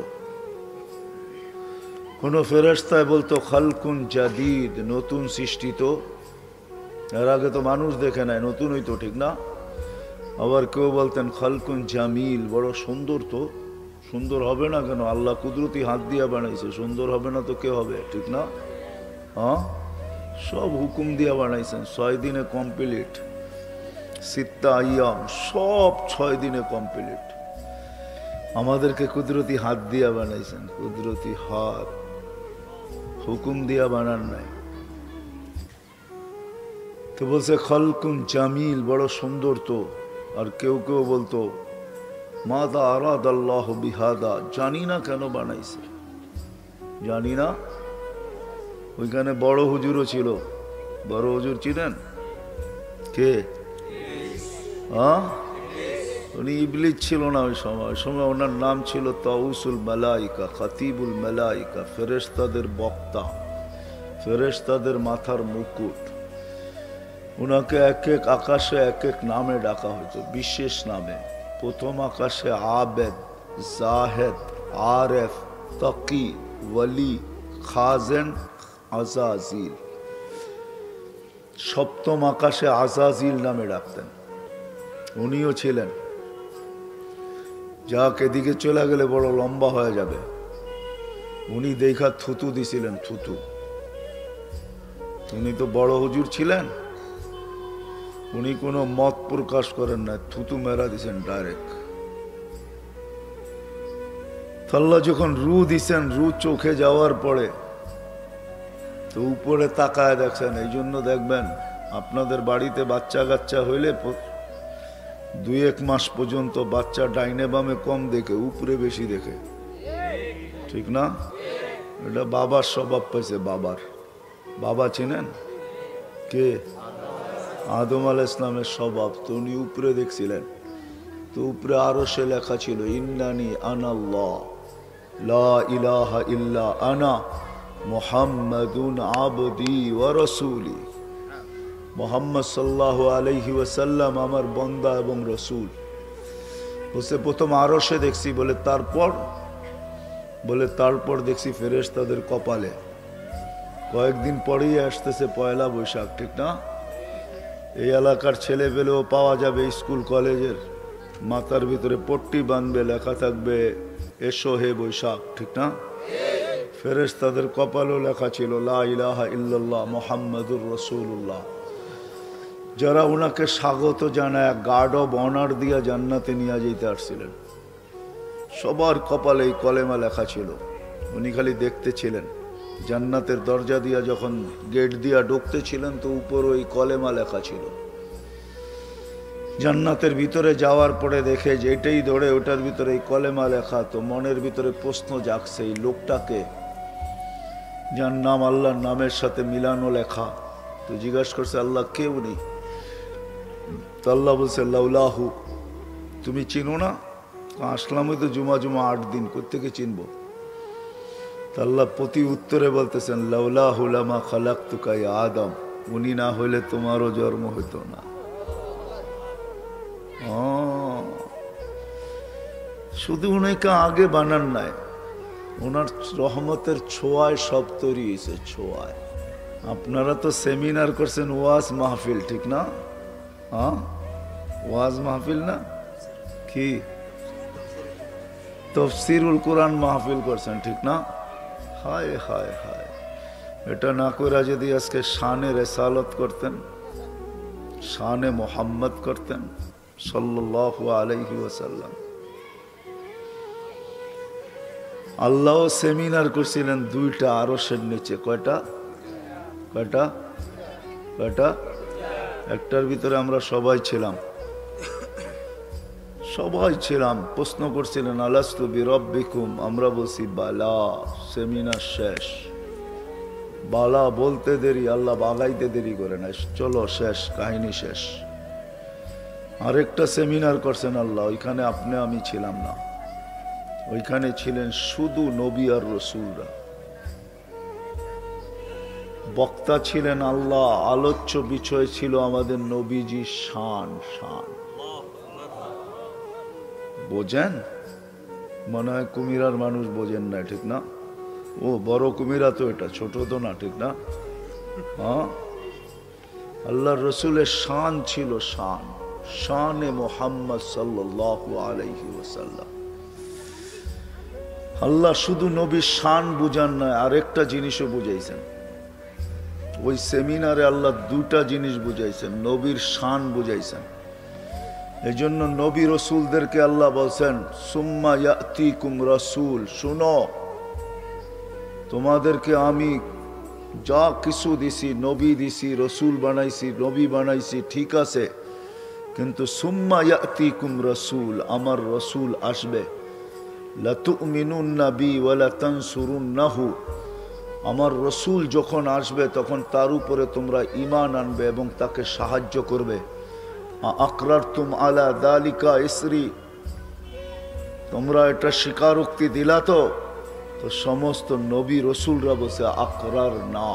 কোন ফেরেশতায় বলতো খালকুন জাদিদ, নতুন সৃষ্টি, তো এর আগে তো মানুষ দেখে নাই, নতুন হইতো, ঠিক না? আবার কেউ বলতেন খালকুন জামিল, বড় সুন্দর। তো সুন্দর হবে না কেন? আল্লাহ কুদরতি হাত দিয়া বানাইছে, সুন্দর হবে না তো কে হবে, ঠিক না? হ্যাঁ, সব হুকুম দিয়া বানাইছেন। 6 দিনে কমপ্লিট, সিত্তা আইয়াম, সব 6 দিনে কমপ্লিট। আমাদেরকে কুদরতি হাত দিয়া বানাইছেন, কুদরতি হাত, হুকুম দিয়া বানান নাই। তো বলছে খালকুন জামিল, বড় সুন্দর। তো আর কেউ কেউ বলতো মাদা আরাদ আল্লাহ বিহাদা, জানি না কেন বানাইছে, জানি না। ওইখানে বড় হুজুরও ছিল। বড় হুজুর চিনেন? কে? হ্যাঁ, উনি ইবলিস ছিল না ওই সময়। ওই সময় ওনার নাম ছিল তাউসুল মালাইকা, খাতিবুল মালাইকা, ফেরেশতাদের বক্তা, ফেরেশতাদের মাথার মুকুট। ওনাকে এক এক আকাশে এক এক নামে ডাকা হতো, বিশেষ নামে। প্রথম আকাশে আবেদ, জাহেদ, আরেফ, তাকি, ওয়ালি, খাজেন, আজাজিল। সপ্তম আকাশে আজাজিল নামে ডাকতেন। উনিও ছিলেন। যাক, এদিকে চলে গেলে বড় লম্বা হয়ে যাবে। উনি দেখা থুতু দিছিলেন, থুতু। উনি তো বড় হুজুর ছিলেন, উনি কোনো মত প্রকাশ করেন না, থুতু মেরা দিছেন ডাইরেক্ট। আল্লাহ যখন রু দিছেন, রু চোখে যাওয়ার পরে তো উপরে তাকায় দেখছেন। এই জন্য দেখবেন আপনাদের বাড়িতে বাচ্চা কাচ্চা হইলে 2-1 মাস পর্যন্ত বাচ্চা ডাইনে বামে কম দেখে, উপরে বেশি দেখে, ঠিক না? এটা বাবার স্বভাব পাইছে। বাবা চিনেন কে? আদম আলাইহিস সালামের স্বভাব। তো উনি উপরে দেখছিলেন, তো উপরে আরো সে লেখা ছিল ইন্নানি আনাল্লাহ লা ইলাহা ইল্লা আনা মুহাম্মাদুন আবদি ওয়া রাসূলি। মুহাম্মদ সাল্লাল্লাহু আলাইহি ওয়াসাল্লাম আমার বান্দা এবং রাসূল। বলছে প্রথম আরশে দেখছি, বলে তারপর দেখছি ফেরেশতাদের কপালে। কয়েকদিন পরেই আসতেছে পয়লা বৈশাখ, ঠিক না? এই এলাকার ছেলে পেলেও পাওয়া যাবে স্কুল কলেজের, মাথার ভিতরে পট্টি বাঁধবে, লেখা থাকবে এসো হে বৈশাখ, ঠিক না? ফেরেশতাদের কপালেও লেখা ছিল লা ইলাহা ইল্লাল্লাহ মুহাম্মাদুর রাসূলুল্লাহ। যারা ওনাকে স্বাগত জানায় গার্ড অব অনার দিয়া জান্নাতে নিয়ে যেতে আসছিলেন, সবার কপালে এই কলেমা লেখা ছিল। উনি খালি দেখতে ছিলেন। জান্নাতের দরজা দিয়া যখন গেট দিয়া ঢুকতে ছিলেন, তো উপর ওই কলেমা লেখা ছিল। জান্নাতের ভিতরে যাওয়ার পরে দেখে যে এটাই ধরে, ওটার ভিতরে এই কলেমা লেখা। তো মনের ভিতরে প্রশ্ন জাগছে, এই লোকটাকে যার নাম আল্লাহর নামের সাথে মিলানো লেখা। তো জিজ্ঞাসা করছে আল্লাহ কে উনি? তো আল্লাহ বলছে লাউলাহু, তুমি চিনো না? আসলামই তো জুমা 8 দিন, কোত্থেকে চিনবো? তো আল্লাহ প্রতি উত্তরে বলতেছেন লাউলাহু লামা খালাকতুকা ইয়া আদম, উনি না হইলে তোমারও জন্ম হইতো না। শুধু উনাকে আগে বানান নাই, ওনার রহমতের ছোঁয়ায় সব তৈরি হয়েছে, ছোঁয়ায়। আপনারা তো সেমিনার করছেন, ওয়াজ মাহফিল, ঠিক না? হ্যাঁ, ওয়াজ মাহফিল না কি? তাফসীরুল কোরআন মাহফিল করছেন, ঠিক না? হায় হায় হায়, এটা না কইরা যদি আজকে শানে রিসালাত করতেন, শানে মুহাম্মদ করতেন সাল্লাল্লাহু আলাইহি ওয়াসাল্লাম। আল্লাহ সেমিনার করছিলেন 2টা আরশের নিচে। কয়টা? একটার ভিতরে আমরা সবাই ছিলাম। প্রশ্ন করছিলেন আলাস্তু বিরব্বিকুম, আমরা বলছি বালা। সেমিনার শেষ। বালা বলতে দেরি, আল্লাহ বাগাইতে দেরি করে না। চলো শেষ, কাহিনী শেষ। আরেকটা সেমিনার করছেন আল্লাহ, ওইখানে আপনি আমি ছিলাম না। ওইখানে ছিলেন শুধু নবী আর রসুলরা। বক্তা ছিলেন আল্লাহ, আলোচ্য বিষয় ছিল আমাদের নবীজি শান। বোঝেন? মনে হয় কুমিরার মানুষ বোঝেন না, ঠিক না? ও বড় কুমিরা তো, এটা ছোট তো না, ঠিক না? হ্যাঁ, আল্লাহর রসুলের শান ছিল, শানে মুহাম্মদ সাল্লাল্লাহু আলাইহি ওয়াসাল্লাম। আল্লাহ শুধু নবীর শান বুঝান নয়, আরেকটা জিনিসও বুঝাইছেন। ওই সেমিনারে আল্লাহ 2টা জিনিস বুঝাইছেন, নবীর শান বুঝাইছেন। এই জন্য নবী রসুলদেরকে আল্লাহ বলছেন সুম্মা ইয়াতিকুম রাসূল, শুনো তোমাদেরকে আমি যা কিছু দিছি, নবী দিছি, রসুল বানাইছি, নবী বানাইছি, ঠিক আছে, কিন্তু সুম্মা ইয়াতিকুম রাসূল, আমার রসুল আসবে। লাতুমিনুন্না বি ওয়া লাতানসুরুন্নাহু, আমার রসুল যখন আসবে তখন তার উপরে তোমরা ঈমান আনবে এবং তাকে সাহায্য করবে। আকরারতুম আলা যালিকা ইসরি, তোমরা এটা স্বীকারোক্তি দিলা তো? তো সমস্ত নবী রসুলরা বসে আকরার না।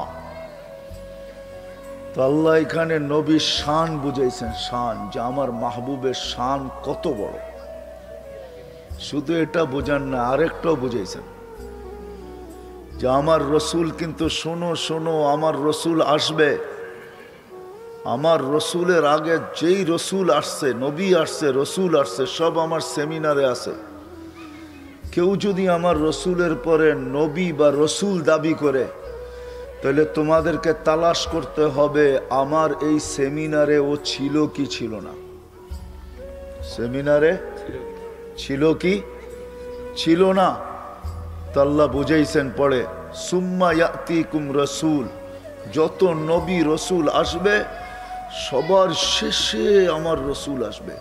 তো আল্লাহ এখানে নবীর শান বুঝাইছেন, শান, যে আমার মাহবুবের শান কত বড়। শুধু এটা বোঝান না, আরেকটাও বুঝাইছেন যে আমার রসুল কিন্তু শোনো, আমার রসুল আসবে। আমার রসুলের আগে যেই রসুল আসছে, নবী আসছে, রসুল আসছে, সব আমার সেমিনারে আছে। কেউ যদি আমার রসুলের পরে নবী বা রসুল দাবি করে, তাহলে তোমাদেরকে তালাশ করতে হবে আমার এই সেমিনারে ও ছিল কি ছিল না। সেমিনারে ছিল কি ছিল না? তো আল্লাহ বুঝাইছেন পরে সুম্মা ইয়াতিকুম রাসূল, যত নবী রসুল আসবে সবার শেষে আমার রসুল আসবে।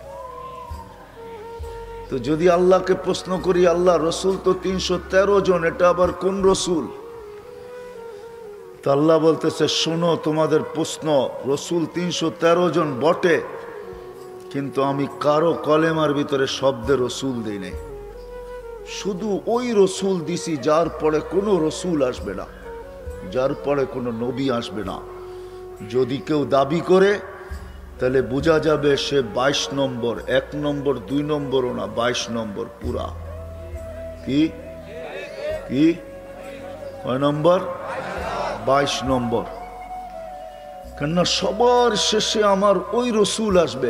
তো যদি আল্লাহকে প্রশ্ন করি, আল্লাহ রসুল তো 313 জন, এটা আবার কোন রসুল? তো আল্লাহ বলতেছে শোনো তোমাদের প্রশ্ন, রসুল 313 জন বটে, কিন্তু আমি কারো কলেমার ভিতরে শব্দে রসুল দিই নাই। শুধু ওই রসুল দিছি যার পরে কোনো রসুল আসবে না, যার পরে কোনো নবী আসবে না। যদি কেউ দাবি করে তাহলে বোঝা যাবে সে 22 নম্বর, 1 নম্বর 2 নম্বরও না, 22 নম্বর পুরা। কি কি কয় নম্বর? 22 নম্বর। কেননা সবার শেষে আমার ওই রসুল আসবে,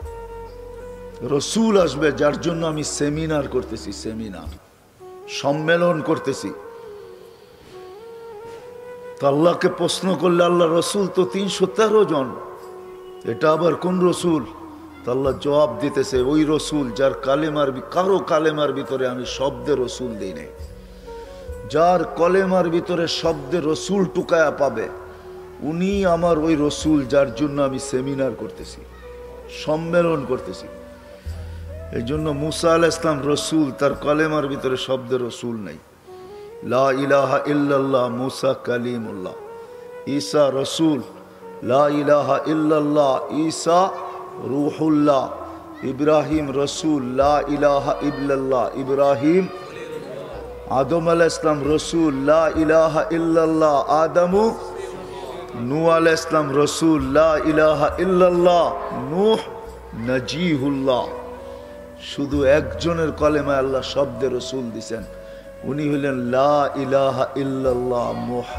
রসুল আসবে যার জন্য আমি সেমিনার করতেছি, সেমিনার সম্মেলন করতেছি। তো আল্লাহকে প্রশ্ন করলে আল্লাহ রসুল তো 313 জন, এটা আবার কোন রসুল? তো আল্লাহ জবাব দিতেছে ওই রসুল যার কালেমার, কারো কালেমার ভিতরে আমি শব্দে রসুল দিই নাই। যার কলেমার ভিতরে শব্দে রসুল টুকায়া পাবে উনি আমার ওই রসুল যার জন্য আমি সেমিনার করতেছি, সম্মেলন করতেছি। এই জন্য মুসা আলাইহিস সালাম রসুল, তার কলেমার ভিতরে শব্দে রসুল নাই। লা ইলাহা ইল্লাল্লাহ, মুসা কালিমুল্লাহ। ঈসা রসুল, লা ইলাহা ইল্লাল্লাহ, ঈসা রূহুল্লাহ। ইব্রাহিম রসুল, লা ইলাহা ইল্লাল্লাহ, ইব্রাহিম। আদম আলাইহিস সালাম রসুল, লা ইলাহা ইল্লাল্লাহ, আদমু। নূহ আলাইহিস সালাম রসুল, লা ইলাহা ইল্লাল্লাহ, নূহ নজিহুল্লাহ। শুধু একজনের কলেমায় আল্লাহ শব্দে রসুল দিছেন, উনি হলেন লা ইলাহা ইল্লাল্লাহ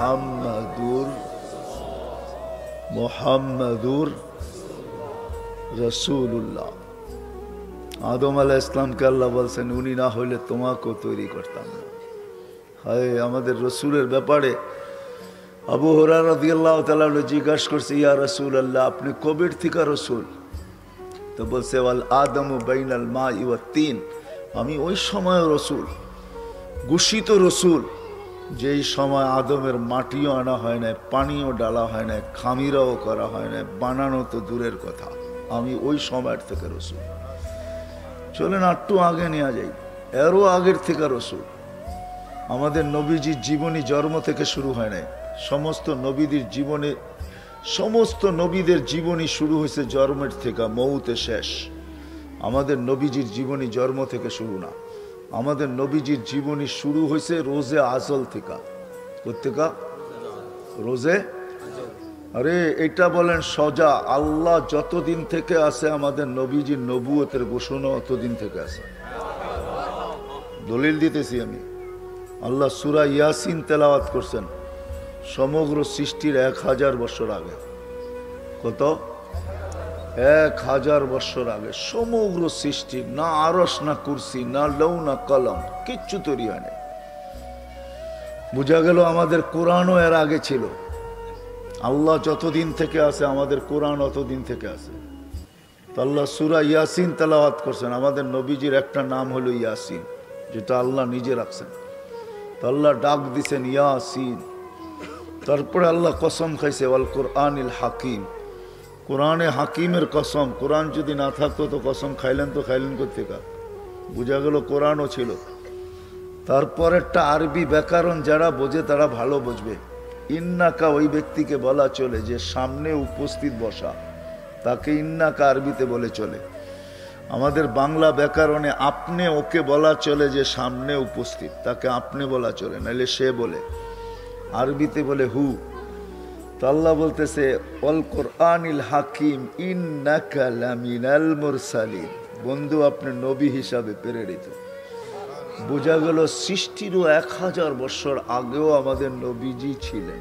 মুহাম্মাদুর রাসূলুল্লাহ। আদম আলাইহিস সালামকে আল্লাহ বলছেন উনি না হইলে তোমাকেও তৈরি করতাম না। হায়, আমাদের রসুলের ব্যাপারে আবু হুরায়রা রাদিয়াল্লাহু তাআলা জিজ্ঞাসা করছে, ইয়া রাসূলুল্লাহ আপনি কবের থেকে রসুল? তো বলছে ওয়াল আদমু বাইনাল মাই ওয়াত তিন, আমি ওই সময় রসুল, ঘোষিত রসুল যেই সময় আদমের মাটিও আনা হয় না, পানিও ডালা হয় না, খামিরাও করা হয় না, বানানো তো দূরের কথা, আমি ওই সময়ের থেকে রসুল। চলেন একটু আগে নিয়ে যাই, এরও আগের থেকে রসুল। আমাদের নবীজির জীবনী জন্ম থেকে শুরু হয় নাই। সমস্ত নবীদের জীবনে, সমস্ত নবীদের জীবনী শুরু হয়েছে জন্মের থেকে, মৌতে শেষ। আমাদের নবীজির জীবনী জন্ম থেকে শুরু না, আমাদের নবীজির জীবনী শুরু হয়েছে রোজে আজল থেকে। কোথেকে? রোজে। আরে এটা বলেন সজা, আল্লাহ যতদিন থেকে আছে আমাদের নবীজির নবুয়তের ঘোষণা অতদিন থেকে আছে। দলিল দিতেছি আমি। আল্লাহ সূরা ইয়াসিন তেলাওয়াত করছেন সমগ্র সৃষ্টির 1000 বছর আগে। কত? 1000 বছর আগে সমগ্র সৃষ্টির, না আরশ, না কুরসি, না লৌ, না কলম, কিচ্ছু তৈরি হয় না। বোঝা গেল আমাদের কোরআনও এর আগে ছিল। আল্লাহ যতদিন থেকে আছে আমাদের কোরআন অতদিন থেকে আছে। তো আল্লাহ সূরা ইয়াসিন তেলাওয়াত করছেন। আমাদের নবীজির একটা নাম হলো ইয়াসিন, যেটা আল্লাহ নিজে রাখছেন। তো আল্লাহ ডাক দিছেন ইয়াসিন। তারপরে আল্লাহ কসম খাইছে ওয়াল কোরআনিল হাকিম, কোরআনে হাকিমের কসম। কোরআন যদি না থাকতো তো কসম খাইলেন তো খাইলেন কোথেকে? বোঝা গেল কোরআনও ছিল। তারপর একটা আরবি ব্যাকরণ যারা বোঝে তারা ভালো বুঝবে। ইন্নাকা ওই ব্যক্তিকে বলা চলে যে সামনে উপস্থিত বসা, তাকে ইন্নাকা আরবিতে বলে চলে। আমাদের বাংলা ব্যাকরণে আপনি ওকে বলা চলে যে সামনে উপস্থিত, তাকে আপনি বলা চলে, নাহলে সে বলে। আরবিতে বলে হু। তো আল্লাহ বলতেছে অল কোরআনিল হাকিম ইন্নাকা লামিনাল মুরসালিন, বন্ধু আপনি নবী হিসাবে প্রেরিত। বোঝা গেল সৃষ্টিরও 1000 বছর আগেও আমাদের নবীজি ছিলেন।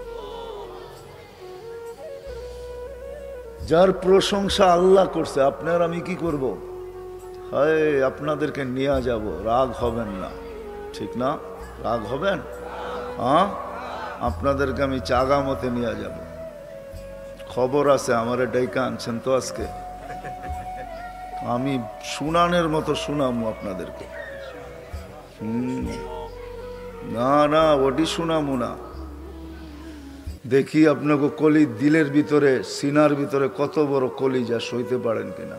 যার প্রশংসা আল্লাহ করছে, আপনার আমি কি করব? হায়, আপনাদেরকে নিয়ে যাব, রাগ হবেন না, ঠিক না? রাগ হবেন? হ্যাঁ, আপনাদেরকে আমি চাগামতে নিয়ে যাব। খবর আছে আমারে ডাইকা আনছেন তো আজকে, আমি শুনানের মতো শুনামু আপনাদেরকে। না না, ওটি শুনামু না। দেখি আপনাকে কলি দিলের ভিতরে, সিনার ভিতরে কত বড় কলি, যা সইতে পারেন কিনা।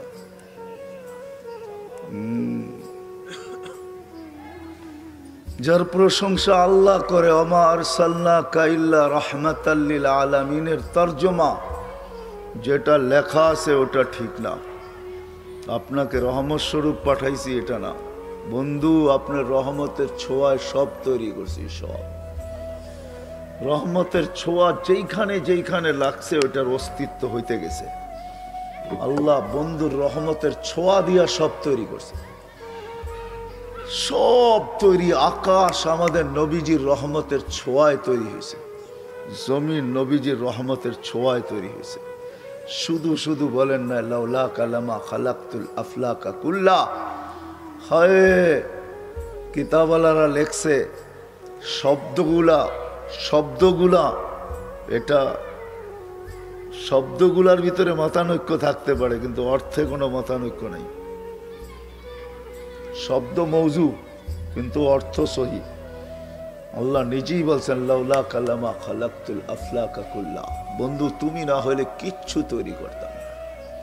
যার প্রশংসা আল্লাহ করে, ওমা আরসালনাকা ইল্লা রাহমাতাল লিল আলামিনের তরজমা যেটা লেখা আছে ওটা ঠিক না। আপনাকে রহমত স্বরূপ পাঠাইছি এটা না বন্ধু, আপনার রহমতের ছোঁয়ায় সব তৈরি করছি। সব রহমতের ছোঁয়া যেইখানে যেইখানে লাগছে ওটার অস্তিত্ব হইতে গেছে। আল্লাহ বন্ধুর রহমতের ছোঁয়া দিয়া সব তৈরি করছে। সব তৈরি, আকাশ আমাদের নবীজির রহমতের ছোঁয়ায় তৈরি হয়েছে, জমিন নবীজির রহমতের ছোঁয়ায় তৈরি হয়েছে। শুধু শুধু বলেন না লাউলা কালামা খালাকতুল আফলাকা কুল্লা। হায় কিতাবওয়ালারা লেখছে শব্দগুলা এটা শব্দগুলার ভিতরে মতানৈক্য থাকতে পারে কিন্তু অর্থে কোনো মতানৈক্য নেই। শব্দ মৌজু কিন্তু অর্থ সহি। আল্লাহ নিজেই বলছেন লাউলা কালামা খালাকতুল আফলাকা কুল্লা। বন্ধু তুমি না হলে কিচ্ছু তৈরি করতাম না।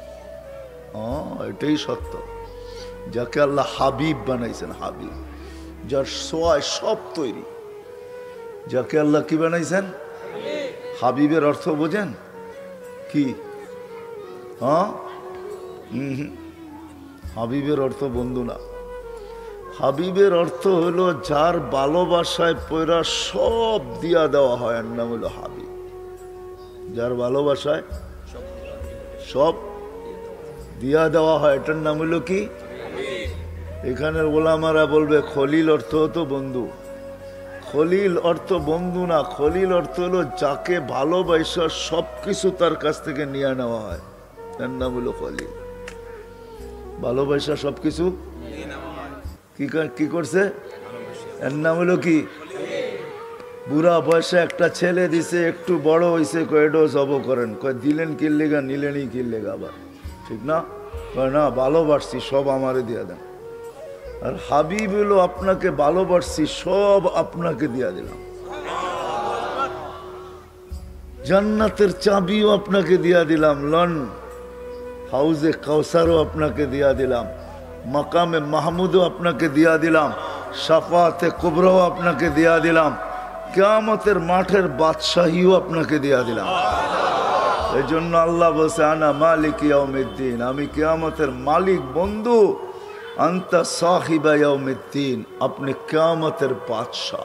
এটাই সত্য। যাকে আল্লাহ হাবিব বানাইছেন, হাবিব যার সোয়ায় সব তৈরি, যাকে আল্লাহ কি বানাইছেন হাবিবের অর্থ বোঝেন কি? হাবিবের অর্থ বন্ধু না, হাবিবের অর্থ হলো যার ভালোবাসায় পয়রা সব দিয়া দেওয়া হয়, এর নাম হলো হাবিব। যার ভালোবাসায় সব দিয়া দেওয়া হয় এটার নাম হলো কি? এখানের ওলামারা বলবে খলিল অর্থ হতো বন্ধু। খলিল অর্থ বন্ধু না, খলিল অর্থ হলো যাকে ভালোবাসা সবকিছু তার কাছ থেকে নিয়ে নেওয়া হয়, এর নাম হলো খলিল। ভালোবাসা সবকিছু কি করছে, এর নাম হলো কি? বুড়া বয়সে একটা ছেলে দিছে, একটু বড় হয়েছে, কয়েডো জব করেন, কয় দিলেন কিল্লেগা নিলেনই কিল্লেগা, আবার ঠিক না? কয় না ভালোবাসছি সব আমারে দিয়া দেন। আর হাবিব হলো আপনাকে ভালোবাসছি সব আপনাকে দিয়া দিলাম। জান্নাতের চাবিও আপনাকে দিয়া দিলাম, লন হাউজে কাউসারও আপনাকে দিয়া দিলাম, মাকামে মাহমুদও আপনাকে দিয়া দিলাম, শাফাতে কুবরাও আপনাকে দিয়া দিলাম, কিয়ামতের মাঠের বাদশাহীও আপনাকে দিয়া দিলাম। এই জন্য আল্লাহ বলছে আনা মালিক ইয়াউমিদ্দিন, আমি কিয়ামতের মালিক বন্ধু। আনতা সাহিবা ইয়াউমিদ্দিন, আপনি কিয়ামতের বাদশাহ।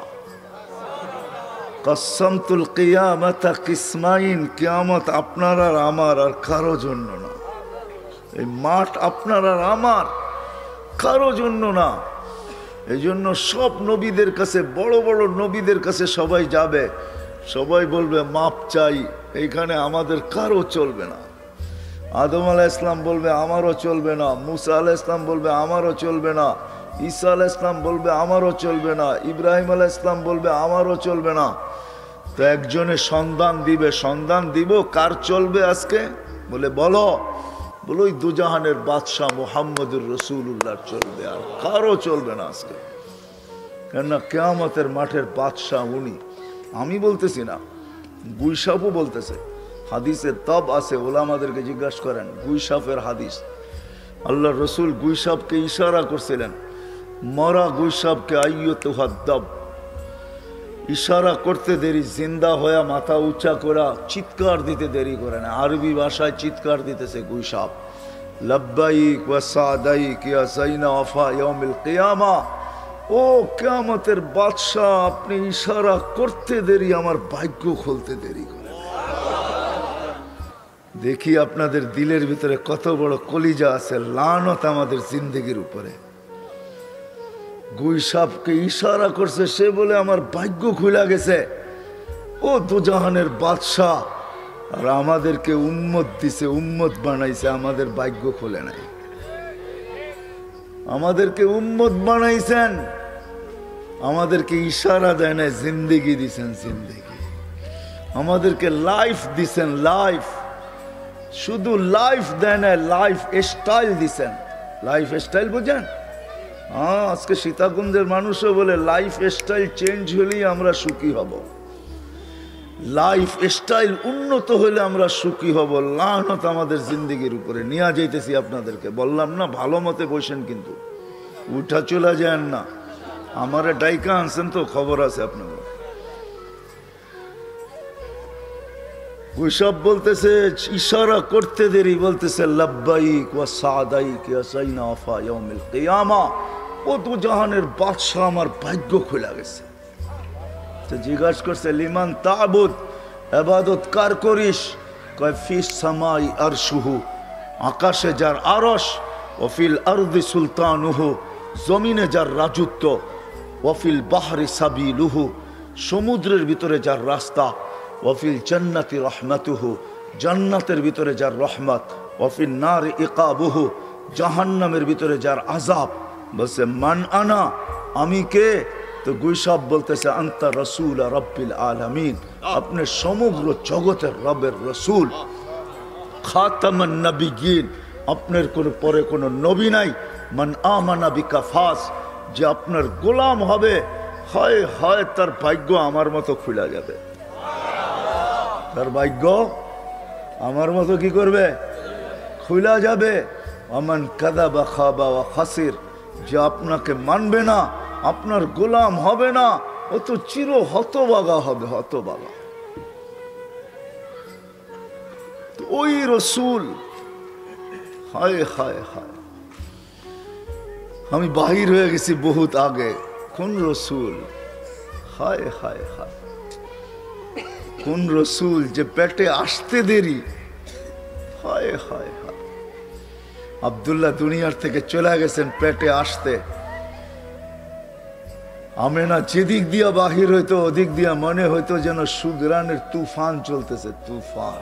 কসমতুল কিয়ামাতা কিসমাইন, কিয়ামত আপনার আর আমার আর কারো জন্য না। এই মাঠ আপনার আর আমার কারো জন্য না। এই জন্য সব নবীদের কাছে, বড় বড় নবীদের কাছে সবাই যাবে, সবাই বলবে মাপ চাই, এইখানে আমাদের কারো চলবে না। আদম আলাইহিস ইসলাম বলবে আমারও চলবে না, মুসা আলাইহিস ইসলাম বলবে আমারও চলবে না, ঈসা আলাইহিস ইসলাম বলবে আমারও চলবে না, ইব্রাহিম আলাইহিস ইসলাম বলবে আমারও চলবে না। তো একজনে সন্ধান দিবে, সন্ধান দিব কার চলবে আজকে, বলে বলো, বলো ওই দুজাহানের বাদশাহ মুহাম্মদুর রাসূলুল্লাহ চলবে, আর কারো চলবে না আজকে। কেননা কিয়ামতের মাঠের বাদশাহ উনি। আমি বলতেছি না, গুইসাফও বলতেছে, হাদিসে তব আছে, ওলামাদেরকে জিজ্ঞাসা করেন গুইসাফের হাদিস। আল্লাহ রসুল গুইসাফকে ইশারা করছিলেন, মরা গুইসাফকে আইয়তুহাদ্দাব, ইশারা করতে দেরি, জিন্দা হয়ে মাথা উঁচা করা চিৎকার দিতে দেরি করে না। আরবি ভাষায় চিৎকার দিতেছে গুইসাফ, লব্বাইক ওয়া সাদাইক ইয়া যাইনা ওয়াফা ইয়াউমিল কিয়ামা। ও কিয়ামতের বাদশাহ, আপনি ইশারা করতে দেরি, আমার ভাগ্য খুলতে দেরি করে। দেখি আপনাদের দিলের ভিতরে কত বড় কলিজা আছে, লানত আমাদের জিন্দেগির উপরে। গুইসাফকে ইশারা করছে, সে বলে আমার ভাগ্য খুলে গেছে। ও দুজাহানের বাদশাহ, আর আমাদেরকে উম্মত দিছে, উম্মত বানাইছে, আমাদের ভাগ্য খুলে নাই। আমাদেরকে উম্মত বানাইছেন, আমাদেরকে ইশারা দেয় না, জিন্দেগি দিছেন, জিন্দেগি। আমাদেরকে লাইফ দিছেন, লাইফ। শুধু লাইফ দেয় না, লাইফ স্টাইল দিছেন। লাইফ স্টাইল বুঝেন? হ্যাঁ, আজকে সীতাকুণ্ডের মানুষও বলে লাইফ স্টাইল চেঞ্জ হলেই আমরা সুখী হব। লাইফ স্টাইল উন্নত হলে আমরা সুখী হব। লানত আমাদের জিন্দেগির উপরে নিয়ে যাইতেছি। আপনাদেরকে বললাম না ভালো মতে বসেন, কিন্তু উঠা চলে যান না। আমারে ডাইকা আনছেন তো, খবর আছে আপনার। ওই সব বলতেছে, ইশারা করতে দেরি, বলতেছে লাব্বাইক ওয়া সাদাইক ইয়া সাইনা ওয়াফা ইয়াউমিল কিয়ামা। ও তো জাহানের বাদশা, আমার ভাগ্য খুলে গেছে। তো জিজ্ঞাসা করছে লিমান তাবুদ, ইবাদত কার করিস? কয় ফিস সামাই আরশুহু, আকাশে যার আরশ, ওয়াফিল আরদি সুলতানুহু, জমিনে যার রাজত্ব, ওয়াফিল বাহরি সাবিলুহু, সমুদ্রের ভিতরে যার রাস্তা, ওয়াফিল জান্নাতি রহমাতুহু, জান্নাতের ভিতরে যার রহমত, ওয়াফিল নার ইকাবুহু, জাহান্নামের ভিতরে যার আযাব। বলছে মান আনা, আমি কে? তো গুইসাব বলতেছে আনতা রাসূল রাব্বিল আলামিন, আপনি সমগ্র জগতের রবের রাসূল, খাতামান নবিয়্যিন, আপনার কোন পরে কোনো নবী নাই। মান আমানা বিকা ফাস, যে আপনার গোলাম হবে, হয় হয় তার ভাগ্য আমার মতো খুলে যাবে। তার ভাগ্য আমার মতো কি করবে? খুলে যাবে। আমান কাযাবা খাবা ওয়া খাসির, যে আপনাকে মানবে না, আপনার গোলাম হবে না, ও তো চির হতভাগা হবে, হতভাগা। ওই রসুল, হায় হায় হায়, আমি বাহির হয়ে গেছি বহুত আগে। কোন রসুল? হায় হায় হায়, কোন রসুল যে পেটে আসতে দেরি। হায় হায় হায়, আব্দুল্লাহ দুনিয়ার থেকে চলে গেছেন পেটে আসতে। আমেনা যেদিক দিয়া বাহির হইতো, ওদিক দিয়া মনে হইতো যেন সুগ্রানের তুফান চলতেছে, তুফান।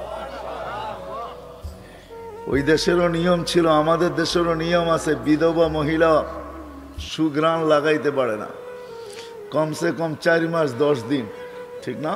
ওই দেশেরও নিয়ম ছিল, আমাদের দেশেরও নিয়ম আছে, বিধবা মহিলা সুগ্রাণ লাগাইতে পারে না কমসে কম 4 মাস 10 দিন, ঠিক না?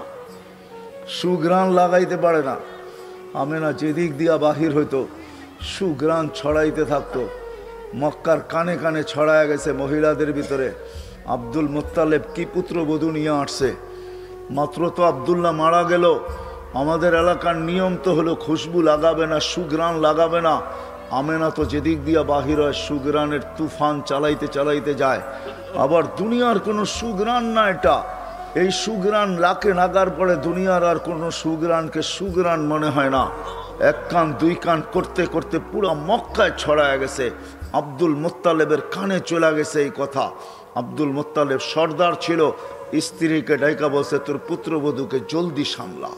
সুগ্রাণ লাগাইতে পারে না। আমেনা যেদিক দিয়া বাহির হইতো সুগ্রাণ ছড়াইতে থাকতো। মক্কার কানে কানে ছড়ায় গেছে মহিলাদের ভিতরে। আব্দুল মুত্তালেব কি পুত্রবধূ নিয়ে আসছে। মাত্র তো আব্দুল্লাহ মারা গেল, আমাদের এলাকার নিয়ম তো হলো খুশবু লাগাবে না, সুগ্রাণ লাগাবে না। আমেনা তো যেদিক দিয়া বাহির হয় সুগ্রাণের তুফান চালাইতে চালাইতে যায়। আবার দুনিয়ার কোনো সুগ্রাণ না এটা, এই সুগ্রাণ লাকে নাগার পরে দুনিয়ার আর কোনো সুগ্রাণকে সুগ্রাণ মনে হয় না। 1 কান 2 কান করতে করতে পুরো মক্কায় ছড়ায় গেছে। আব্দুল মুত্তালেবের কানে চলে গেছে এই কথা। আব্দুল মুত্তালেব সর্দার ছিল, স্ত্রীকে ডাইকা বলছে তোর পুত্রবধূকে জলদি সামলা।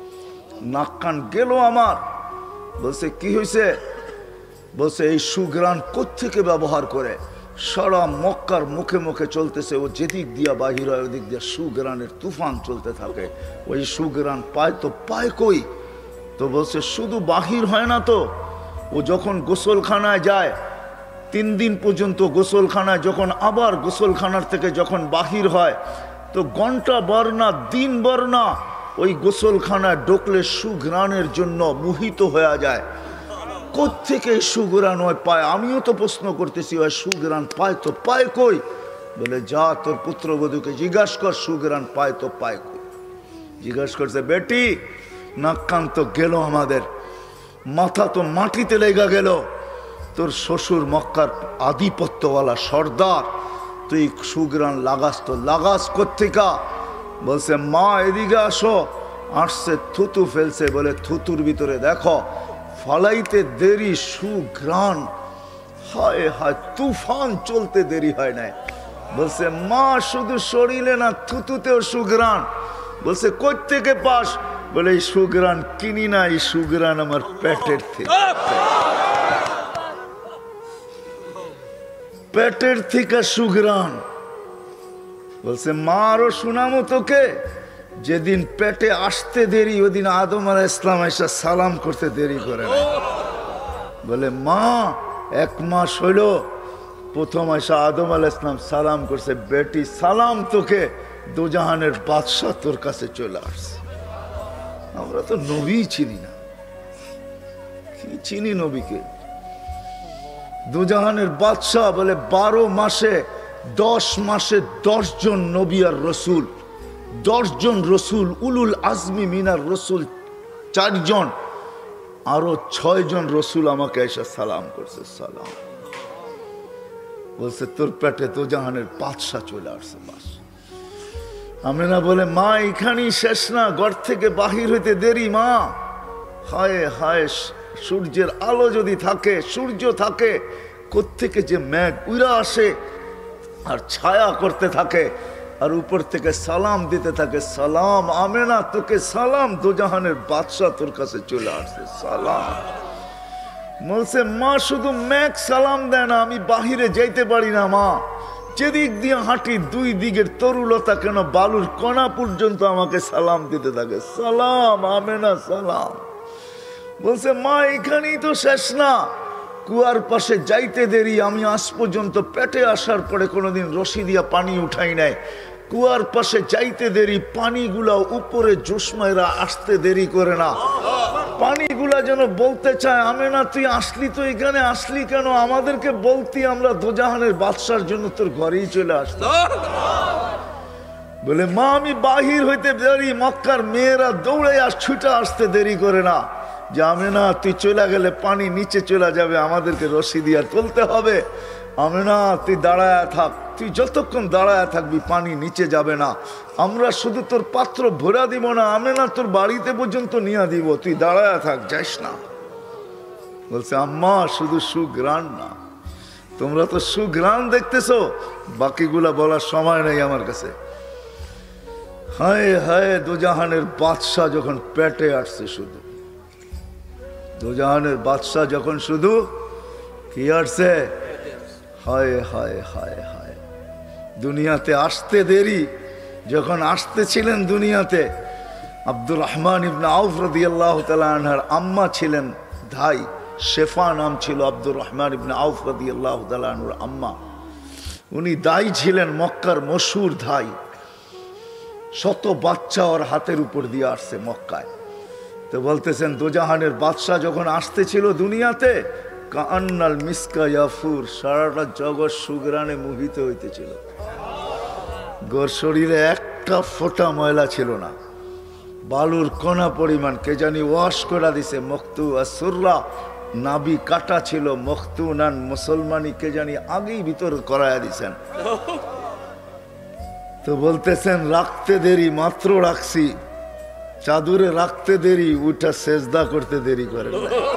নাক কান গেল আমার। বলছে কি হয়েছে? বলছে এই সুগ্রাণ কোত্থেকে ব্যবহার করে? সারা মক্কার মুখে মুখে চলতেছে, ও যেদিক দিয়া বাহির হয় ওদিক দিয়া সুগ্রাণের তুফান চলতে থাকে। ওই সুগ্রাণ পায় তো পায় কই? তো বলছে শুধু বাহির হয় না তো, ও যখন গোসলখানায় যায় 3 দিন পর্যন্ত গোসলখানায়, যখন আবার গোসলখানার থেকে যখন বাহির হয় তো ঘন্টা বার না দিন বার না ওই গোসলখানায় ঢুকলে সুঘ্রাণের জন্য মোহিত হয়ে যায়। কোত্থেকে সুঘ্রাণ হয় পায়? আমিও তো প্রশ্ন করতেছি, ওই সুঘ্রাণ পায় তো পায় কই? বলে যা তোর পুত্রবধূকে জিজ্ঞাসা কর সুঘ্রাণ পায় তো পায় কই। জিজ্ঞাসা করছে বেটি, নাক কান তো গেল আমাদের, মাথা তো মাটিতে লেগা গেল। তোর শ্বশুর মক্কার আধিপত্যওয়ালা সর্দার, তুই সুগ্রাণ লাগাস তো লাগাস কোত্থেকা? বলছে মা এদিকে আসো। আসছে, থুতু ফেলছে। বলে থুতুর ভিতরে দেখো, ফালাইতে দেরি সুগ্রাণ। হায় হায়, তুফান চলতে দেরি হয় নাই। বলছে মা শুধু শরীরে না, থুতুতেও সুগ্রাণ। বলছে কোত্থেকে পাস? বলে এই সুগ্রাণ কিনি না, এই সুগ্রাণ আমার পেটের থেকে, পেটের থেকে সুগ্রাণ। বলছে মা আরো শোনামো তোকে, যেদিন পেটে আসতে দেরি ওদিন আদম আলাইহিস সালাম এসে সালাম করতে দেরি করে না। বলে মা 1 মাস হইল প্রথম এসে আদম আলাইহিস সালাম সালাম করছে। বেটি সালাম তোকে, দুজাহানের বাদশা তোর কাছে চলে আসছে। আমরা তো নবী চিনি না, কি চিনি নবীকে? দুজাহানের বাদশা। বলে 12 মাসে 10 মাসে 10 জন নবী আর রসুল, 10 জন রসুল, উলুল আজমি মিনার রসুল 4 জন, আরো 6 জন রসুল আমাকে এসে সালাম করছে। সালাম বলছে তোর পেটে দোজাহানের বাদশা চলে আসছে। বাস আমেনা বলে মা এখানেই শেষ না, ঘর থেকে বাহির হইতে দেরি মা। হায় হায়, সূর্যের আলো যদি থাকে, সূর্য থাকে, কোত্থেকে যে মেঘ উড়া আসে আর ছায়া করতে থাকে, আর উপর থেকে সালাম দিতে থাকে, সালাম আমেনা তোকে সালাম, দোজাহানের বাদশা তোর কাছে চলে আসছে, সালাম। বলছে মা শুধু মেঘ সালাম দেয় না, আমি বাহিরে যাইতে পারি না মা, যেদিক দিয়ে হাঁটি দুই দিকের তরুলতা কেন বালুর কণা পর্যন্ত আমাকে সালাম দিতে থাকে, সালাম আমেনা সালাম। বলছে মা এখানেই তো শেষ না, কুয়ার পাশে যাইতে দেরি, আমি আজ পর্যন্ত পেটে আসার পরে কোনোদিন রশি দিয়া পানি উঠাই নাই, কুয়ার পাশে যাইতে দেরি, পানিগুলা উপরে জোসমাইরা আসতে দেরি করে না, পানিগুলা যেন বলতে চায় আমেনা তুই আসলি তো এখানে, আসলি কেন, আমাদেরকে বলতি আমরা দোজাহানের বাদশার জন্য তোর ঘরেই চলে আসতাম। বলে মা আমি বাহির হইতে দেরি, মক্কার মেয়েরা দৌড়ে ছুটে আসতে দেরি করে না, যে আমেনা তুই চলে গেলে পানি নিচে চলে যাবে, আমাদেরকে রশি দিয়া তুলতে হবে, আমেনা তুই দাঁড়ায় থাক, তুই যতক্ষণ দাঁড়ায় থাকবি পানি নিচে যাবে না, আমরা শুধু তোর পাত্র ভরা দিব না, আমেনা তোর বাড়িতে পর্যন্ত নিয়ে দিব, তুই দাঁড়ায় থাক, যাইস না। বলছে আম্মা শুধু সুঘ্রাণ না, তোমরা তো সুঘ্রাণ দেখতেছো, বাকিগুলা বলার সময় নেই আমার কাছে। হায় হায়, দোজাহানের বাদশা যখন পেটে আসছে, শুধু দোজাহানের বাদশা যখন শুধু কি আসছে, হায় হায় হায় হায়, দুনিয়াতে আসতে দেরি, যখন আসতেছিলেন দুনিয়াতে, আব্দুর রহমান ইবনে আউফ রাদিয়াল্লাহু তাআলা আনহার আম্মা ছিলেন ধাই, শেফা নাম ছিল আব্দুর রহমান ইবনে আউফ রাদিয়াল্লাহু তাআলা আনহুর আম্মা, উনি দাই ছিলেন, মক্কার মশহুর ধাই, শত বাচ্চা ওর হাতের উপর দিয়ে আসছে মক্কায়। তো বলতেছেন দোজাহানের বাদশা যখন আসতেছিল দুনিয়াতে, কান্নাল মিসকা ইয়াফুর, সারাটা জগৎ সুগ্রানে মোহিত হইতেছিল, গোর শরীরে একটা ফোঁটা ময়লা ছিল না, বালুর কণা পরিমাণ কে জানি ওয়াশ করে দিছে, মখতু আর সুররা, নাবি কাটা ছিল, মখতু নান মুসলমানি কে জানি আগেই ভিতর করায়া দিছেন। তো বলতেছেন রাখতে দেরি, মাত্র রাখছি, চাদরে রাখতে দেরি, উঠা সেজদা করতে দেরি করে।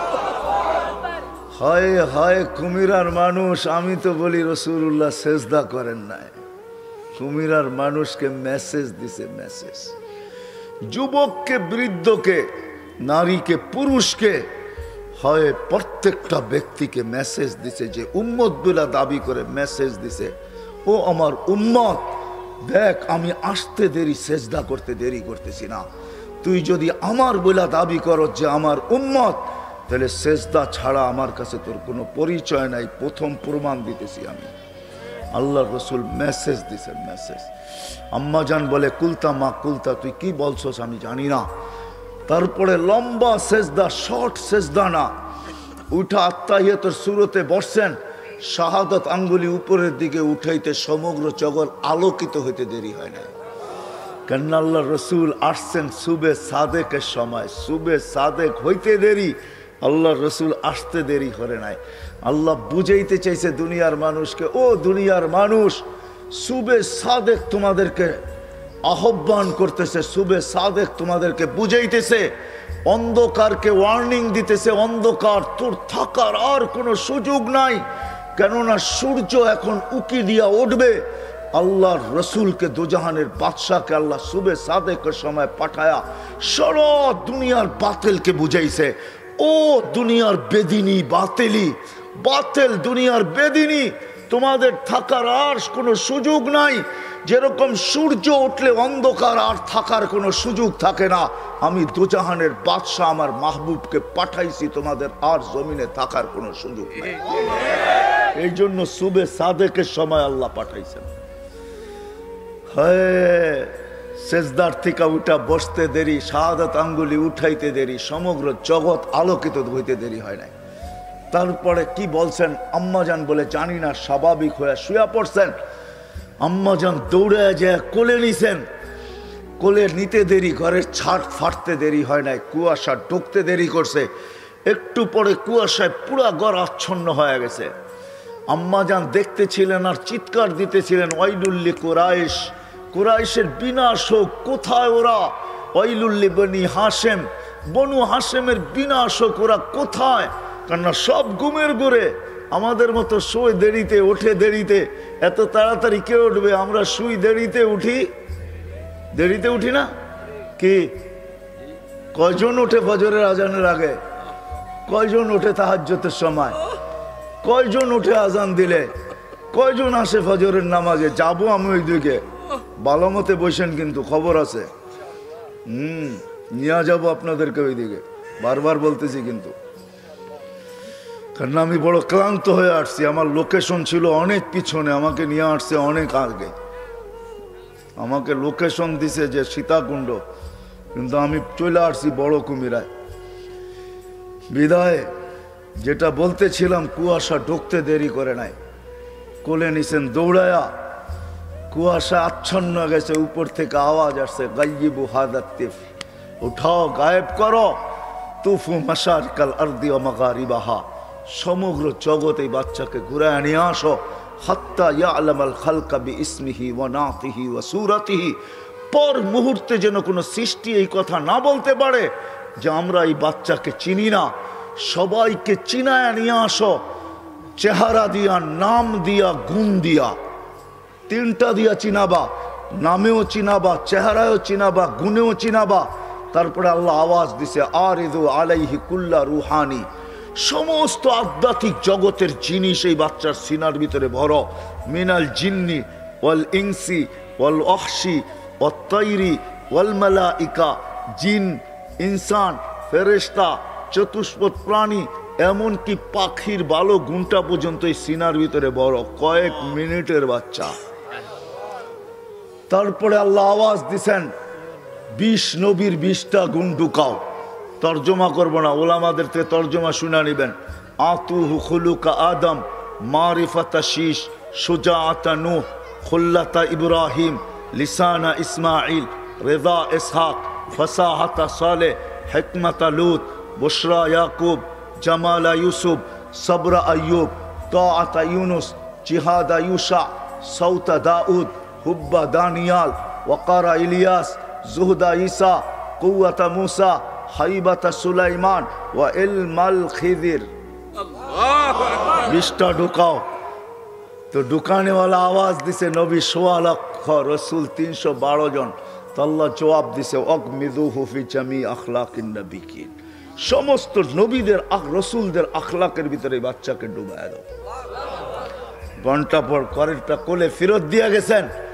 হয় হয় কুমিরার মানুষ, আমি তো বলি রাসূলুল্লাহ সেজদা করেন নাই, কুমিরার মানুষকে মেসেজ দিছে, মেসেজ, যুবককে বৃদ্ধকে, নারীকে পুরুষকে, হয় প্রত্যেকটা ব্যক্তিকে মেসেজ দিছে, যে উম্মত বলে দাবি করে মেসেজ দিছে, ও আমার উম্মত দেখ আমি আসতে দেরি, সেজদা করতে দেরি করতেছি না, তুই যদি আমার বলে দাবি করো যে আমার উম্মত, তাহলে সেজদা ছাড়া আমার কাছে তোর কোনো পরিচয় নাই, প্রথম প্রমাণ দিতেছি আমি। আল্লাহ রসুল মেসেজ দিছেন, মেসেজ। আম্মা জান বলে কুলতা মা কুলতা, তুই কি বলছস আমি জানি না। তারপরে লম্বা সেজদা, শর্ট সেজদা না, উঠা আত্তাহিয়াতের সুরতে বসছেন, শাহাদাত আঙ্গুলি উপরের দিকে উঠাইতে সমগ্র জগৎ আলোকিত হইতে দেরি হয় না, কেন আল্লাহ রসুল আসছেন সুবে সাদেকের সময়, সুবে সাদেক হইতে দেরি, আল্লাহ রসুল আসতে দেরি করে নাই। আল্লাহ বুঝাইতে চাইছে দুনিয়ার মানুষকে, ও দুনিয়ার মানুষ, সুবে সাদেক তোমাদেরকে আহ্বান করতেছে, সুবে সাদেক তোমাদেরকে বুঝাইতেছে, অন্ধকারকে ওয়ার্নিং দিতেছে, অন্ধকার তোর থাকার আর কোনো সুযোগ নাই, কেননা সূর্য এখন উকি দিয়া উঠবে। আল্লাহর রসুলকে, দোজাহানের বাদশাকে আল্লাহ সুবে সাদেকের সময় পাঠায়া সারা দুনিয়ার বাতিলকে বুঝাইছে, ও দুনিয়ার বেদিনী বাতিলি, বাতিল দুনিয়ার বেদিনী, তোমাদের থাকার আর কোনো সুযোগ নাই, যেরকম সূর্য উঠলে অন্ধকার আর থাকার কোনো সুযোগ থাকে না, আমি দোজাহানের বাদশা আমার মাহবুবকে পাঠাইছি, তোমাদের আর জমিনে থাকার কোনো সুযোগ নাই। এই জন্য সুবে সাদেকের সময় আল্লাহ পাঠাইছেন। হ্যাঁ, সেজদার থেকে উঠা বসতে দেরি, শাহাদাত আঙ্গুলি উঠাইতে দেরি, সমগ্র জগৎ আলোকিত হইতে দেরি হয় নাই। তারপরে কি বলছেন, আম্মাজান বলে জানি না, স্বাভাবিক হয়ে শুয়ে পড়ছেন, আম্মাজান দৌড়ে যায় কোলে নিছেন, কোলে নিতে দেরি, ঘরের ছাদ ফাটতে দেরি হয় নাই, কুয়াশা ঢুকতে দেরি করছে, একটু পরে কুয়াশায় পুরা ঘর আচ্ছন্ন হয়ে গেছে। আম্মাজান দেখতেছিলেন আর চিৎকার দিতেছিলেন, ওয়াইলুল্লি কুরাইশ, কুরাইশের বিনাশ হোক। কোথায় ওরা? ওয়াইলুল্লি বনি হাশেম, বনু হাশেমের বিনাশ হোক। ওরা কোথায়? কেননা সব ঘুমের ঘুরে, আমাদের মতো শুয়ে দেরিতে, ওঠে দেরিতে। এত তাড়াতাড়ি কে উঠবে? আমরা শুই দেরিতে, উঠি দেরিতে, উঠি না কি? কয়জন ওঠে ফজরের আজানের আগে? কয়জন ওঠে তাহাজ্জুদের সময়? কয়জন উঠে আজান দিলে? কয়জন আসে ফজরের নামাজে? যাবো আমি ওই দিকে, ভালো মতে বসেন, কিন্তু খবর আছে। নিয়ে যাবো আপনাদেরকে ওই দিকে, বারবার বলতেছি কিন্তু। কারণ আমি বড় ক্লান্ত হয়ে আসছি। আমার লোকেশন ছিল অনেক পিছনে, আমাকে নিয়ে আসছে অনেক আগে। আমাকে লোকেশন দিছে যে সীতাকুণ্ড, কিন্তু আমি চলে আসছি বড় কুমিরায়। বিদায় যেটা বলতেছিলাম, কুয়াশা ঢুকতে দেরি করে নাই, কোলে নিছেন দৌড়ায়া। কুয়াশা আচ্ছন্ন গেছে, উপর থেকে আওয়াজ আসছে, গাইয়িবু হাদা তিফ, উঠাও, গায়েব করো। তুফু মাশারিকাল আরদি ওয়া মাগারিবাহা, সমগ্র জগতে বাচ্চাকে ঘুরায় নিয়ে আসো। হাত্তা ইয়ালামাল খালকা বিইসমিহি ওয়া নাতিহি ওয়া সূরাতিহি, পর মুহূর্তে যেন কোনো সৃষ্টি এই কথা না বলতে পারে যে আমরা এই বাচ্চাকে চিনি না। সবাইকে চিনায় নিয়ে আসো, চেহারা দিয়া, নাম দিয়া, গুণ দিয়া, তিনটা দিয়া চিনাবা। নামেও চিনাবা, চেহারায়ও চিনাবা, গুণেও চিনাবা। তারপরে আল্লাহ আওয়াজ দিছে, আরিদু আলাইহি কুল্লা রুহানি, সমস্ত আধ্যাত্মিক জগতের জিনিস এই বাচ্চার সিনার ভিতরে ভরো। মিনাল জিন্নি ওয়াল ইনসি ওয়াল ওয়াহশি ওয়াত তাইরি ওয়াল মালাইকা, জিন, ইনসান, ফেরেশতা, চতুষ্পদ প্রাণী, এমনকি পাখির ভালো গুণটা পর্যন্ত এই সিনার ভিতরে বড়। কয়েক মিনিটের বাচ্চা। তারপরে আল্লাহ আওয়াজ দিছেন, 20 নবীর 20টা গুণ ঢুকাও। তর্জমা করবো না, ওলামাদের থেকে তর্জমা শুনে নিবেন। আতুহু খুলুকা আদম, মারিফাতা শীশ, সুজাআতা নূহ, খুল্লাতা ইব্রাহিম, লিসানা ইসমাইল, রেদা ইসহাক, ফসাহাতা সালেহ, হিকমাতা লূত, বুশরা ইয়াকুব, জামালা ইউসুফ, সবরা আইয়ুব, তাআতা ইউনুস, জিহাদা ইউশা, সৌতা দাউদ, হুব্বা দানিয়াল, ওয়াকারা ইলিয়াস, জুহদা ঈসা, কুওয়াতা মুসা, হাইবাতা সুলাইমান, ওয়া ইলমাল খিদির। 20টা ঢুকাও। তো ঢুকানেওয়ালা আওয়াজ দিছে, নবী 1.25 লক্ষ, রসুল 312 জন। তো আল্লাহ জবাব দিছে, অগমিদুহু ফি জামি আখলাকিন নবিয়িন, সমস্ত নবীদের রসুলদের আখলাকের ভিতরে বাচ্চাকে ডুবায় দাও। ঘন্টা পর করেরটা কোলে ফেরত দিয়ে গেছেন।